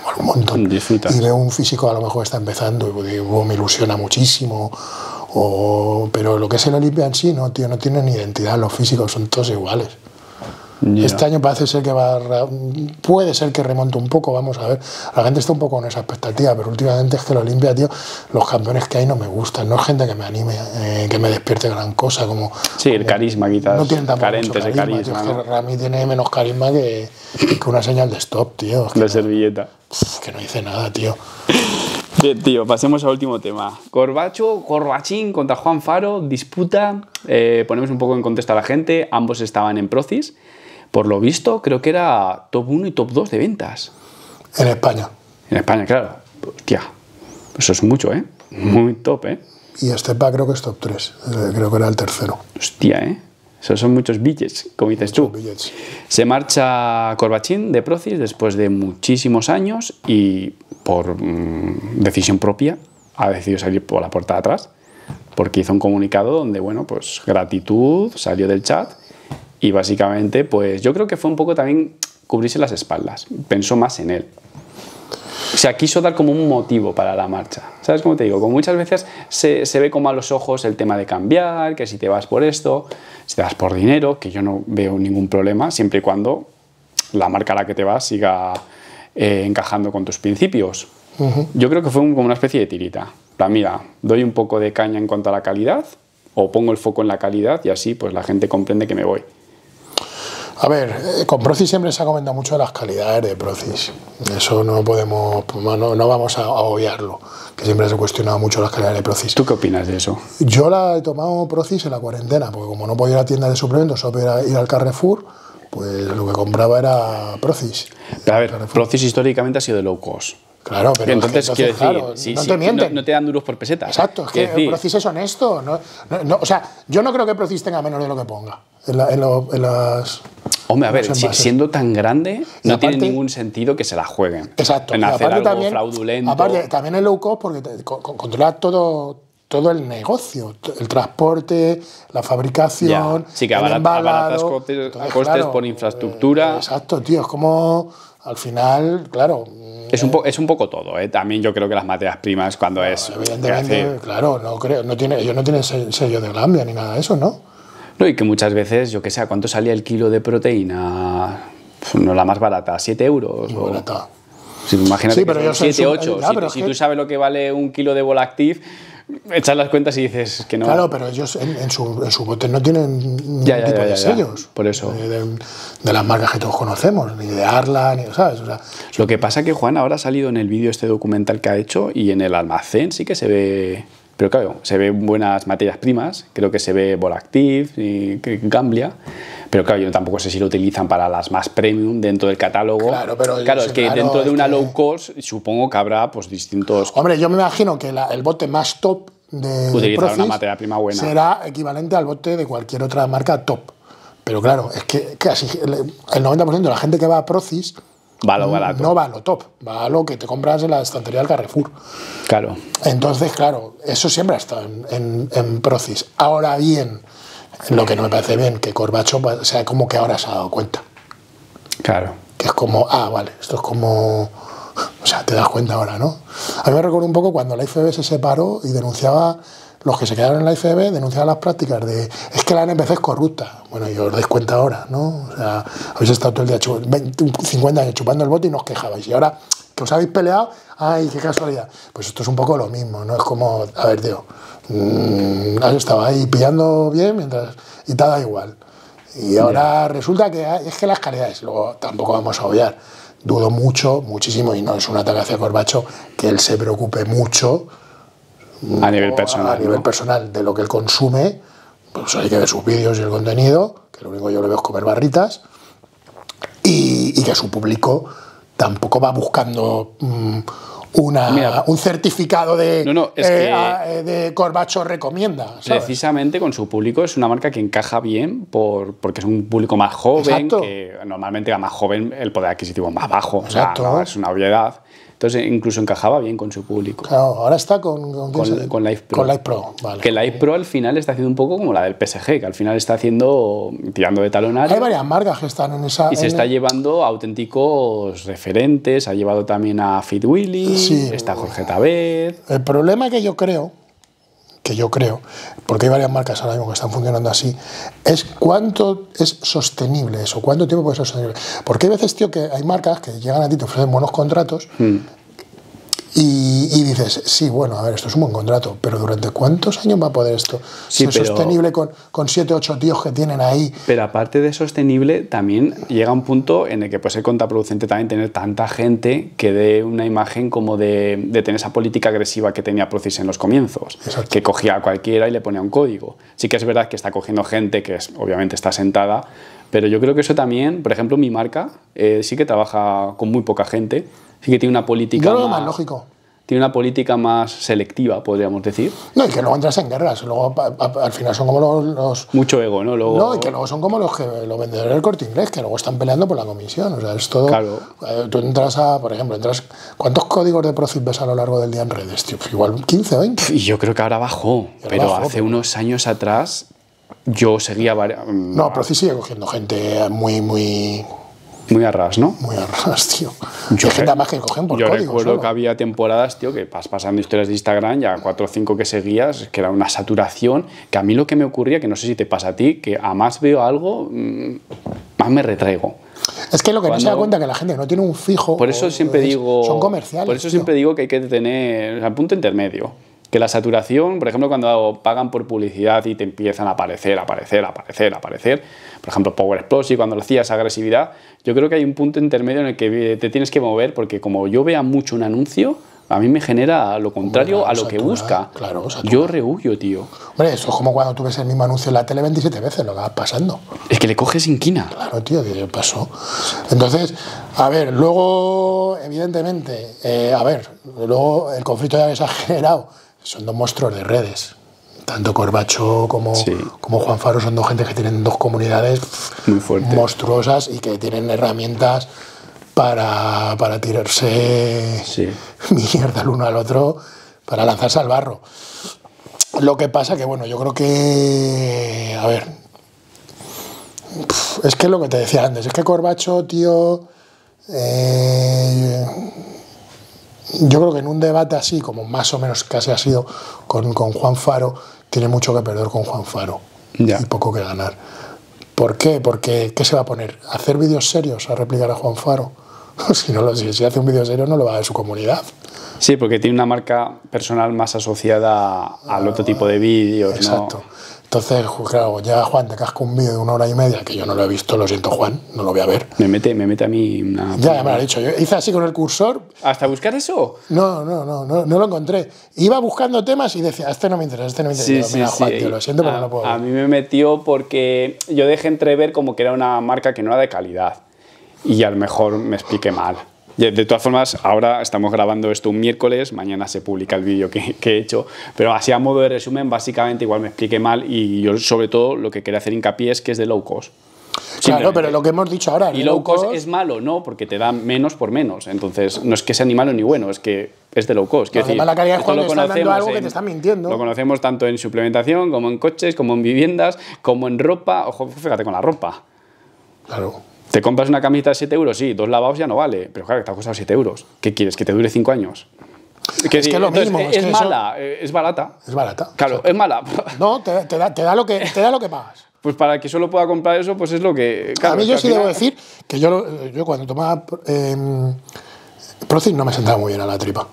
mola un montón. Disfrutas. Y veo un físico a lo mejor está empezando y digo, me ilusiona muchísimo. O, pero lo que es el Olimpia en sí, no, tío, no tiene ni identidad. Los físicos son todos iguales. Yeah. Este año parece ser que va a, puede ser que remonte un poco, vamos a ver. La gente está un poco con esa expectativa, pero últimamente es que el Olimpia, tío, los campeones que hay no me gustan. No es gente que me anime, eh, que me despierte gran cosa. Como, sí, el como, carisma quizás. No tienen tampoco carentes mucho carisma, de carisma. Tío, ¿no? Es que Rami tiene menos carisma que, que una señal de stop, tío. Es que de no, servilleta. Pff, que no dice nada, tío. Bien, tío, pasemos al último tema. Corbacho, Corbachín contra Juan Faro, disputa. Eh, ponemos un poco en contexto a la gente. Ambos estaban en Procis. Por lo visto, creo que era top uno y top dos de ventas. En España. En España, claro. Hostia, eso es mucho, ¿eh? Muy top, ¿eh? Y Estepa creo que es top tres. Creo que era el tercero. Hostia, ¿eh? Esos son muchos billets, como dices tú. Billets. Se marcha Corbachín de Procis después de muchísimos años y por mmm, decisión propia ha decidido salir por la puerta de atrás porque hizo un comunicado donde, bueno, pues gratitud, salió del chat. Y básicamente, pues yo creo que fue un poco también cubrirse las espaldas. Pensó más en él. O sea, quiso dar como un motivo para la marcha. ¿Sabes cómo te digo? Como muchas veces se, se ve como a los ojos el tema de cambiar, que si te vas por esto, si te vas por dinero, que yo no veo ningún problema, siempre y cuando la marca a la que te vas siga eh, encajando con tus principios. Uh-huh. Yo creo que fue un, como una especie de tirita. La mira, doy un poco de caña en cuanto a la calidad, o pongo el foco en la calidad y así pues la gente comprende que me voy. A ver, eh, con Procis siempre se ha comentado mucho de las calidades de Procis. Eso no podemos, no, no vamos a, a obviarlo, que siempre se ha cuestionado mucho las calidades de Procis. ¿Tú qué opinas de eso? Yo la he tomado Procis en la cuarentena, porque como no podía ir a la tienda de suplementos, solo podía ir al Carrefour, pues lo que compraba era Procis. Pero a ver, Carrefour. Procis históricamente ha sido de low cost. Claro, pero entonces, es que, entonces decir, claro, sí, no sí, te mienten. No, no te dan duros por pesetas. Exacto, es que decir, Procis es honesto. No, no, no, o sea, yo no creo que Procis tenga menos de lo que ponga en, la, en, lo, en las... Hombre, a ver, si, siendo tan grande, y no aparte, tiene ningún sentido que se la jueguen. Exacto. En hacer algo también, fraudulento. Aparte, también es low cost porque te, con, controla todo, todo el negocio, el transporte, la fabricación, ya. Sí, que el abarat, embalado, abaratas costes, entonces, costes claro, por infraestructura. Eh, exacto, tío, es como, al final, claro... Es un, po, es un poco todo, ¿eh? También yo creo que las materias primas cuando no, es... Evidentemente, hace, claro, no creo, no tiene, ellos no tienen sello de Glanbia ni nada de eso, ¿no? No, y que muchas veces, yo que sé, ¿cuánto salía el kilo de proteína? No la más barata, ¿siete euros? Muy barata. Sí, imagínate sí, pero que son siete, ocho. Si, si que... tú sabes lo que vale un kilo de Volactif, echas las cuentas y dices que no. Claro, pero ellos en, en su, en su bote no tienen ningún ya, ya, tipo ya, ya, de sellos. Ya, por eso. De, de, de las marcas que todos conocemos, ni de Arla, ni, ¿sabes? O sea, lo que pasa que Juan ahora ha salido en el vídeo este documental que ha hecho y en el almacén sí que se ve... Pero claro, se ven buenas materias primas, creo que se ve Volactif y Gamblia, pero claro, yo tampoco sé si lo utilizan para las más premium dentro del catálogo. Claro, pero claro, es que claro, dentro de una que... low cost supongo que habrá pues distintos... Hombre, yo me imagino que la, el bote más top de, de Procis una materia prima buena será equivalente al bote de cualquier otra marca top. Pero claro, es que casi el noventa por ciento de la gente que va a Procis va a lo barato. No va a lo top, va a lo que te compras en la estantería del Carrefour. Claro. Entonces, claro, eso siempre ha estado en, en, en Procis. Ahora bien, lo que no me parece bien, que Corbacho, o sea, como que ahora se ha dado cuenta. Claro. Que es como, ah, vale, esto es como... O sea, te das cuenta ahora, ¿no? A mí me recuerda un poco cuando la I F B se separó y denunciaba... Los que se quedaron en la I F B denunciaban las prácticas de es que la N P C es corrupta. Bueno, y os dais cuenta ahora, ¿no? O sea, habéis estado todo el día veinte, cincuenta años chupando el bote y no os quejabais. Y ahora que os habéis peleado, ¡ay, qué casualidad! Pues esto es un poco lo mismo, ¿no? Es como, a ver, tío, mmm, has estado ahí pillando bien mientras y te da igual. Y ahora yeah. resulta que hay, es que las calidades, luego tampoco vamos a obviar. Dudo mucho, muchísimo, y no es un ataque hacia Corbacho, que él se preocupe mucho a nivel personal, a nivel ¿no? personal de lo que él consume. Pues hay que ver sus vídeos y el contenido, que lo único que yo le veo es comer barritas, y, y que su público tampoco va buscando mmm, una, Mira, un certificado de, no, no, es eh, que a, de Corbacho recomienda, ¿sabes? Precisamente con su público es una marca que encaja bien por, porque es un público más joven. Exacto. Que normalmente a más joven el poder adquisitivo es más bajo. O sea, no, es una obviedad. Entonces incluso encajaba bien con su público. Claro, ahora está con, con, con, se, con Live Pro. Con Live Pro, vale. Que Live Pro al final está haciendo un poco como la del P S G, que al final está haciendo, tirando de talonario. Hay varias marcas que están en esa... Y se está el... llevando a auténticos referentes, ha llevado también a Fit Willy, sí. Está Jorge Tavez. El problema que yo creo, que yo creo, porque hay varias marcas ahora mismo que están funcionando así, es cuánto es sostenible eso, cuánto tiempo puede ser sostenible. Porque hay veces, tío, que hay marcas que llegan a ti, te ofrecen buenos contratos, mm. y, y dices, sí, bueno, a ver, esto es un buen contrato, pero ¿durante cuántos años va a poder esto sí, ser pero, sostenible con, con siete, ocho tíos que tienen ahí? Pero aparte de sostenible, también llega un punto en el que puede ser contraproducente también tener tanta gente que dé una imagen como de, de tener esa política agresiva que tenía Procis en los comienzos. Exacto. Que cogía a cualquiera y le ponía un código. Sí que es verdad que está cogiendo gente que es, obviamente está sentada, pero yo creo que eso también, por ejemplo, mi marca eh, sí que trabaja con muy poca gente. Sí que tiene una política Yo lo más, más lógico. Tiene una política más selectiva, podríamos decir. No, y que luego entras en guerras. Luego, a, a, al final son como los, los... Mucho ego, ¿no? Luego... No, y que luego son como los, que, los vendedores del Corte Inglés, que luego están peleando por la comisión. O sea, es todo... Claro. Eh, tú entras a, por ejemplo, entras... ¿Cuántos códigos de Profit ves a lo largo del día en redes, tío? Igual quince, veinte. Y yo creo que ahora bajó. Ahora pero bajó, hace pero... unos años atrás yo seguía... Varias... No, Profit sigue cogiendo gente muy, muy... Muy a ras, ¿no? Muy a ras, tío. Yo hay gente más que cogen por Yo código recuerdo solo. que había temporadas, tío, que vas pasando historias de Instagram, ya cuatro o cinco que seguías, que era una saturación, que a mí lo que me ocurría, que no sé si te pasa a ti, que a más veo algo, más me retraigo. Es que lo que Cuando, no se da cuenta es que la gente no tiene un fijo. Por eso siempre es, digo... Son comerciales. Por eso tío. siempre digo que hay que tener, o sea, el punto intermedio. Que la saturación, por ejemplo, cuando pagan por publicidad y te empiezan a aparecer, aparecer, aparecer, aparecer, por ejemplo, Power Explosive, cuando lo hacías agresividad, yo creo que hay un punto intermedio en el que te tienes que mover, porque como yo vea mucho un anuncio, a mí me genera lo contrario claro, a lo satura, que busca. Claro, yo rehuyo, tío. Hombre, eso es como cuando tú ves el mismo anuncio en la tele veintisiete veces, lo que va pasando. Es que le coges inquina. Claro, tío, que pasó. Entonces, a ver, luego, evidentemente, eh, a ver, luego el conflicto ya que se ha generado, son dos monstruos de redes. Tanto Corbacho como, sí. como Juan Faro son dos gente que tienen dos comunidades muy fuerte. monstruosas y que tienen herramientas para, para tirarse sí. mierda el uno al otro, para lanzarse al barro. Lo que pasa que, bueno, yo creo que... A ver... Es que es lo que te decía antes. Es que Corbacho, tío... Eh, yo creo que en un debate así, como más o menos casi ha sido con, con Juan Faro, tiene mucho que perder con Juan Faro ya. y poco que ganar. ¿Por qué? Porque ¿qué se va a poner? ¿A hacer vídeos serios? ¿A replicar a Juan Faro? si, no lo, si, si hace un vídeo serio no lo va a ver su comunidad. Sí, porque tiene una marca personal más asociada al otro tipo de vídeos. Exacto. ¿no? Entonces, claro, ya Juan te casca un vídeo de una hora y media, que yo no lo he visto, lo siento Juan, no lo voy a ver. Me mete, me mete a mí una... Ya, ya me lo ha dicho, yo hice así con el cursor. ¿Hasta buscar eso? No, no, no, no, no lo encontré. Iba buscando temas y decía, este no me interesa, este no me interesa. Sí, Digo, mira, sí, Juan, sí. tío, lo siento, pero a, no puedo. A mí me metió porque yo dejé entrever como que era una marca que no era de calidad. Y a lo mejor me expliqué mal. De todas formas, ahora estamos grabando esto un miércoles, mañana se publica el vídeo que, que he hecho, pero así a modo de resumen, básicamente igual me expliqué mal y yo sobre todo lo que quería hacer hincapié es que es de low cost. Claro, pero lo que hemos dicho ahora... Y low cost, cost es malo, ¿no? Porque te da menos por menos, entonces no es que sea ni malo ni bueno, es que es de low cost. Quiero decir, la calidad de juego te está dando algo en, que te está mintiendo. Lo conocemos tanto en suplementación, como en coches, como en viviendas, como en ropa. Ojo, fíjate con la ropa. Claro. ¿Te compras una camiseta de siete euros? Sí, dos lavados ya no vale. Pero claro, que te ha costado siete euros. ¿Qué quieres? ¿Que te dure cinco años? Que es que lo mismo. Es, es es que mala, eso... es barata. Es barata. Claro, exacto. Es mala. No, te, te, da, te, da lo que, te da lo que pagas. Pues para que solo pueda comprar eso, pues es lo que... Claro, a mí yo sí final... debo decir que yo, yo cuando tomaba eh, Procid no me sentaba muy bien a la tripa.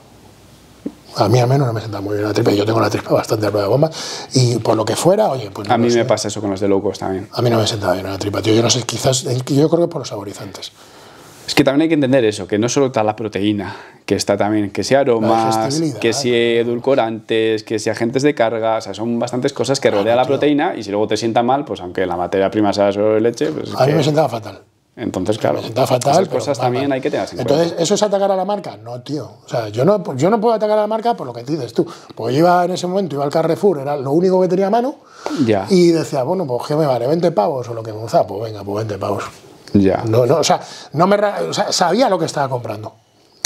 A mí al menos no me sentaba muy bien la tripa. Yo tengo la tripa bastante a prueba de bomba. Y por lo que fuera, oye, pues no a mí me sé. pasa eso con los de low cost también. A mí no me sentaba bien la tripa, tío. Yo no sé, quizás, yo creo que por los saborizantes. Es que también hay que entender eso, que no solo está la proteína, que está también, que si aromas, que si edulcorantes, que si agentes de carga, o sea, son bastantes cosas que claro, rodea la tío. proteína y si luego te sienta mal, pues aunque la materia prima sea solo leche, pues... A mí que... me sentaba fatal. Entonces, claro, me sentaba fatal, esas cosas pero, también mal. hay que tener en cuenta. Entonces, ¿eso es atacar a la marca? No, tío. O sea, yo no, yo no puedo atacar a la marca por lo que dices tú. Pues yo iba en ese momento, iba al Carrefour, era lo único que tenía a mano, ya. Y decía, bueno, pues ¿qué me vale? ¿veinte pavos o lo que me gusta? Pues venga, pues veinte pavos. Ya. No, no, o sea, no me, o sea, sabía lo que estaba comprando.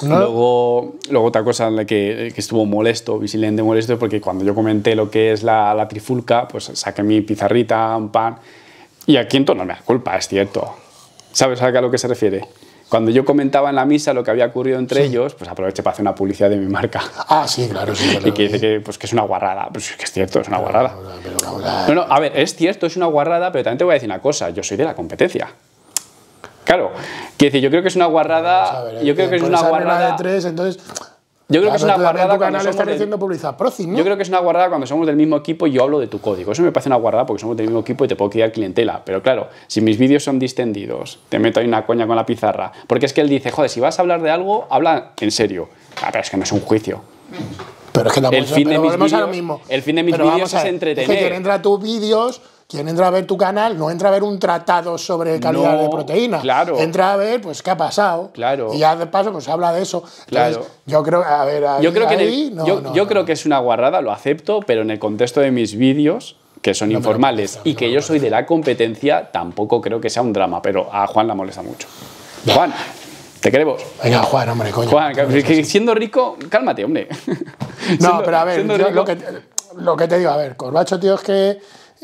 No. Luego, luego otra cosa en la que, que estuvo molesto, visiblemente molesto, porque cuando yo comenté lo que es la, la trifulca, pues saqué mi pizarrita, un pan, y aquí en no me da culpa, es cierto. ¿Sabes a lo que se refiere? Cuando yo comentaba en la misa lo que había ocurrido entre sí. ellos, pues aproveché para hacer una publicidad de mi marca. Ah, sí, claro, sí. Claro, y que dice que, pues, que es una guarrada. Pues es que es cierto, es una pero, guarrada. Pero, pero, no, no, a ver, es cierto, es una guarrada, pero también te voy a decir una cosa, yo soy de la competencia. Claro, quiero decir, yo creo que es una guarrada. Ver, yo creo que es una guarrada. De tres, entonces, yo creo claro, que es una guarrada. Tu canal está haciendo publicidad Procin, ¿no? Yo creo que es una guarada cuando somos del mismo equipo y yo hablo de tu código. Eso me parece una guarada porque somos del mismo equipo y te puedo crear clientela. Pero claro, si mis vídeos son distendidos, te meto ahí una coña con la pizarra. Porque es que él dice, joder, si vas a hablar de algo, habla en serio. Ah, pero es que no es un juicio. Pero es que el fin de mis volvemos vídeos, a lo mismo. El fin de mis pero vídeos es entretener. Es que quien entra a tus vídeos, quien entra a ver tu canal, no entra a ver un tratado sobre calidad no, de proteína. Claro. Entra a ver, pues, qué ha pasado. Claro. Y ya de paso, pues, habla de eso. Entonces, claro. Yo creo, a ver, ahí, yo creo que, ahí, el, no, yo, no, yo no. creo que es una guarrada, lo acepto, pero en el contexto de mis vídeos, que son no informales, y que yo soy de la competencia, tampoco creo que sea un drama, pero a Juan la molesta mucho. Ya. Juan, te queremos. Venga, Juan, hombre, coño. Juan, que, que siendo rico, cálmate, hombre. No, siendo, pero a ver, yo, lo, que, lo que te digo, a ver, Corbacho, tío, es que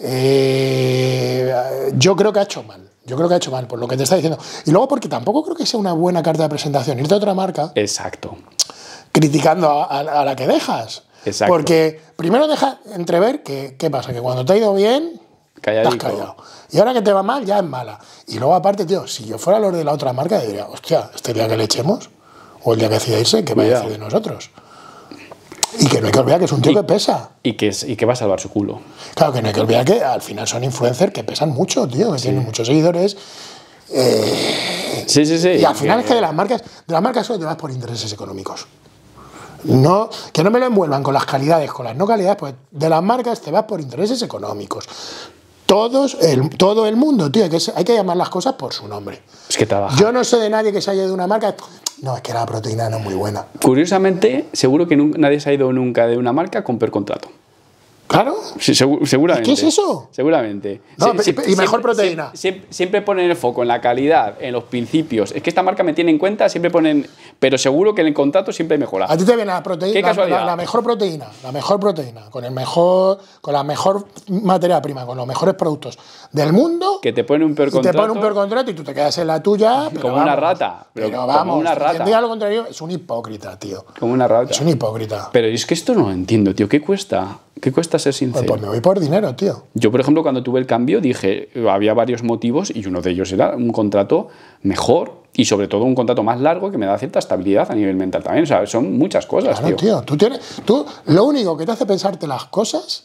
eh, yo creo que ha hecho mal. Yo creo que ha hecho mal, por lo que te está diciendo. Y luego porque tampoco creo que sea una buena carta de presentación. Irte a otra marca. Exacto. Criticando a, a, a la que dejas. Exacto. Porque primero deja entrever que, ¿qué pasa? Que cuando te ha ido bien, Calladico. te has callado. Y ahora que te va mal, ya es mala. Y luego aparte, tío, si yo fuera los de la otra marca, diría, hostia, este día que le echemos, o el día que decida irse, ¿qué va a decir de nosotros? Y que no hay que olvidar que es un tío y, que pesa. Y que, es, y que va a salvar su culo. Claro, que no hay que olvidar que al final son influencers que pesan mucho, tío, que sí. tienen muchos seguidores. Eh, sí, sí, sí. Y al final que... es que de las marcas, de las marcas solo te vas por intereses económicos. No, que no me lo envuelvan con las calidades, con las no calidades, pues de las marcas te vas por intereses económicos. Todos, el, todo el mundo, tío, hay que, hay que llamar las cosas por su nombre. Es que trabaja. Yo no sé de nadie que se haya ido de una marca. No, es que la proteína no es muy buena. Curiosamente, seguro que nunca, nadie se ha ido nunca de una marca con peor contrato. Claro. Sí, segu seguramente. ¿Qué es eso? Seguramente. No, sí, y, y mejor proteína. Siempre, siempre ponen el foco en la calidad, en los principios. Es que esta marca me tiene en cuenta, siempre ponen. Pero seguro que en el contrato siempre mejora. A ti te viene la proteína. ¿Qué casualidad? La, la mejor proteína. La mejor proteína. Con el mejor. Con la mejor materia prima, con los mejores productos del mundo. Que te pone un peor y contrato. te pone un peor contrato y tú te quedas en la tuya. Pero como vamos, una rata. Pero, pero vamos, como una rata. Quien diga lo contrario es un hipócrita, tío. Como una rata. Es un hipócrita. Pero es que esto no lo entiendo, tío. ¿Qué cuesta? ¿Qué cuesta ser sincero? Pues, pues me voy por dinero, tío. Yo, por ejemplo, cuando tuve el cambio, dije, había varios motivos y uno de ellos era un contrato mejor y sobre todo un contrato más largo que me da cierta estabilidad a nivel mental también. O sea, son muchas cosas, claro, tío. tío. Tú tienes, tú, lo único que te hace pensarte las cosas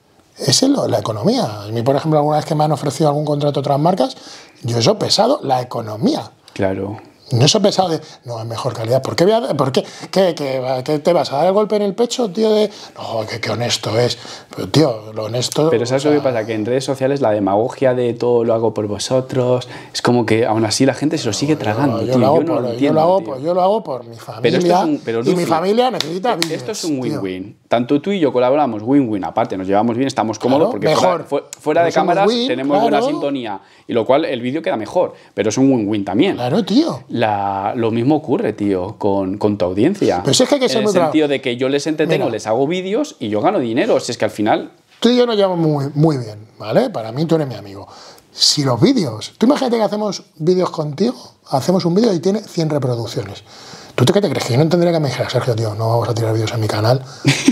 es en lo, la economía. A mí, por ejemplo, alguna vez que me han ofrecido algún contrato a otras marcas, yo eso he pesado la economía. Claro. No eso pesado de, no, es mejor calidad. ¿Por qué, voy a, por qué, qué, qué, qué te vas a dar el golpe en el pecho, tío? De, no, que, que honesto es. Pero, tío, lo honesto... Pero ¿sabes lo que pasa? Que en redes sociales la demagogia de todo lo hago por vosotros, es como que aún así la gente se lo sigue tragando, yo, yo tío. Lo hago yo no por, lo yo entiendo, lo hago tío. por, Yo lo hago por mi familia. Pero esto es un, pero, y Lucy, mi familia necesita vídeos. Esto es un win-win. Tanto tú y yo colaboramos win-win. Aparte, nos llevamos bien, estamos cómodos claro, porque mejor. fuera, fuera de cámaras win, tenemos claro. buena sintonía. Y lo cual el vídeo queda mejor. Pero es un win-win también. Claro, tío. La, lo mismo ocurre, tío, con, con tu audiencia. Pero si es que hay que ser en muy el sentido claro. de que yo les entretengo, Mira. les hago vídeos y yo gano dinero. Si es que al final... Tú y yo nos llevamos muy, muy bien, ¿vale? Para mí tú eres mi amigo. Si los vídeos... Tú imagínate que hacemos vídeos contigo, hacemos un vídeo y tiene cien reproducciones. ¿Tú qué te crees? Que yo no entendería que me dijera, Sergio, tío, no vamos a tirar vídeos en mi canal.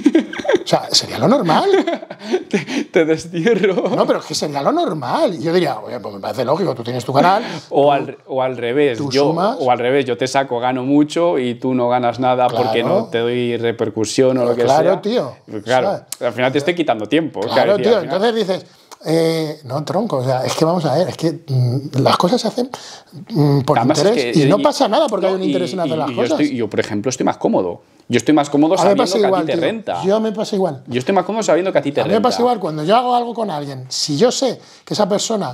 O sea, sería lo normal. te, te destierro. No, pero es que sería lo normal. Y yo diría, oye, pues me parece lógico, tú tienes tu canal. O, tú, al, o al revés. tú Yo, sumas. o al revés, yo te saco, gano mucho y tú no ganas nada Claro. porque no te doy repercusión o lo que Claro, sea. tío. Claro, ¿Sabes? al final te estoy quitando tiempo. Claro, decir, tío. al final- Entonces dices, eh, no, tronco, o sea, es que vamos a ver, es que mm, las cosas se hacen mm, por Además, interés es que- y no pasa nada porque no, hay un interés y- en hacer y las yo cosas. estoy- yo, por ejemplo, estoy más cómodo. Yo estoy más cómodo A mí me sabiendo pasa que igual, a ti te tío. renta. Yo me pasa igual. Yo estoy más cómodo sabiendo que a ti te A mí renta. me pasa igual cuando yo hago algo con alguien. Si yo sé que esa persona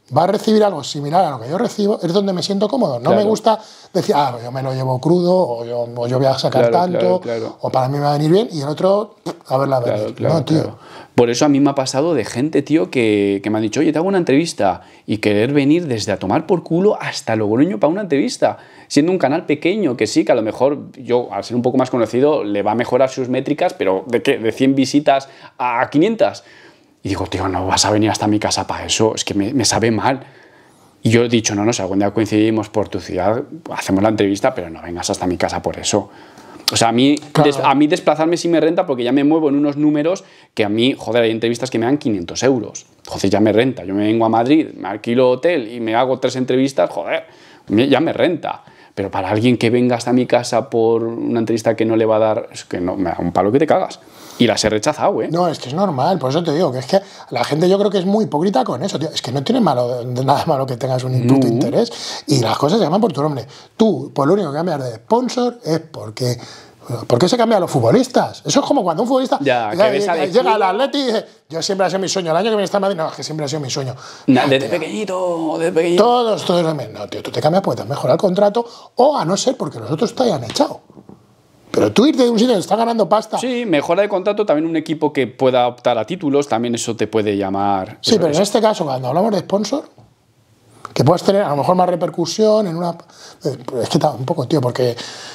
va a recibir algo similar a lo que yo recibo, es donde me siento cómodo. No claro. me gusta decir, ah, yo me lo llevo crudo, o yo, o yo voy a sacar claro, tanto, claro, claro. o para mí me va a venir bien, y el otro, a ver la claro, venir. claro, no, tío. Claro. Por eso a mí me ha pasado de gente, tío, que, que me han dicho, oye, te hago una entrevista, y querer venir desde a tomar por culo hasta Logroño para una entrevista, siendo un canal pequeño, que sí, que a lo mejor yo, al ser un poco más conocido, le va a mejorar sus métricas, pero ¿de qué? De cien visitas a quinientas. Y digo, tío, no vas a venir hasta mi casa para eso, es que me, me sabe mal. Y yo he dicho, no, no, si algún día coincidimos por tu ciudad, hacemos la entrevista, pero no vengas hasta mi casa por eso. O sea, a mí, claro. des, a mí desplazarme sí me renta porque ya me muevo en unos números que a mí, joder, hay entrevistas que me dan quinientos euros. Entonces ya me renta. Yo me vengo a Madrid, me alquilo hotel y me hago tres entrevistas, joder, ya me renta. Pero para alguien que venga hasta mi casa por una entrevista que no le va a dar, es que no, me da un palo que te cagas. Y las he rechazado, ¿eh? No, es que es normal, por eso te digo, que es que la gente yo creo que es muy hipócrita con eso, tío. Es que no tiene malo, nada malo que tengas un puto No. interés y las cosas se llaman por tu nombre. Tú, pues lo único que cambias de sponsor es porque... ¿Por qué se cambian los futbolistas? Eso es como cuando un futbolista ya, llega, que ves al llega al Atleti y dice, yo siempre ha sido mi sueño, el año que viene está en Madrid, no, es que siempre ha sido mi sueño. Na, no, desde tío. pequeñito, desde pequeñito. Todos, todos, no, tío, tú te cambias porque te has mejorado el contrato o a no ser porque los otros te hayan echado. Pero tú irte de un sitio que está ganando pasta. Sí, mejora de contrato, también un equipo que pueda optar a títulos, también eso te puede llamar. Sí, eso, pero eso. en este caso, cuando hablamos de sponsor, que puedas tener a lo mejor más repercusión en una... Es que tampoco, tío, porque...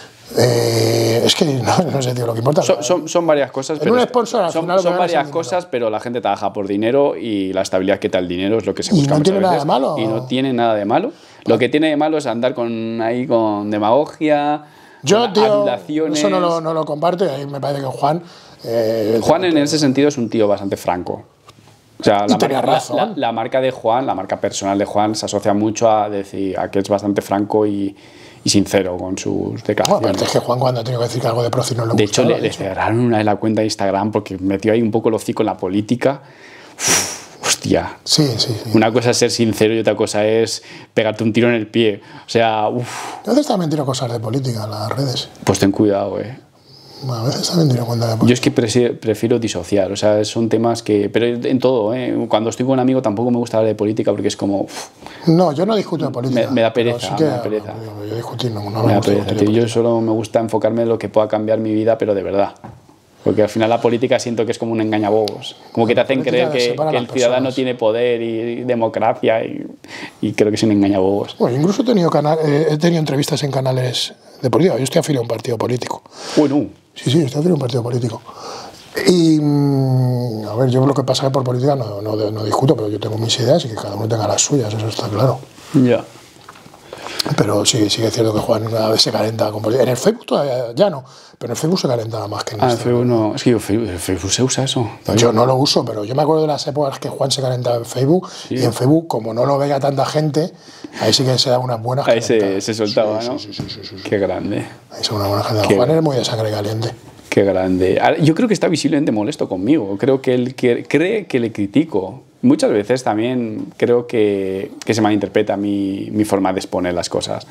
Eh, es que no, no sé, tío, lo que importa. Son, son, son varias cosas. En pero un sponsor, al son, final, lo que son ganas es varias el cosas, dinero. pero la gente trabaja por dinero y la estabilidad que te da el dinero es lo que se Y busca no muchas tiene nada veces. de malo. Y no tiene nada de malo. Lo que tiene de malo es andar con, ahí con demagogia, Yo, con tío, adulaciones. eso no lo, no lo comparto y ahí me parece que Juan... Eh, Juan en ese sentido es un tío bastante franco. O sea, la tenía marca, razón. la, la, la marca de Juan, la marca personal de Juan, se asocia mucho a decir a que es bastante franco y, y sincero con sus Bueno, declaraciones. aparte es que Juan cuando ha tenido que decir que algo de Proci no le De gustaba, hecho, le, le eso. cerraron una de la cuenta de Instagram porque metió ahí un poco el hocico en la política. Uf, hostia. Sí, sí, sí. Una cosa es ser sincero y otra cosa es pegarte un tiro en el pie. O sea, uff, A veces también tiro cosas de política en las redes. pues ten cuidado, eh. A veces también tiro cuenta de Yo política. es que presi- prefiero disociar, o sea, son temas que... Pero en todo, ¿eh? Cuando estoy con un amigo tampoco me gusta hablar de política porque es como... uf, No, yo no discuto de política. Me- me da pero pereza, sí que, me da pereza. Yo, yo discutir no, no me me da gusta pereza, discutir tío. de Yo solo me gusta enfocarme en lo que pueda cambiar mi vida, pero de verdad. Porque al final la política siento que es como un engañabobos. Como que te hacen política creer que, separa a que las el ciudadano personas. tiene poder y, y democracia y, y creo que es un engañabobos. Bueno, incluso he tenido, canal, eh, he tenido entrevistas en canales de política. Yo estoy afiliado a un partido político. Bueno, Sí, sí, estoy afiliado a un partido político. Y, mm, a ver, yo lo que pasa es que por política no, no, no discuto, pero yo tengo mis ideas y que cada uno tenga las suyas, eso está claro. ya. Pero sí, sí que es cierto que Juan a veces se calenta con política. En el Facebook todavía ya no, pero en el Facebook se calentaba más que en Ah, el Instagram. Facebook no. Es que yo, Facebook, el Facebook se usa eso. todavía. Yo no lo uso, pero yo me acuerdo de las épocas que Juan se calentaba en Facebook Sí. y en Facebook, como no lo veía tanta gente, ahí sí que se da unas buenas Ahí se, calentadas. se soltaba, Sí, ¿no? sí, sí, sí, sí, sí. Qué grande. Ahí se da una buena calentadas. Qué Juan bueno. es muy de sangre caliente. Qué grande. Ahora, yo creo que está visiblemente molesto conmigo. Creo que él que- cree que le critico. Muchas veces también creo que, que se malinterpreta mi, mi forma de exponer las cosas.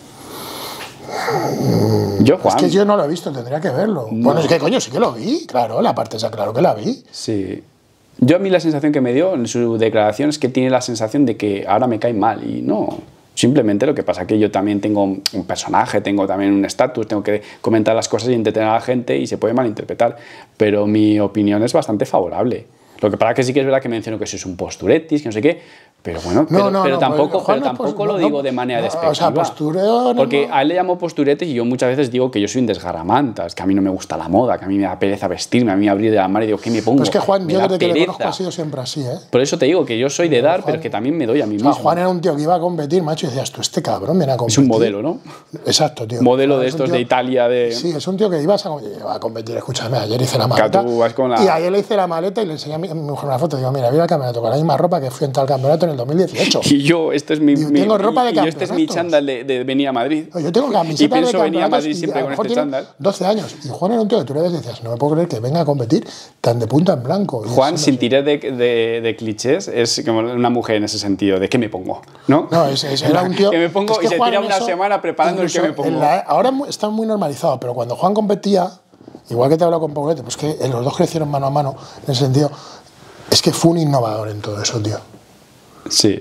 Yo, Juan. Es que yo no lo he visto, tendría que verlo. No. Bueno, es que coño, sí que lo vi, claro, la parte esa, claro que la vi. Sí. Yo a mí la sensación que me dio en su declaración es que tiene la sensación de que ahora me cae mal y no. Simplemente lo que pasa es que yo también tengo un personaje, tengo también un estatus, tengo que comentar las cosas y entretener a la gente y se puede malinterpretar. Pero mi opinión es bastante favorable. Lo que pasa es que sí que es verdad que menciono que sois un posturetis, que no sé qué, pero bueno, No, pero, no, pero no, tampoco, pues, Juan, pero no, pues, tampoco lo no, digo no, de manera no, despectiva. o sea, postureo, no, porque no. a él le llamo posturetes y yo muchas veces digo que yo soy un desgarramantas, que a mí no me gusta la moda, que a mí me da pereza vestirme, a mí abrir de la mar y digo, ¿qué me pongo? Pero es que Juan, Me yo da desde que le pereza. conozco ha sido siempre así, ¿eh? Por eso te digo que yo soy de dar, pero que también me doy a mí O sea, mismo. Juan era un tío que iba a competir, macho, y decías, tú, este cabrón viene a Es competir. un modelo, ¿no? Exacto, tío. Modelo de Es un estos tío- de Italia, de... Sí, es un tío que ibas a, iba a competir. Escúchame, ayer hice la maleta. tú vas con la- Y ayer le hice la maleta y le enseñé a mi, a mi mujer una foto. Digo, mira, mira el campeonato con la misma ropa que fui en tal campeonato en el dos mil dieciocho. Y yo, este es mi... Digo, mi- tengo ropa de y yo este es mi campeonatos. chándal de, de venir a Madrid. Yo tengo Y camisetas de pienso venir a campeonatos Madrid y siempre a lo con mejor este tiene chándal. doce años. Y Juan era un tío que tú le ves y decías, no me puedo creer que venga a competir tan de punta en blanco. Y Juan, eso sin no sé. tirar de, de, de clichés, es como una mujer en ese sentido, de qué me pongo, ¿no? No, es, es- era un tío... que me pongo es que y se Juan tira en una eso, semana preparando el que incluso me en pongo. la- ahora mu- está muy normalizado, pero cuando Juan competía, igual que te he hablado con Paulete, pues que los dos crecieron mano a mano en ese sentido, es que fue un innovador en todo eso, tío. Sí.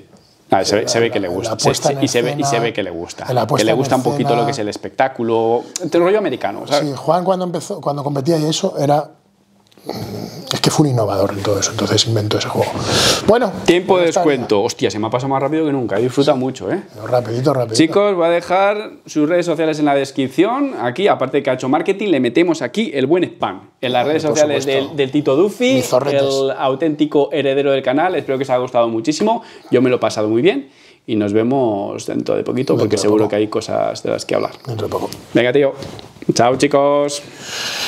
Ah, se, ve, se ve que le La- gusta. la puesta Se- en se- y, se ve, y escena, se ve que le gusta. la Que puesta le en gusta un poquito escena. lo que es el espectáculo. El rollo americano, ¿sabes? Sí, Juan cuando empezó, cuando competía y eso era. Es que fue un innovador en todo eso, entonces inventó ese juego. Bueno, Tiempo de buenas tardes. descuento. Hostia, se me ha pasado más rápido que nunca. He disfrutado mucho, ¿eh? Rapidito, rapidito. Chicos, voy a dejar sus redes sociales en la descripción. Aquí, aparte de que ha hecho marketing, le metemos aquí el buen spam. En las redes Por sociales supuesto. del, del Tito Duffy, Mis zorretes. el auténtico heredero del canal. Espero que os haya gustado muchísimo. Yo me lo he pasado muy bien. Y nos vemos dentro de poquito, Dentro porque de seguro poco. que hay cosas de las que hablar. Dentro de poco. Venga, tío. Chao, chicos.